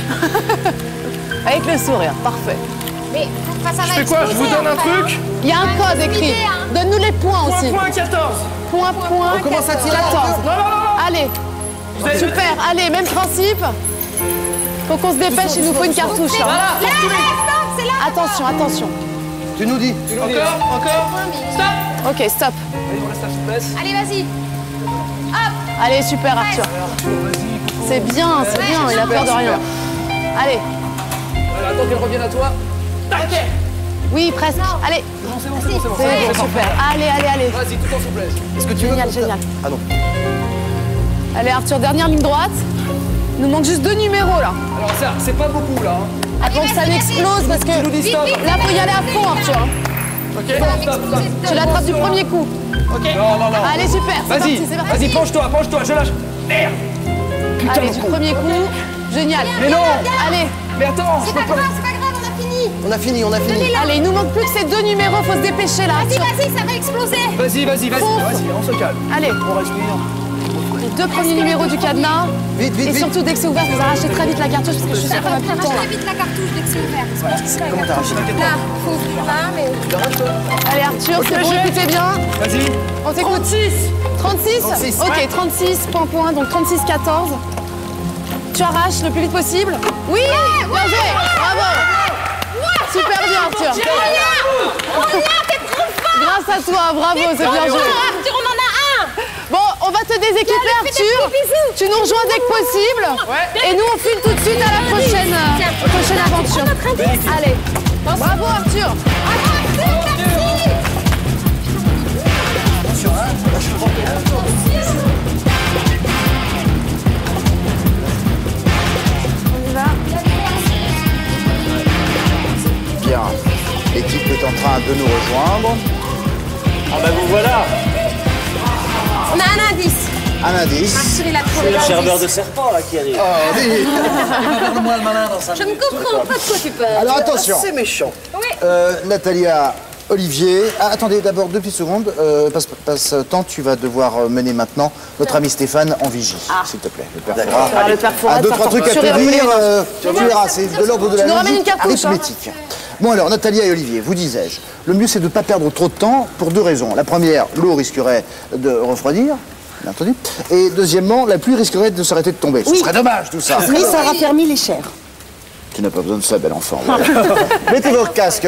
Avec le sourire, parfait. Mais ça va. Je fais quoi? Je vous donne un truc? Il y a un code écrit. Donne-nous les points aussi. Point 14. Point. On commence à tirer. 14. Non. Allez. Super. Allez, même principe. Faut qu'on se dépêche, il nous faut une cartouche. Hein. Là, c'est là. Attention. Tu nous dis. Encore. Stop. Ok, stop. Allez, on laisse la souplesse. Allez, vas-y. Hop. Allez, super Arthur. C'est bien, il a peur de rien. Allez. Attends qu'elle revienne à toi. Ok. Oui, presque. Allez. C'est bon. C'est bon, super. Allez. Vas-y, tout en souplesse. Est-ce que tu veux... Génial. Ah non. Allez Arthur, dernière ligne droite. Il nous manque juste 2 numéros là. Alors ça, c'est pas beaucoup là. Attends que ça n'explose parce que là faut y aller à fond Arthur. Ok. Stop. Tu l'attrapes du premier coup. Ok. Non. Allez super, c'est parti. Vas-y, penche-toi, je lâche. Merde. Allez, du premier coup. Génial. Mais non. Allez. Mais attends. C'est pas grave, on a fini. On a fini. Allez, il nous manque plus que ces 2 numéros, faut se dépêcher là. Vas-y, ça va exploser. Vas-y, on se calme. Allez. On respire. Les 2 premiers numéros du cadenas. Vite. Et surtout, dès que c'est ouvert, vous arrachez très vite la cartouche parce que je suis sûre qu'on va plus le temps là. Arrache vite la cartouche dès que c'est ouvert. Comment t'arraches la Là, faut ouvrir là, mais... Allez Arthur, c'est bon, écoutez bien. Vas-y. On t'écoute. 36. Ok, 36, point, donc 36-14. Tu arraches le plus vite possible. Oui, bien joué. Bravo. Super bien Arthur. T'es trop fort. Grâce à toi, bravo, c'est bien joué. Arthur, on en a un. Bon, on va te déséquiper Arthur. Tu nous rejoins dès que possible. Et nous on file tout de suite à la prochaine aventure. Allez, bravo Arthur. On y va. Bien. L'équipe est en train de nous rejoindre. Ah bah vous voilà. On a un indice. Un indice. Arthur, il a trouvé Le gerbeur l'indice. de serpent là qui arrive. Oh, oui. Je ne comprends pas de quoi tu parles. Alors attention. C'est méchant. Oui. Natalia, Olivier. Ah, attendez, d'abord 2 petites secondes. Passe-temps, tu vas devoir mener maintenant notre ami Stéphane en vigie, s'il te plaît. Le père Fouras. Le père Fouras, 2-3 trucs à te dire. Tu verras, c'est de l'ordre de la nous ramènes une logique cartouche, arithmétique. Bon alors, Natalia et Olivier, vous disais-je, le mieux c'est de ne pas perdre trop de temps pour 2 raisons. La première, l'eau risquerait de refroidir, bien entendu. Et deuxièmement, la pluie risquerait de s'arrêter de tomber. Ce serait dommage tout ça. Oui, ça raffermit les chairs. Tu n'as pas besoin de ça, bel enfant. Voilà. Mettez vos masques.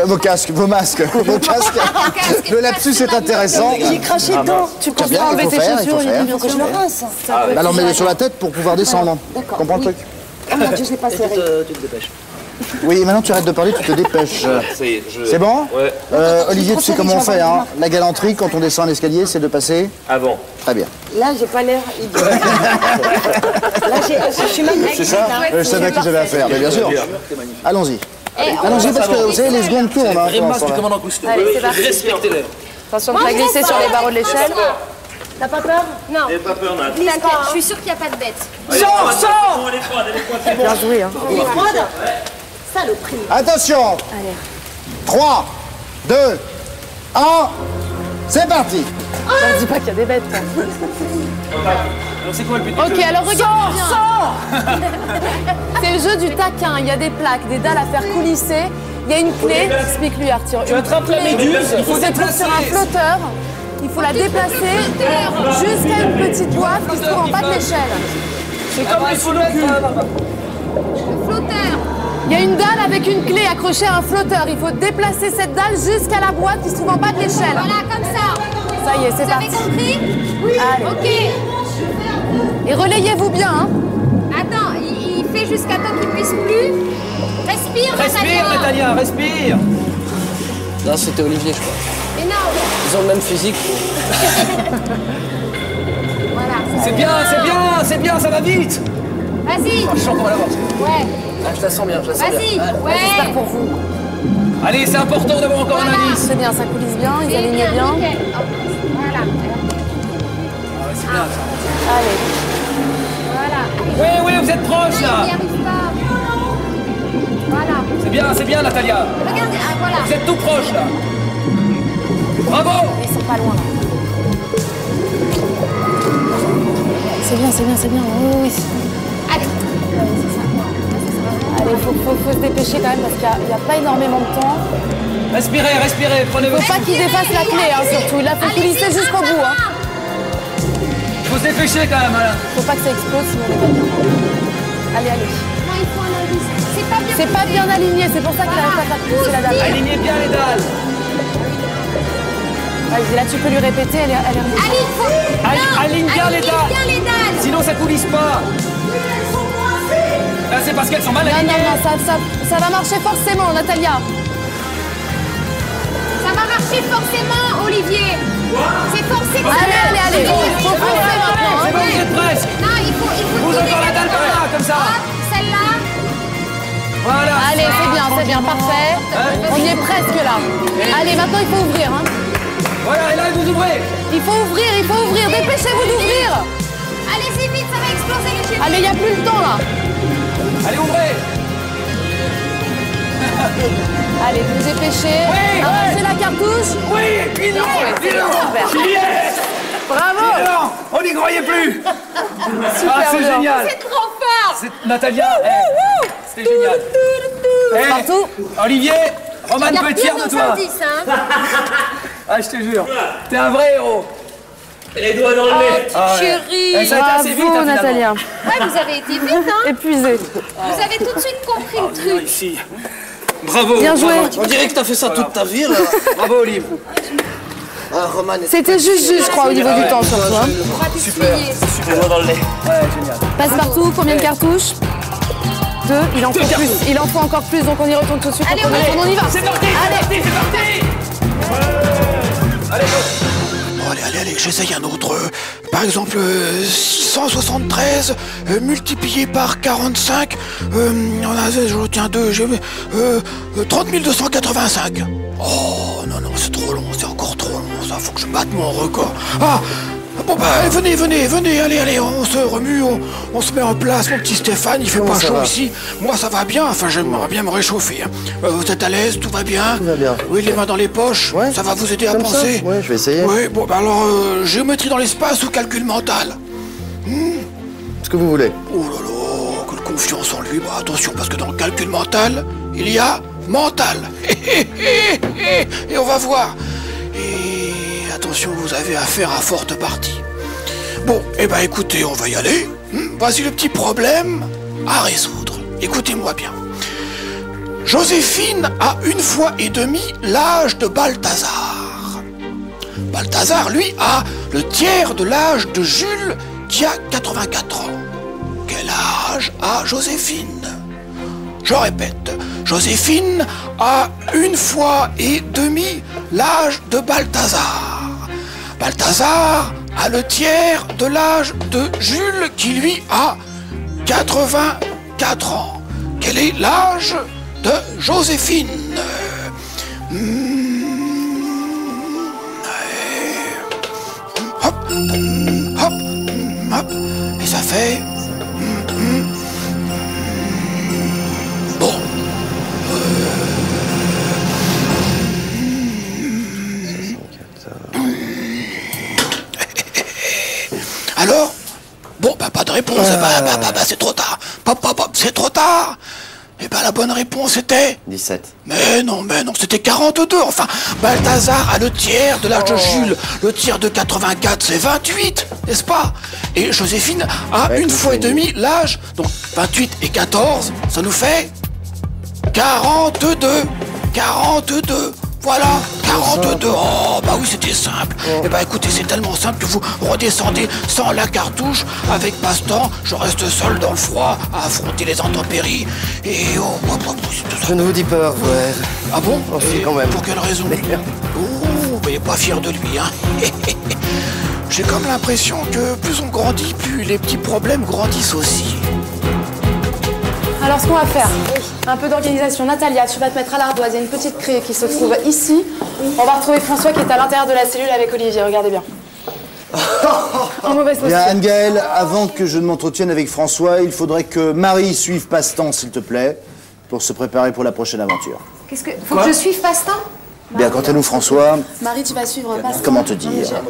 Le lapsus est intéressant. J'ai craché dedans. Tu Très peux bien, pas il enlever faut tes faire, il chaussures, faut il faire. faut que je le rince. Alors mets-le sur la tête pour pouvoir descendre. D'accord, Comprends oui. le truc? Oh mon Dieu, je l'ai pas serré. Tu te dépêches. Oui, et maintenant tu arrêtes de parler, tu te dépêches. C'est bon? Ouais. Olivier, tu sais comment on fait, hein? La galanterie, quand on descend l'escalier, c'est de passer... Avant. Très bien. Là, j'ai pas l'air idiot. Là, je suis magnifique. C'est ça? Je savais que j'avais à faire, mais bien sûr. Allons-y. Allons-y parce que, vous savez, les secondes tournent. Hein, Grimace du commandant Cousteau. Allez, c'est parti. Respectez-les. Attention de pas glisser sur les barreaux de l'échelle. T'as pas peur? Non. N'ayez pas peur, Nat. T'inquiète, je suis sûre qu'il n'y a pas de bête. Sors. Elle est froide. Bien joué, hein. Elle est froide? Saloperie. Attention! Allez. 3, 2, 1, c'est parti! On dit pas qu'il y a des bêtes. Alors c'est quoi le but? Ok, alors regarde bien. C'est le jeu du taquin. Il y a des plaques, des dalles à faire coulisser. Il y a une clé. Explique-lui, Arthur. Tu attrapes la méduse, il faut se trouve déplacer. sur un flotteur. Il faut la déplacer jusqu'à une petite boîte qui se trouve en bas de l'échelle. C'est comme les sous-locules. Flotteur. Il y a une dalle avec une clé accrochée à un flotteur. Il faut déplacer cette dalle jusqu'à la boîte qui se trouve en bas de l'échelle. Voilà, comme ça. Ça y est, c'est parti. Vous avez compris? Oui. Allez. Ok. Et relayez-vous bien, hein. Attends, il fait jusqu'à temps qu'il puisse plus. Respire, Respire, Natalia, respire. Là, c'était Olivier, je crois. Mais non. Ils ont le même physique. Voilà. C'est bien, ça va vite. Vas-y. Oh, je sens qu'on va l'avoir. Ouais. Ah, je la sens bien, je la sens bien. Vas-y. Ouais. J'espère pour vous. Allez, c'est important d'avoir encore un indice. C'est bien, ça coulisse bien, ils alignent bien. Nickel. Hop. Voilà. C'est bien, ça. Allez. Voilà. Oui, vous êtes proche, là. Il n'y arrive pas. Voilà. C'est bien, Natalia. Regardez, ah, voilà. Vous êtes tout proche, là. Bravo. Ils sont pas loin, là. C'est bien. Oui. Allez. Allez, faut se dépêcher quand même parce qu'il n'y a pas énormément de temps. Respirez, prenez votre... Faut pas qu'il dépasse la clé, hein, surtout. Là, faut coulisser jusqu'au bout, hein. Faut se dépêcher quand même, hein. Faut pas que ça explose, sinon on est pas bien. Allez. Non, il faut un indice. C'est pas bien aligné, c'est pour ça qu'il n'arrive pas à faire pousser la dalle. Alignez bien les dalles. Vas-y, là, tu peux lui répéter, elle est remontée. Allez, il faut... Aligne bien les dalles. Sinon, ça coulisse pas. Là, c'est parce qu'elles sont mal alignées. Non, ça va marcher forcément, Natalia. Ça va marcher forcément, Olivier. C'est forcé. Allez. Faut foncer maintenant. C'est bon, vous êtes presque. Non, il faut Bouge encore la dalle par là, comme ça. Hop, celle-là. Voilà. Allez, c'est bien, parfait. On y est presque là. Allez, maintenant, il faut ouvrir, hein. Voilà, et là, vous ouvrez. Il faut ouvrir. Dépêchez-vous d'ouvrir. Allez-y vite, ça va exploser les chéris. Allez, il n'y a plus le temps, là. Allez, ouvrez. Allez, vous dépêchez. Avancez la cartouche. Oui, dis donc. J'y ai. Bravo. On n'y croyait plus. C'est bien. génial. C'est trop fort. Natalia, c'était génial. Partout. Olivier, Roman peut être fier de toi. Ah, je te jure, t'es un vrai héros. Et les doigts dans le nez. Chérie. Ça a été assez vite, Bravo, hein, Natalia. Ouais, vous avez été vite, hein. Épuisée. Vous avez tout de suite compris le truc. Ici. Bravo. Bien joué. On dirait que t'as fait ça toute ta vie, là. Bravo, Olive. Ah, Roman... C'était juste, je crois, au niveau du temps, surtout. Hein. Super. Les doigts dans le nez. Ouais, génial. Passe-partout, combien de cartouches 2, il en faut plus. Il en faut encore plus, donc on y retourne tout de suite. Allez, on y va. C'est parti. Allez. Allez, go. Bon, allez, j'essaye un autre. Par exemple, 673 multiplié par 45. Je retiens 2. 30 285. Oh, non, c'est trop long, c'est encore trop long, ça. Faut que je batte mon record. Ah! Bon, bah, venez, allez, on se remue, on se met en place, mon petit Stéphane, il fait pas chaud ici. Moi, ça va bien, enfin, j'aimerais bien me réchauffer. Vous êtes à l'aise, tout va bien? Tout va bien. Oui, les mains dans les poches, Ouais. ça va vous aider à Comme penser? ça? Ouais, je vais essayer. Oui, bon, bah alors, géométrie dans l'espace ou calcul mental? Ce que vous voulez. Oh là là, quelle confiance en lui. Bah, attention, parce que dans le calcul mental, il y a mental. Et on va voir. Et attention, vous avez affaire à forte partie. Bon, eh ben écoutez, on va y aller. Voici le petit problème à résoudre. Écoutez-moi bien. Joséphine a 1 fois et demi l'âge de Balthazar. Balthazar, lui, a le tiers de l'âge de Jules, qui a 84 ans. Quel âge a Joséphine? Je répète, Joséphine a 1 fois et demi l'âge de Balthazar. Balthazar a le tiers de l'âge de Jules, qui lui a 84 ans. Quel est l'âge de Joséphine? Hop, hop, hop, et ça fait... Bon. Alors? Bon, bah pas de réponse, c'est trop tard. C'est trop tard. Eh ben la bonne réponse était... 17. Mais non, c'était 42, enfin. Balthazar a le tiers de l'âge de Jules. Le tiers de 84, c'est 28, n'est-ce pas? Et Joséphine a 1 fois et demi l'âge. Donc 28 et 14, ça nous fait... 42. Voilà, 42. Oh, bah oui, c'était simple. Eh ben écoutez, c'est tellement simple que vous redescendez sans la cartouche. Avec passe-temps, je reste seul dans le froid à affronter les intempéries. Et Je ne vous dis pas, ouais. Ah bon? Oh, si, quand même. Pour quelle raison? Oh, mais pas fier de lui, hein. J'ai comme l'impression que plus on grandit, plus les petits problèmes grandissent aussi. Alors, ce qu'on va faire, un peu d'organisation. Natalia, tu vas te mettre à l'ardoise. Il y a une petite craie qui se trouve ici. On va retrouver François qui est à l'intérieur de la cellule avec Olivier. Regardez bien. En mauvaise posture. Bien, Anne-Gaëlle, avant que je ne m'entretienne avec François, il faudrait que Marie suive Passe-Temps, s'il te plaît, pour se préparer pour la prochaine aventure. Qu'est-ce que... Faut que je suive Passe-Temps? Bien, quant à nous, François, Marie, tu vas suivre Passe-Temps. comment te dire?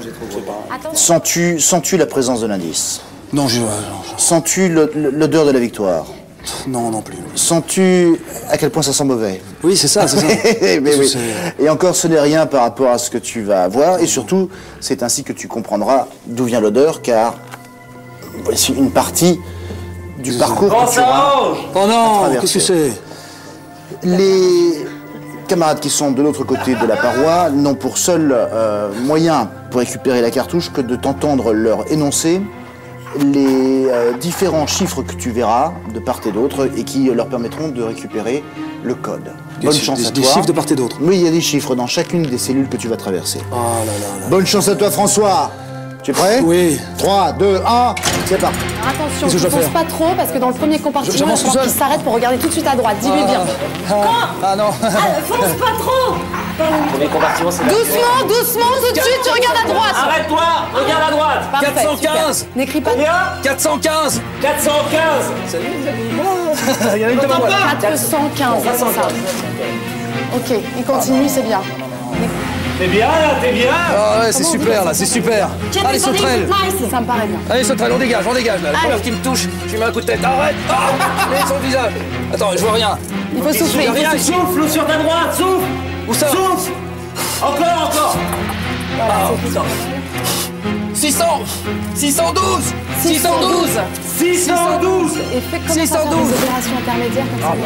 Sens-tu la présence de l'indice? Non, Sens-tu l'odeur de la victoire? Non, non plus. Sens-tu à quel point ça sent mauvais? Oui, c'est ça, c'est ça. Mais oui. Et encore, ce n'est rien par rapport à ce que tu vas voir. Et surtout, c'est ainsi que tu comprendras d'où vient l'odeur, car voici une partie du parcours que tu auras. Oh non, qu'est-ce que c'est? Les camarades qui sont de l'autre côté de la paroi n'ont pour seul moyen pour récupérer la cartouche que de t'entendre leur énoncer les différents chiffres que tu verras de part et d'autre et qui leur permettront de récupérer le code. Bonne chance à toi. Des chiffres de part et d'autre? Oui, il y a des chiffres dans chacune des cellules que tu vas traverser. Oh là là là. Bonne chance à toi, François. Tu es prêt? Oui. 3, 2, 1, c'est parti. Attention, tu ne fonces pas trop parce que dans le premier compartiment, il faut qu'il s'arrête pour regarder tout de suite à droite. Dis-lui bien. Ah non. Fonce pas trop! Premier compartiment, c'est Doucement, doucement, tout de suite, tu regardes à droite. Arrête-toi! Regarde à droite! Parfait, 415. super. N'écris pas. Combien? 415. 415! Il y en a une devant moi. 415, c'est ça. Ok, il continue, c'est bien. T'es bien là, t'es bien! Ah ouais, c'est super là, c'est super. Allez, sauterelle. Ça me paraît bien. Allez, sauterelle, on dégage là. La première qui me touche, je lui mets un coup de tête. Arrête! Ah! Allez, sur le visage. Attends, je vois rien. Il faut souffler. Rien, souffle sur ta droite, souffle! Où ça? Souffle! Encore! Voilà, c'est putain. 600! 612! 612! 612! Et fais comme ça, des opérations intermédiaires comme ça.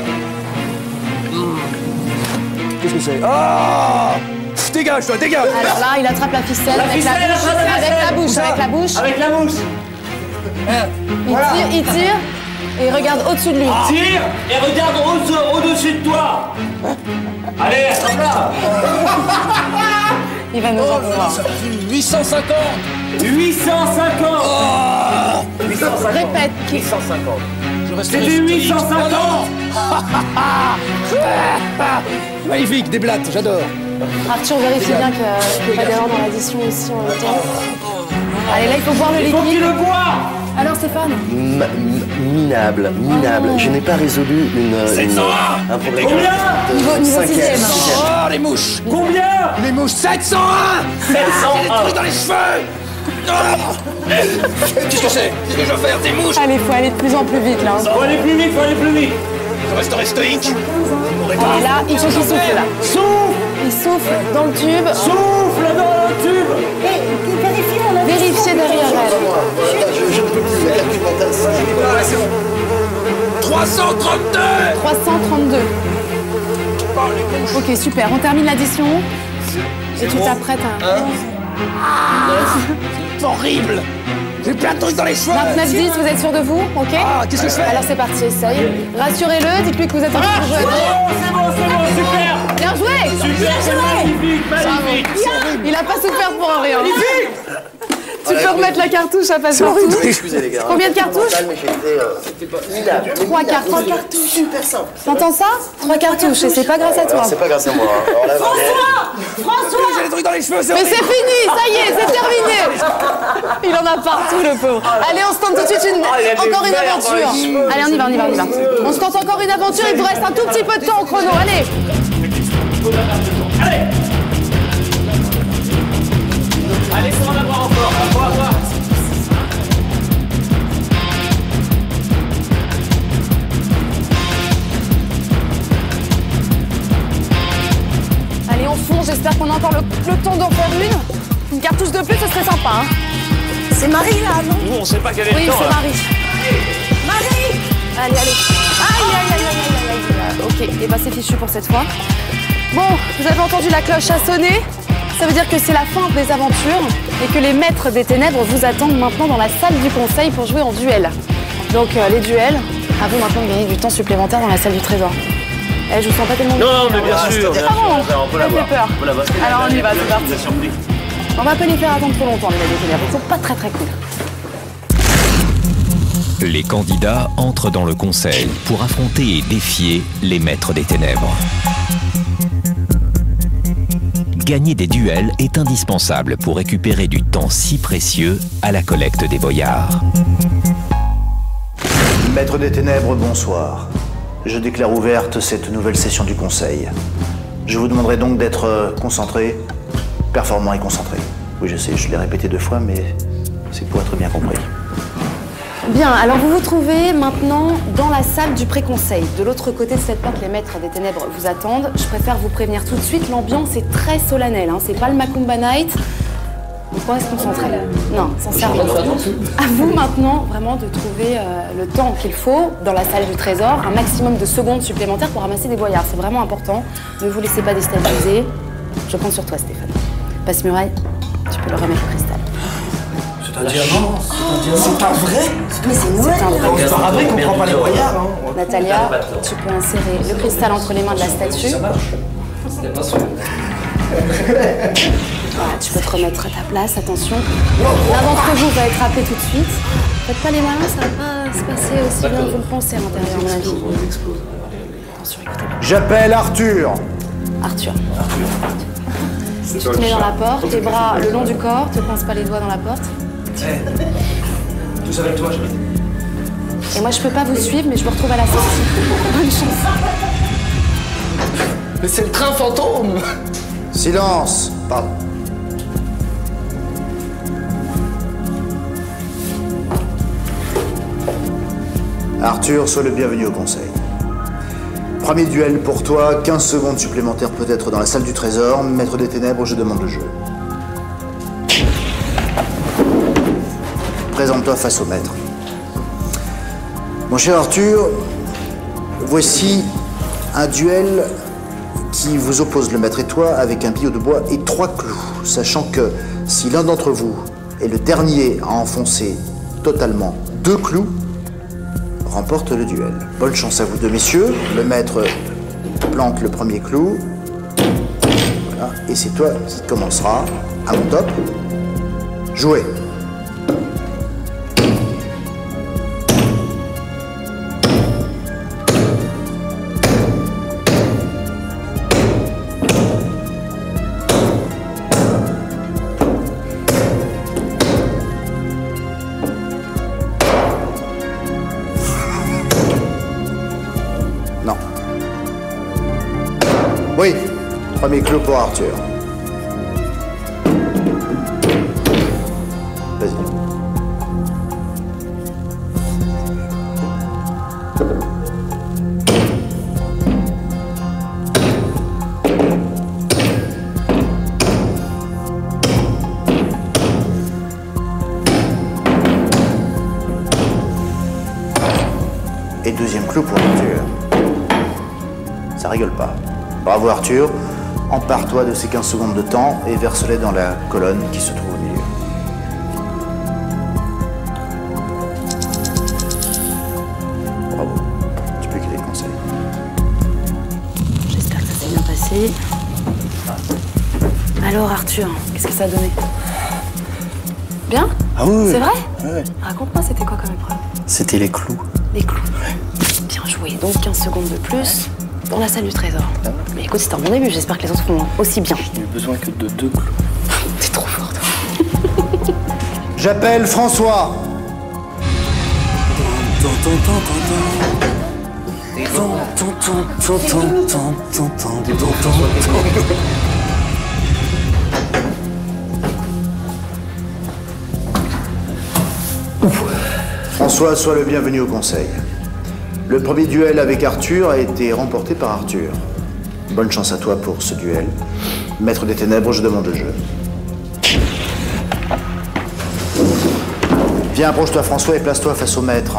Qu'est-ce que c'est? Ah! Dégage, toi, dégage! Alors là, il attrape la ficelle avec la bouche. Avec la bouche. Avec la bouche! Il tire et regarde au-dessus de lui. Tire et regarde au-dessus de toi! Allez, attrape là! Il va nous en voir. 850! 850! 850! Répète. 850. C'est du 850! Magnifique, des blattes, j'adore. Arthur, vérifie bien qu'il n'y ait pas d'erreur dans l'addition aussi en même temps. Allez, là, il faut boire le Il faut qu'il liquide. le boit! Alors, Stéphane? Minable. Je n'ai pas résolu un problème. Combien? Niveau 6e. Oh, les mouches! Combien? Les mouches, 701! 701! Des trucs dans les cheveux! Qu'est-ce que c'est? Qu'est-ce que je dois faire? Des mouches! Allez, il faut aller de plus en plus vite, là. Faut aller plus vite, faut aller plus vite! Je resterai stoïque! Et là, il faut qu'il souffle, là. Souffle! Il souffle dans le tube. Souffle dans le tube! Vérifiez derrière elle. Je ne peux plus, la calcul mentale, C'est bon. 332! 332. Ok, super. On termine l'addition. Et tu t'apprêtes à... C'est horrible! J'ai plein de trucs dans les cheveux! 29-10, vous êtes sûr de vous? Ok? Ah, qu'est-ce que je fais? Alors c'est parti, essaye. Rassurez-le, dites-lui que vous êtes en train de jouer. C'est bon, super! Bien joué! Super, c'est magnifique, magnifique! Il a pas souffert pour un rien. Tu peux remettre la cartouche à passer partout. Excusez les gars. Combien de cartouches? Mais j'étais minable. 3 cartouches. Super simple. T'entends ça? 3 cartouches et c'est pas grâce à toi. C'est pas grâce à moi. Alors là, J'ai des trucs dans les cheveux, c'est Mais horrible. c'est fini, ça y est, c'est terminé. Il en a partout, le pauvre. Allez, on se tente tout de suite encore une aventure. Allez, on y va. On se tente encore une aventure, il vous reste un tout petit peu de temps au chrono. Allez. Allez, faut en avoir encore, faut avoir. Allez, on fonce, j'espère qu'on a encore le temps d'en faire une. Une cartouche de plus, ce serait sympa, hein. C'est Marie là, non? Nous, on sait pas quel est Oui, le temps, c'est là. Marie. Marie! Allez. Aïe. Ok, et bah c'est fichu pour cette fois. Bon, vous avez entendu la cloche à sonner. Ça veut dire que c'est la fin des aventures et que les maîtres des ténèbres vous attendent maintenant dans la salle du conseil pour jouer en duel. Donc les duels, à vous maintenant de gagner du temps supplémentaire dans la salle du trésor. Eh, je vous sens pas tellement... Non, mais bien sûr. Ah bon, on peut la voir. peur. On peut la voir. Alors on y va, c'est parti. La surprise. On va pas les faire attendre trop longtemps, les maîtres des ténèbres. Ils sont pas très cool. Les candidats entrent dans le conseil pour affronter et défier les maîtres des ténèbres. Gagner des duels est indispensable pour récupérer du temps si précieux à la collecte des boyards. Maître des ténèbres, bonsoir. Je déclare ouverte cette nouvelle session du conseil. Je vous demanderai donc d'être concentré, performant et concentré. Oui, je sais, je l'ai répété 2 fois, mais c'est pour être bien compris. Bien, alors vous vous trouvez maintenant dans la salle du pré-conseil. De l'autre côté de cette porte, les maîtres des ténèbres vous attendent. Je préfère vous prévenir tout de suite, l'ambiance est très solennelle. Hein. C'est pas le Macumba Night. On pourrait se concentrer. Non, sincèrement. À vous maintenant vraiment de trouver le temps qu'il faut dans la salle du trésor, un maximum de secondes supplémentaires pour ramasser des boyards. C'est vraiment important. Ne vous laissez pas déstabiliser. Je compte sur toi, Stéphane. Passe-muraille, tu peux leur remettre le cristal. C'est un diamant. C'est pas vrai. Mais c'est Noël. C'est pas vrai qu'on prend pas les boyards. Natalia, tu peux insérer le cristal entre les mains de la statue. Ça marche. C'était pas sûr. Voilà, tu peux te remettre à ta place, attention. L'un d'entre vous va être happé tout de suite. Faites pas les malins, ça va pas se passer aussi bien que vous le pensez à l'intérieur, à mon avis. Attention, écoutez. J'appelle Arthur. Arthur. Tu te mets dans la porte, tes bras le long du corps, te pince pas les doigts dans la porte. Tous avec toi, Et moi, je peux pas vous suivre, mais je vous retrouve à la sortie. Bonne chance. Mais c'est le train fantôme. Silence. Pardon. Arthur, sois le bienvenu au conseil. Premier duel pour toi, 15 secondes supplémentaires peut-être dans la salle du trésor. Maître des ténèbres, je demande le jeu. Présente-toi face au maître. Mon cher Arthur, voici un duel qui vous oppose le maître et toi avec un billot de bois et 3 clous, sachant que si l'un d'entre vous est le dernier à enfoncer totalement 2 clous, remporte le duel. Bonne chance à vous deux, messieurs. Le maître plante le premier clou. Voilà. Et c'est toi qui commencera à mon top. Jouez. Oui, premier clou pour Arthur. Vas-y. Et deuxième clou pour Arthur. Ça rigole pas. Bravo Arthur, empare-toi de ces 15 secondes de temps et verse-les dans la colonne qui se trouve au milieu. Bravo, tu peux quitter le conseil. J'espère que ça s'est bien passé. Alors Arthur, qu'est-ce que ça a donné? Bien? Ah oui. C'est vrai? Ouais. Raconte-moi, c'était quoi comme épreuve? C'était les clous. Les clous. Bien joué, donc 15 secondes de plus dans la salle du trésor. Mais écoute, c'était un bon début, j'espère que les autres feront aussi bien. Je n'ai besoin que de 2 clous. T'es trop fort, toi. J'appelle François. François, sois le bienvenu au conseil. Le premier duel avec Arthur a été remporté par Arthur. Bonne chance à toi pour ce duel. Maître des ténèbres, je demande le jeu. Viens, approche-toi François et place-toi face au maître.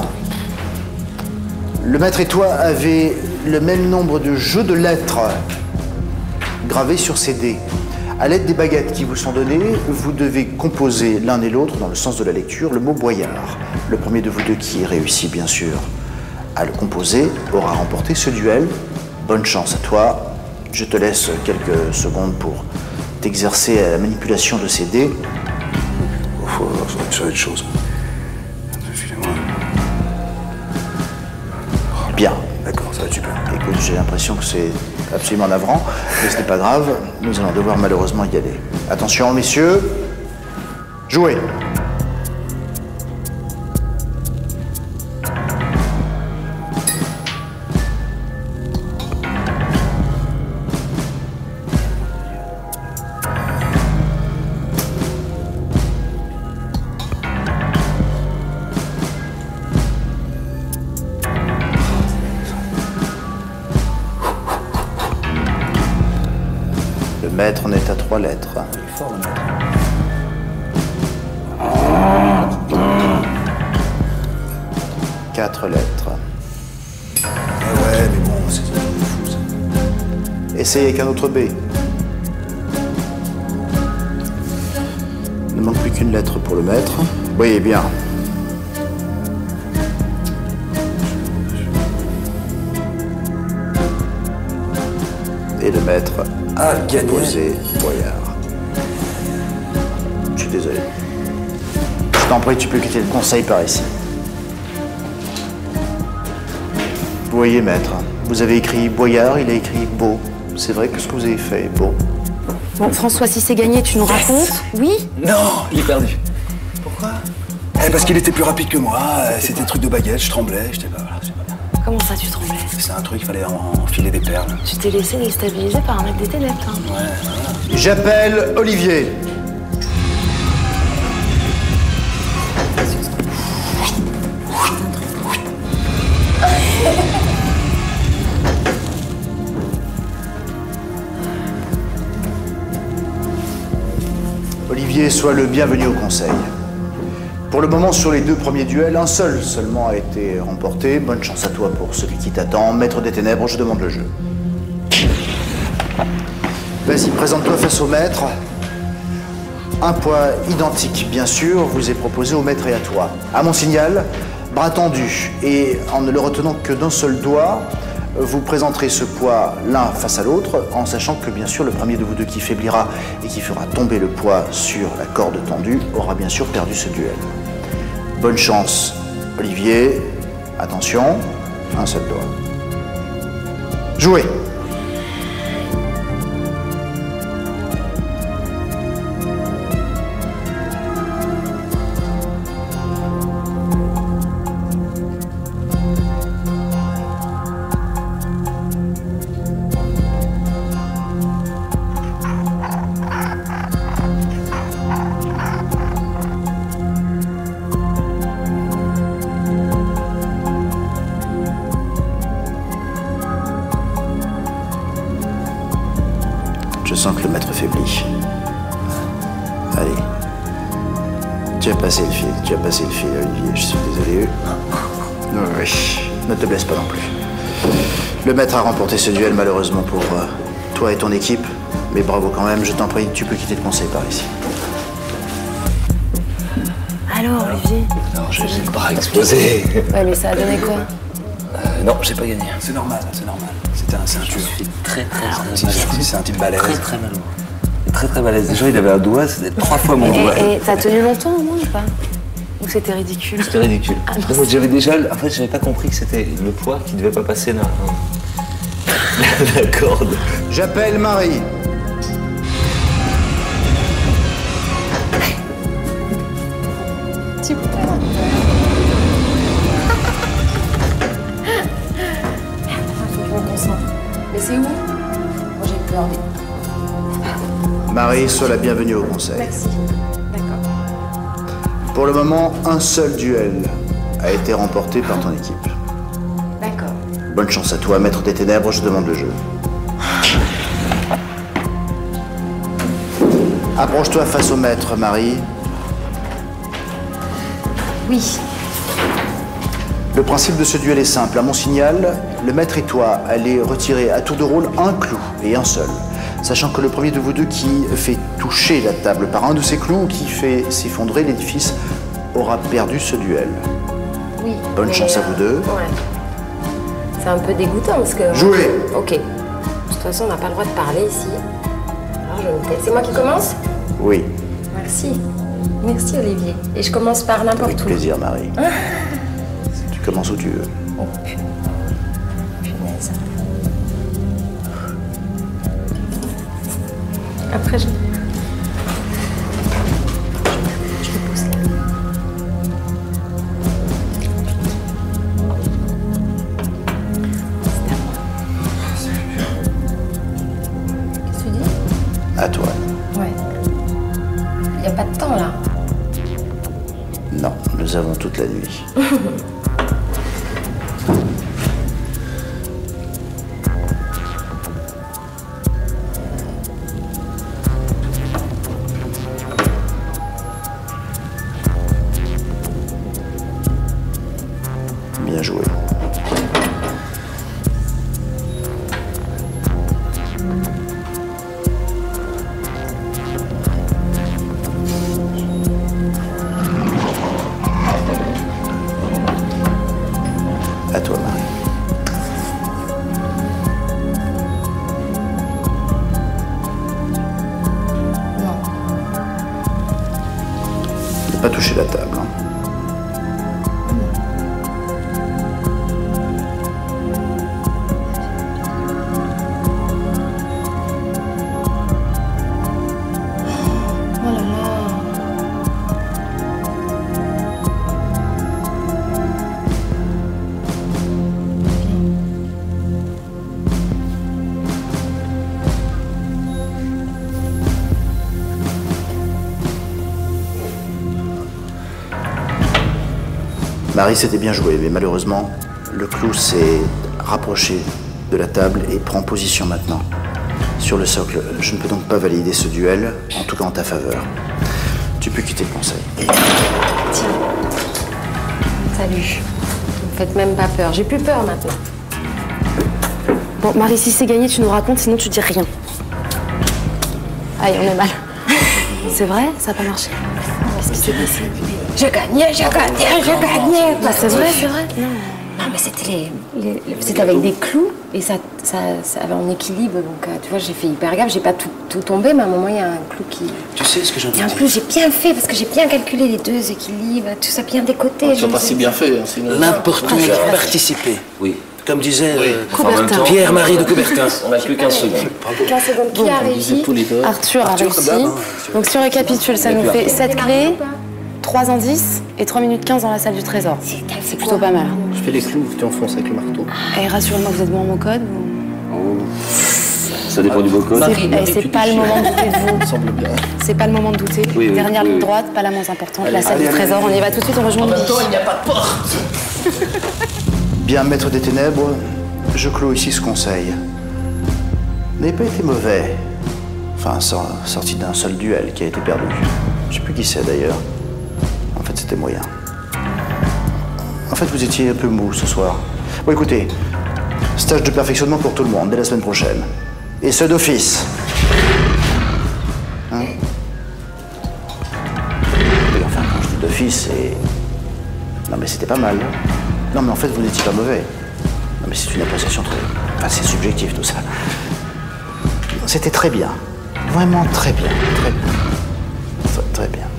Le maître et toi avez le même nombre de jeux de lettres. gravés sur ces dés. À l'aide des baguettes qui vous sont données, vous devez composer l'un et l'autre, dans le sens de la lecture, le mot boyard. Le premier de vous deux qui réussit, bien sûr, à le composer aura remporté ce duel. Bonne chance à toi. Je te laisse quelques secondes pour t'exercer à la manipulation de ces dés. Il faut faire une chose. Filez-moi. Bien. D'accord, ça va être super. Écoute, j'ai l'impression que c'est absolument navrant, mais ce n'est pas grave. Nous allons devoir malheureusement y aller. Attention, messieurs. Jouez. Le maître n'est à 3 lettres. Il est fort, le maître. 4 lettres. Ouais, mais bon, c'est fou, ça. Essayez avec un autre B. Il ne manque plus qu'une lettre pour le maître. Voyez bien. Et le maître a composé boyard. Je suis désolé. Je t'en prie, tu peux quitter le conseil par ici. Vous voyez, maître, vous avez écrit boyard, il a écrit beau. C'est vrai que ce que vous avez fait est beau. Bon, François, si c'est gagné, tu nous racontes? Oui? Non, il est perdu. Pourquoi? Parce qu'il était plus rapide que moi. C'était un truc de baguette, je tremblais, j'étais pas... Voilà, c'est pas bien. Comment ça, tu tremblais? C'est un truc, il fallait enfiler des perles. Tu t'es laissé déstabiliser par un mec des ténèbres, hein. Ouais, voilà. J'appelle Olivier. Olivier, sois le bienvenu au conseil. Pour le moment, sur les 2 premiers duels, un seul seulement a été remporté. Bonne chance à toi pour celui qui t'attend. Maître des ténèbres, je demande le jeu. Vas-y, présente-toi face au maître. Un poids identique, bien sûr, vous est proposé au maître et à toi. À mon signal, bras tendu, et en ne le retenant que d'un seul doigt, vous présenterez ce poids l'un face à l'autre, en sachant que, bien sûr, le premier de vous deux qui faiblira et qui fera tomber le poids sur la corde tendue aura bien sûr perdu ce duel. Bonne chance, Olivier. Attention, un seul doigt. Jouez. Je sens que le maître faiblit. Allez. Tu as passé le fil, Olivier. Je suis désolé. Oui, ne te blesse pas non plus. Le maître a remporté ce duel, malheureusement, pour toi et ton équipe. Mais bravo quand même, je t'en prie, tu peux quitter le conseil par ici. Alors, Olivier? Non, j'ai le bras explosé. Ouais, mais ça a donné quoi? Non, j'ai pas gagné. C'est normal, c'est normal. C'est un tueur. Je suis très C'est un type balèze. très malheureux. Très balèze. Déjà, il avait un doigt, c'était 3 fois mon doigt. Et t'as tenu longtemps au moins ou pas? Ou c'était ridicule? C'était ridicule. Ah, non, J'avais déjà... En fait, j'avais pas compris que c'était le poids qui devait pas passer dans la corde. J'appelle Marie. Mais c'est où? Moi j'ai peur des... Marie, sois la bienvenue au conseil. Merci. D'accord. Pour le moment, un seul duel a été remporté par ton équipe. D'accord. Bonne chance à toi, maître des ténèbres, je demande le jeu. Approche-toi face au maître, Marie. Oui. Le principe de ce duel est simple. À mon signal, le maître et toi allez retirer à tour de rôle un clou, et un seul. sachant que le premier de vous deux qui fait toucher la table par un de ces clous ou qui fait s'effondrer l'édifice aura perdu ce duel. Oui. Bonne chance à vous deux. Ouais. C'est un peu dégoûtant parce que... Jouez. Ok. De toute façon, on n'a pas le droit de parler ici. Alors je me tais. C'est moi qui commence? Oui. Merci. Merci Olivier. Et je commence par n'importe où. Avec plaisir, Marie. Ah. Tu commences où tu veux. Oh punaise. Après, je me pose là. Qu'est-ce que tu dis? À toi. Ouais. Il n'y a pas de temps là. Non, nous avons toute la nuit. Bien joué. À toi, Marie. Non. Ne pas toucher la table. Hein. Oh là là. Marie, c'était bien joué, mais malheureusement, le clou s'est rapproché de la table et prend position maintenant sur le socle. Je ne peux donc pas valider ce duel, en tout cas en ta faveur. Tu peux quitter le conseil. Tiens. Salut. Vous me faites même pas peur. J'ai plus peur maintenant. Bon, Marie, si c'est gagné, tu nous racontes, sinon tu dis rien. Aïe, on est mal. C'est vrai? Ça n'a pas marché? Qu'est-ce qui s'est passé? J'ai gagné. Bah, c'est vrai, c'est vrai. Non. Non, mais c'était c'était avec des clous et ça avait en équilibre. Donc, tu vois, j'ai fait hyper gaffe. J'ai pas tout tombé, mais à un moment, il y a un clou qui... Tu sais ce que j'ai envie Et de en dire? plus, j'ai bien fait parce que j'ai bien calculé les deux équilibres, tout ça bien décoté. Ils sont pas si bien faits, hein, sinon. N'importe où participer. Oui. Comme disait Coubertin. Pierre-Marie de Coubertin. On n'a plus 15 secondes. 15 secondes. Qui a réussi? Arthur a réussi. Donc si on récapitule, ça nous fait 7 clés, 3 indices et 3 minutes 15 dans la salle du trésor. C'est plutôt pas mal. Je fais les clous, tu enfonces avec le marteau. Et rassurez-moi, vous êtes bon en mot code Ça dépend du beau code. C'est pas le moment de douter de vous. Semble bien. C'est pas le moment de douter. Oui, Dernière oui, ligne oui. droite, pas la moins importante. La salle du trésor, on y va tout de suite, on rejoint le billet. il n'y a pas de porte. Bien, maître des ténèbres, je clôt ici ce conseil. N'avez pas été mauvais. Enfin, sorti d'un seul duel qui a été perdu. Je sais plus qui c'est d'ailleurs. En fait, c'était moyen. En fait, vous étiez un peu mou ce soir. Bon, écoutez, stage de perfectionnement pour tout le monde dès la semaine prochaine. Et ce d'office. Hein? Oui, enfin, quand je dis d'office, c'est... Non, mais c'était pas mal. Non, mais en fait, vous n'étiez pas mauvais. Non, mais c'est une appréciation très... Enfin, c'est subjectif, tout ça. C'était très bien. Vraiment très bien. Très bien. Très bien.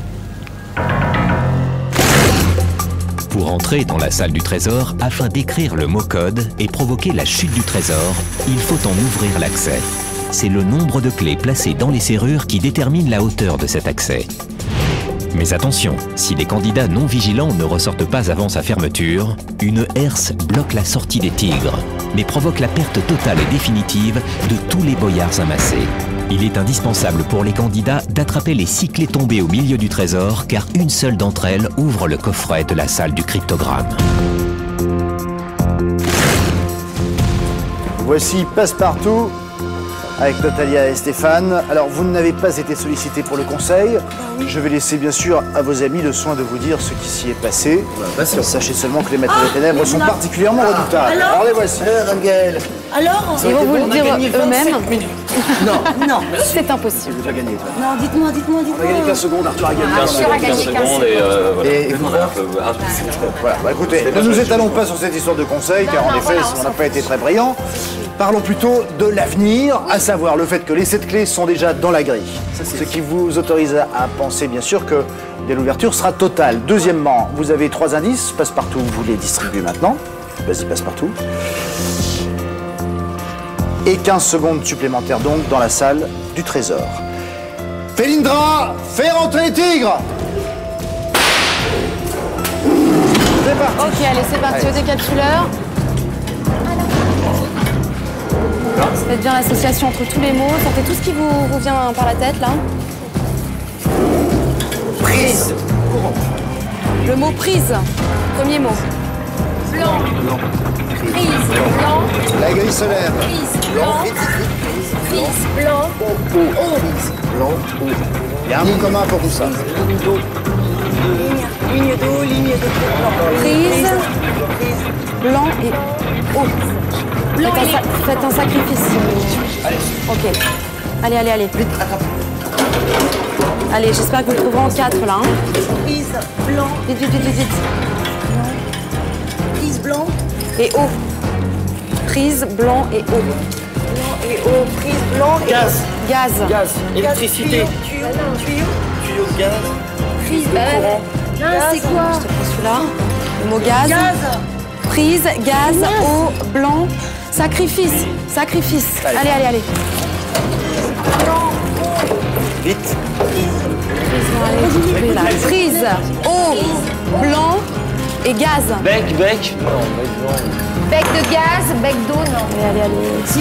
Pour entrer dans la salle du trésor, afin d'écrire le mot code et provoquer la chute du trésor, il faut en ouvrir l'accès. C'est le nombre de clés placées dans les serrures qui détermine la hauteur de cet accès. Mais attention, si les candidats non vigilants ne ressortent pas avant sa fermeture, une herse bloque la sortie des tigres, mais provoque la perte totale et définitive de tous les boyards amassés. Il est indispensable pour les candidats d'attraper les 6 clés tombées au milieu du trésor, car une seule d'entre elles ouvre le coffret de la salle du cryptogramme. Voici Passepartout, avec Natalia et Stéphane. Alors, vous n'avez pas été sollicité pour le conseil. Je vais laisser bien sûr à vos amis le soin de vous dire ce qui s'y est passé. Sachez seulement que les maîtres des ténèbres sont particulièrement redoutables. Alors les voici. Rangel. Alors Ils vont vous le dire eux-mêmes. Non. C'est impossible. Tu as gagné, toi. Non, dites-moi. On a gagné 15 secondes, Arthur a gagné. Arthur a gagné 15 secondes Et voilà, bah, écoutez, ne nous étalons pas sur cette histoire de conseil, car en effet, on n'a pas été très brillant. Parlons plutôt de l'avenir, à savoir le fait que les 7 clés sont déjà dans la grille. Ce qui vous autorise à penser, bien sûr, que l'ouverture sera totale. Deuxièmement, vous avez 3 indices, passe-partout, vous les distribuez maintenant. Vas-y, passe-partout. Et 15 secondes supplémentaires donc dans la salle du trésor. Félindra, fais rentrer les tigres! C'est parti. Ok, allez, c'est parti au décapsuleur. Faites bien l'association entre tous les mots. Sortez tout ce qui vous vient par la tête, là. Prise. Le mot prise. Premier mot. Blanc. Prise. Blanc. La grille se lève. Prise. Blanc. Prise. Blanc. Blanc. Il y a un mot commun pour tout ça. Ligne d'eau, ligne de blanc. Prise. Blanc et eau. Blanc Faites un sacrifice. Allez. Ok. Allez. Vite, attrape. Allez, j'espère que vous le trouverez en 4 là. Hein. Prise, blanc. Vite. Prise, blanc. Et eau. Prise, blanc et eau. Blanc et eau. Prise, blanc et Gaz. Gaz. Électricité. Tuyau, Gaz. Prise. Courant. Non, c'est quoi? Je te prends celui-là. Le mot gaz. Gaz. Prise, gaz, eau, blanc. Sacrifice. Allez. Vite. Prise, eau, blanc et gaz. Bec. Non, bec blanc. Bec de gaz, bec d'eau, non. Allez. Si.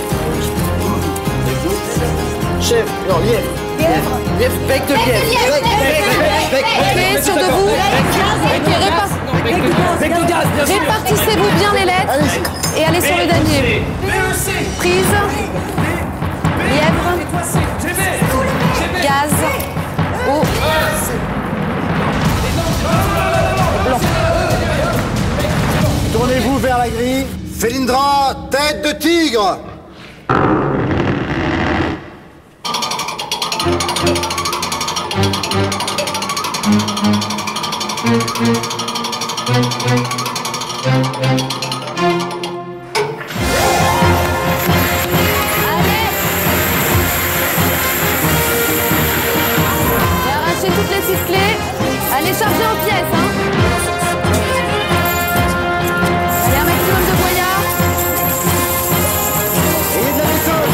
Chef, non, lièvre. Lièvre, bec de lièvre. Ok, sur de vous. Répartissez-vous bien les lettres et allez sur le damier. Prise, lièvre, gaz, eau, blanc. Tournez-vous vers la grille. Félindra, tête de tigre. Arrachez toutes les 6 clés. Allez charger en pièces, hein. Allez, un maximum de boyards. Ayez de la méthode.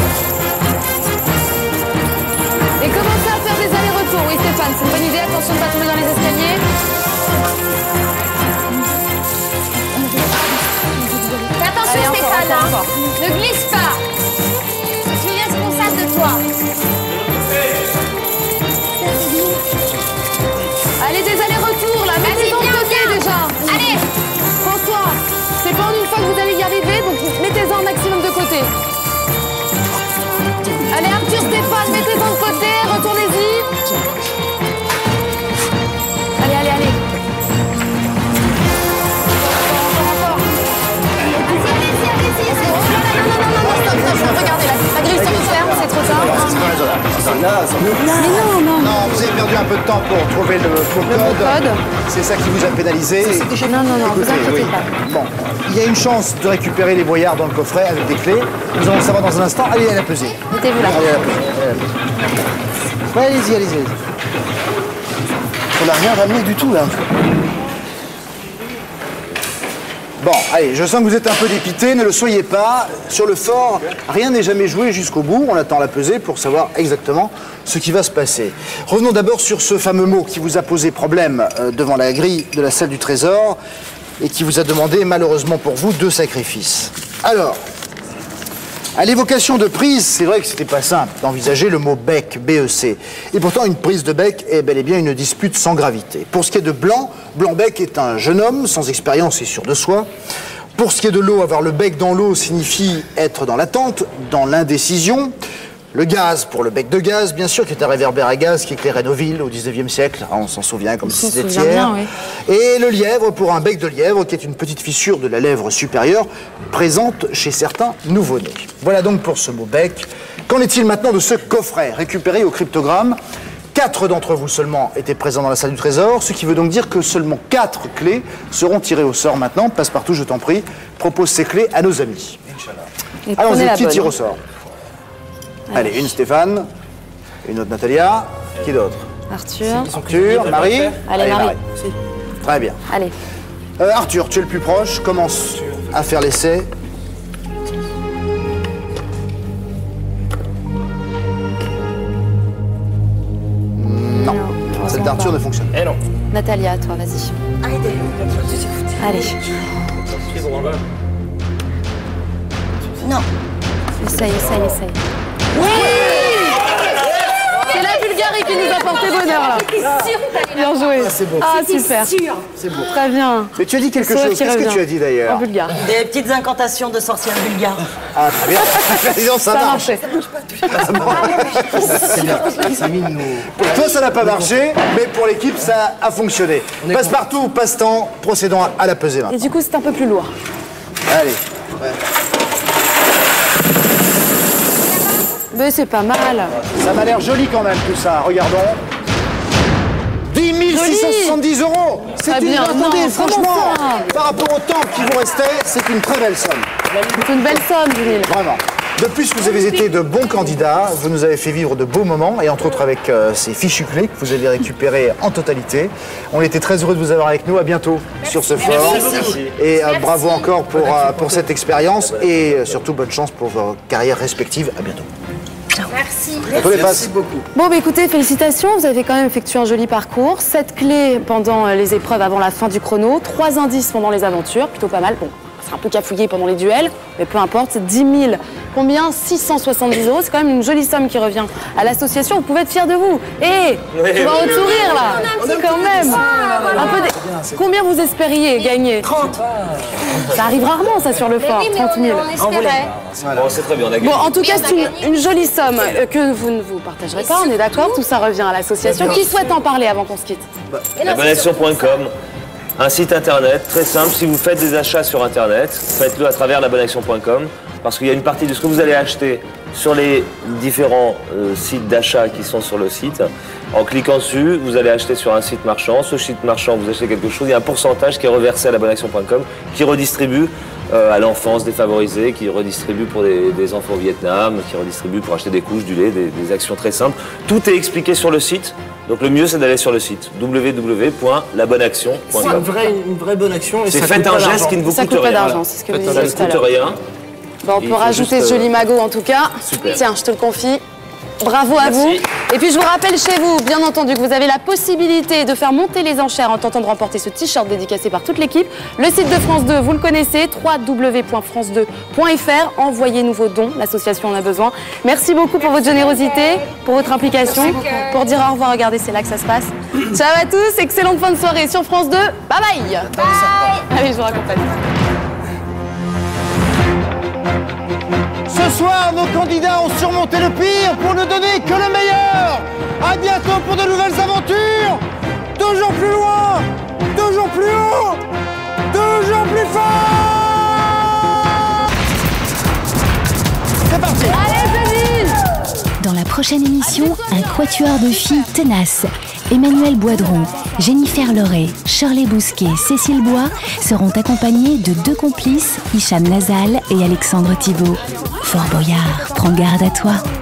Et commencez à faire des allers-retours. Oui, Stéphane, c'est une bonne idée. Attention de ne pas tomber dans les escaliers. Fais attention, Allez, Stéphane. encore. Ne glisse pas. Je suis responsable de toi. Allez, des allers-retours, là. Mettez-en de côté, déjà. Allez. François, c'est pas en une fois que vous allez y arriver, donc mettez-en un maximum de côté. Allez, Arthur, Stéphane, mettez-en de côté, retournez-y. Allez. Encore. Non, regardez, la grille se referme, c'est trop tard. Mais non. Non, vous avez perdu un peu de temps pour trouver le faux code. C'est ça qui vous a pénalisé. Non, vous inquiétez pas. Bon, il y a une chance de récupérer les boyards dans le coffret avec des clés. Nous allons savoir dans un instant. Allez, à la pesée. Mettez-vous là. Allez, à la pesée. Ouais, allez-y. On n'a rien ramené du tout, là. Bon, allez, je sens que vous êtes un peu dépité, ne le soyez pas. Sur le fort, rien n'est jamais joué jusqu'au bout. On attend la pesée pour savoir exactement ce qui va se passer. Revenons d'abord sur ce fameux mot qui vous a posé problème devant la grille de la salle du trésor et qui vous a demandé, malheureusement pour vous, 2 sacrifices. Alors, à l'évocation de prise, c'est vrai que c'était pas simple d'envisager le mot bec, B-E-C. Et pourtant, une prise de bec est bel et bien une dispute sans gravité. Pour ce qui est de Blanc, Blanc-Bec est un jeune homme sans expérience et sûr de soi. Pour ce qui est de l'eau, avoir le bec dans l'eau signifie être dans l'attente, dans l'indécision. Le gaz, pour le bec de gaz, bien sûr, qui est un réverbère à gaz qui éclairait nos villes au 19e siècle. On s'en souvient comme si c'était hier. Oui. Et le lièvre, pour un bec de lièvre, qui est une petite fissure de la lèvre supérieure, présente chez certains nouveau-nés. Voilà donc pour ce mot bec. Qu'en est-il maintenant de ce coffret récupéré au cryptogramme? 4 d'entre vous seulement étaient présents dans la salle du trésor, ce qui veut donc dire que seulement 4 clés seront tirées au sort maintenant. Passepartout, je t'en prie, propose ces clés à nos amis. Allons-y, qui tire au sort? Allez, une Stéphane, une autre Natalia, qui d'autre? Arthur, Marie. Allez, Marie. Très bien. Allez. Arthur, tu es le plus proche, commence à faire l'essai. Non, celle d'Arthur ne fonctionne pas. Eh non. Natalia, toi, vas-y. Allez. Non. Essaye. Oui! C'est la Bulgarie qui nous a porté bonheur, là. Bien joué. Ah, c'est beau. Ah, super. C'est beau. Très bien. Mais tu as dit quelque chose. Qu'est-ce que tu as dit d'ailleurs? En bulgare. Des petites incantations de sorcières bulgares. Ah, très bien. Disons, ça marche. marchait. Pour toi, ça n'a pas marché, mais pour l'équipe, ça a fonctionné. Passe-partout, passe-temps, procédons à la pesée maintenant. Et du coup, c'est un peu plus lourd. Allez. Ouais. Mais c'est pas mal. Ça m'a l'air joli quand même tout ça, regardons. 10 670 €. C'est une... Attendez, franchement, par rapport au temps qui vous restait, c'est une très belle somme. C'est une belle somme, Julie. Vraiment. De plus, vous avez été de bons candidats, vous nous avez fait vivre de beaux moments, et entre autres avec ces fichus clés que vous avez récupérés en totalité. On était très heureux de vous avoir avec nous, à bientôt sur ce fort. Et bravo encore pour cette expérience, et surtout bonne chance pour vos carrières respectives. À bientôt. Merci. Merci beaucoup. Bon, bah écoutez, félicitations, vous avez quand même effectué un joli parcours. 7 clés pendant les épreuves avant la fin du chrono, 3 indices pendant les aventures, plutôt pas mal. Bon, c'est un peu cafouillé pendant les duels, mais peu importe, c'est 10 000. Combien? 670 €, c'est quand même une jolie somme qui revient à l'association. Vous pouvez être fiers de vous. Et tu vas votre sourire là, quand même. Un peu Combien vous espériez gagner? 30. Ça arrive rarement ça sur le fort, 30 000. Bon, c'est très bien, on a gagné. Bon, en tout cas, c'est une jolie somme que vous ne vous partagerez pas, on est d'accord? Tout ça revient à l'association. Qui souhaite en parler avant qu'on se quitte? Labonaction.com, un site internet très simple. Si vous faites des achats sur internet, faites-le à travers labonaction.com, parce qu'il y a une partie de ce que vous allez acheter sur les différents sites d'achat qui sont sur le site. En cliquant dessus, vous allez acheter sur un site marchand. Ce site marchand, vous achetez quelque chose, il y a un pourcentage qui est reversé à labonaction.com, qui redistribue à l'enfance défavorisée, qui redistribue pour des enfants au Vietnam, qui redistribue pour acheter des couches, du lait, des actions très simples. Tout est expliqué sur le site. Donc le mieux, c'est d'aller sur le site www.labonaction.com. C'est une vraie bonne action. C'est faites un geste qui ne vous coûte rien. Ça coûte pas d'argent, c'est ce que vous disiez tout à Ça ne coûte rien. Bon, on peut rajouter ce joli magot en tout cas. Super. Tiens, je te le confie. Bravo à vous. Et puis je vous rappelle chez vous, bien entendu, que vous avez la possibilité de faire monter les enchères en tentant de remporter ce t-shirt dédicacé par toute l'équipe. Le site de France 2, vous le connaissez, www.france2.fr. Envoyez-nous vos dons, l'association en a besoin. Merci beaucoup pour votre générosité, pour votre implication. Pour dire au revoir, regardez, c'est là que ça se passe. Ciao à tous, excellente fin de soirée sur France 2. Bye bye. Allez, je vous raccompagne. Ce soir, nos candidats ont surmonté le pire pour ne donner que le meilleur. À bientôt pour de nouvelles aventures. Toujours plus loin, toujours plus haut, toujours plus fort. C'est parti. Allez, Céline. Dans la prochaine émission, un quatuor de filles tenaces. Emmanuel Boidron, Jennifer Loret, Shirley Bousquet, Cécile Bois seront accompagnées de 2 complices, Hicham Nazal et Alexandre Thibault. Fort Boyard, prends garde à toi.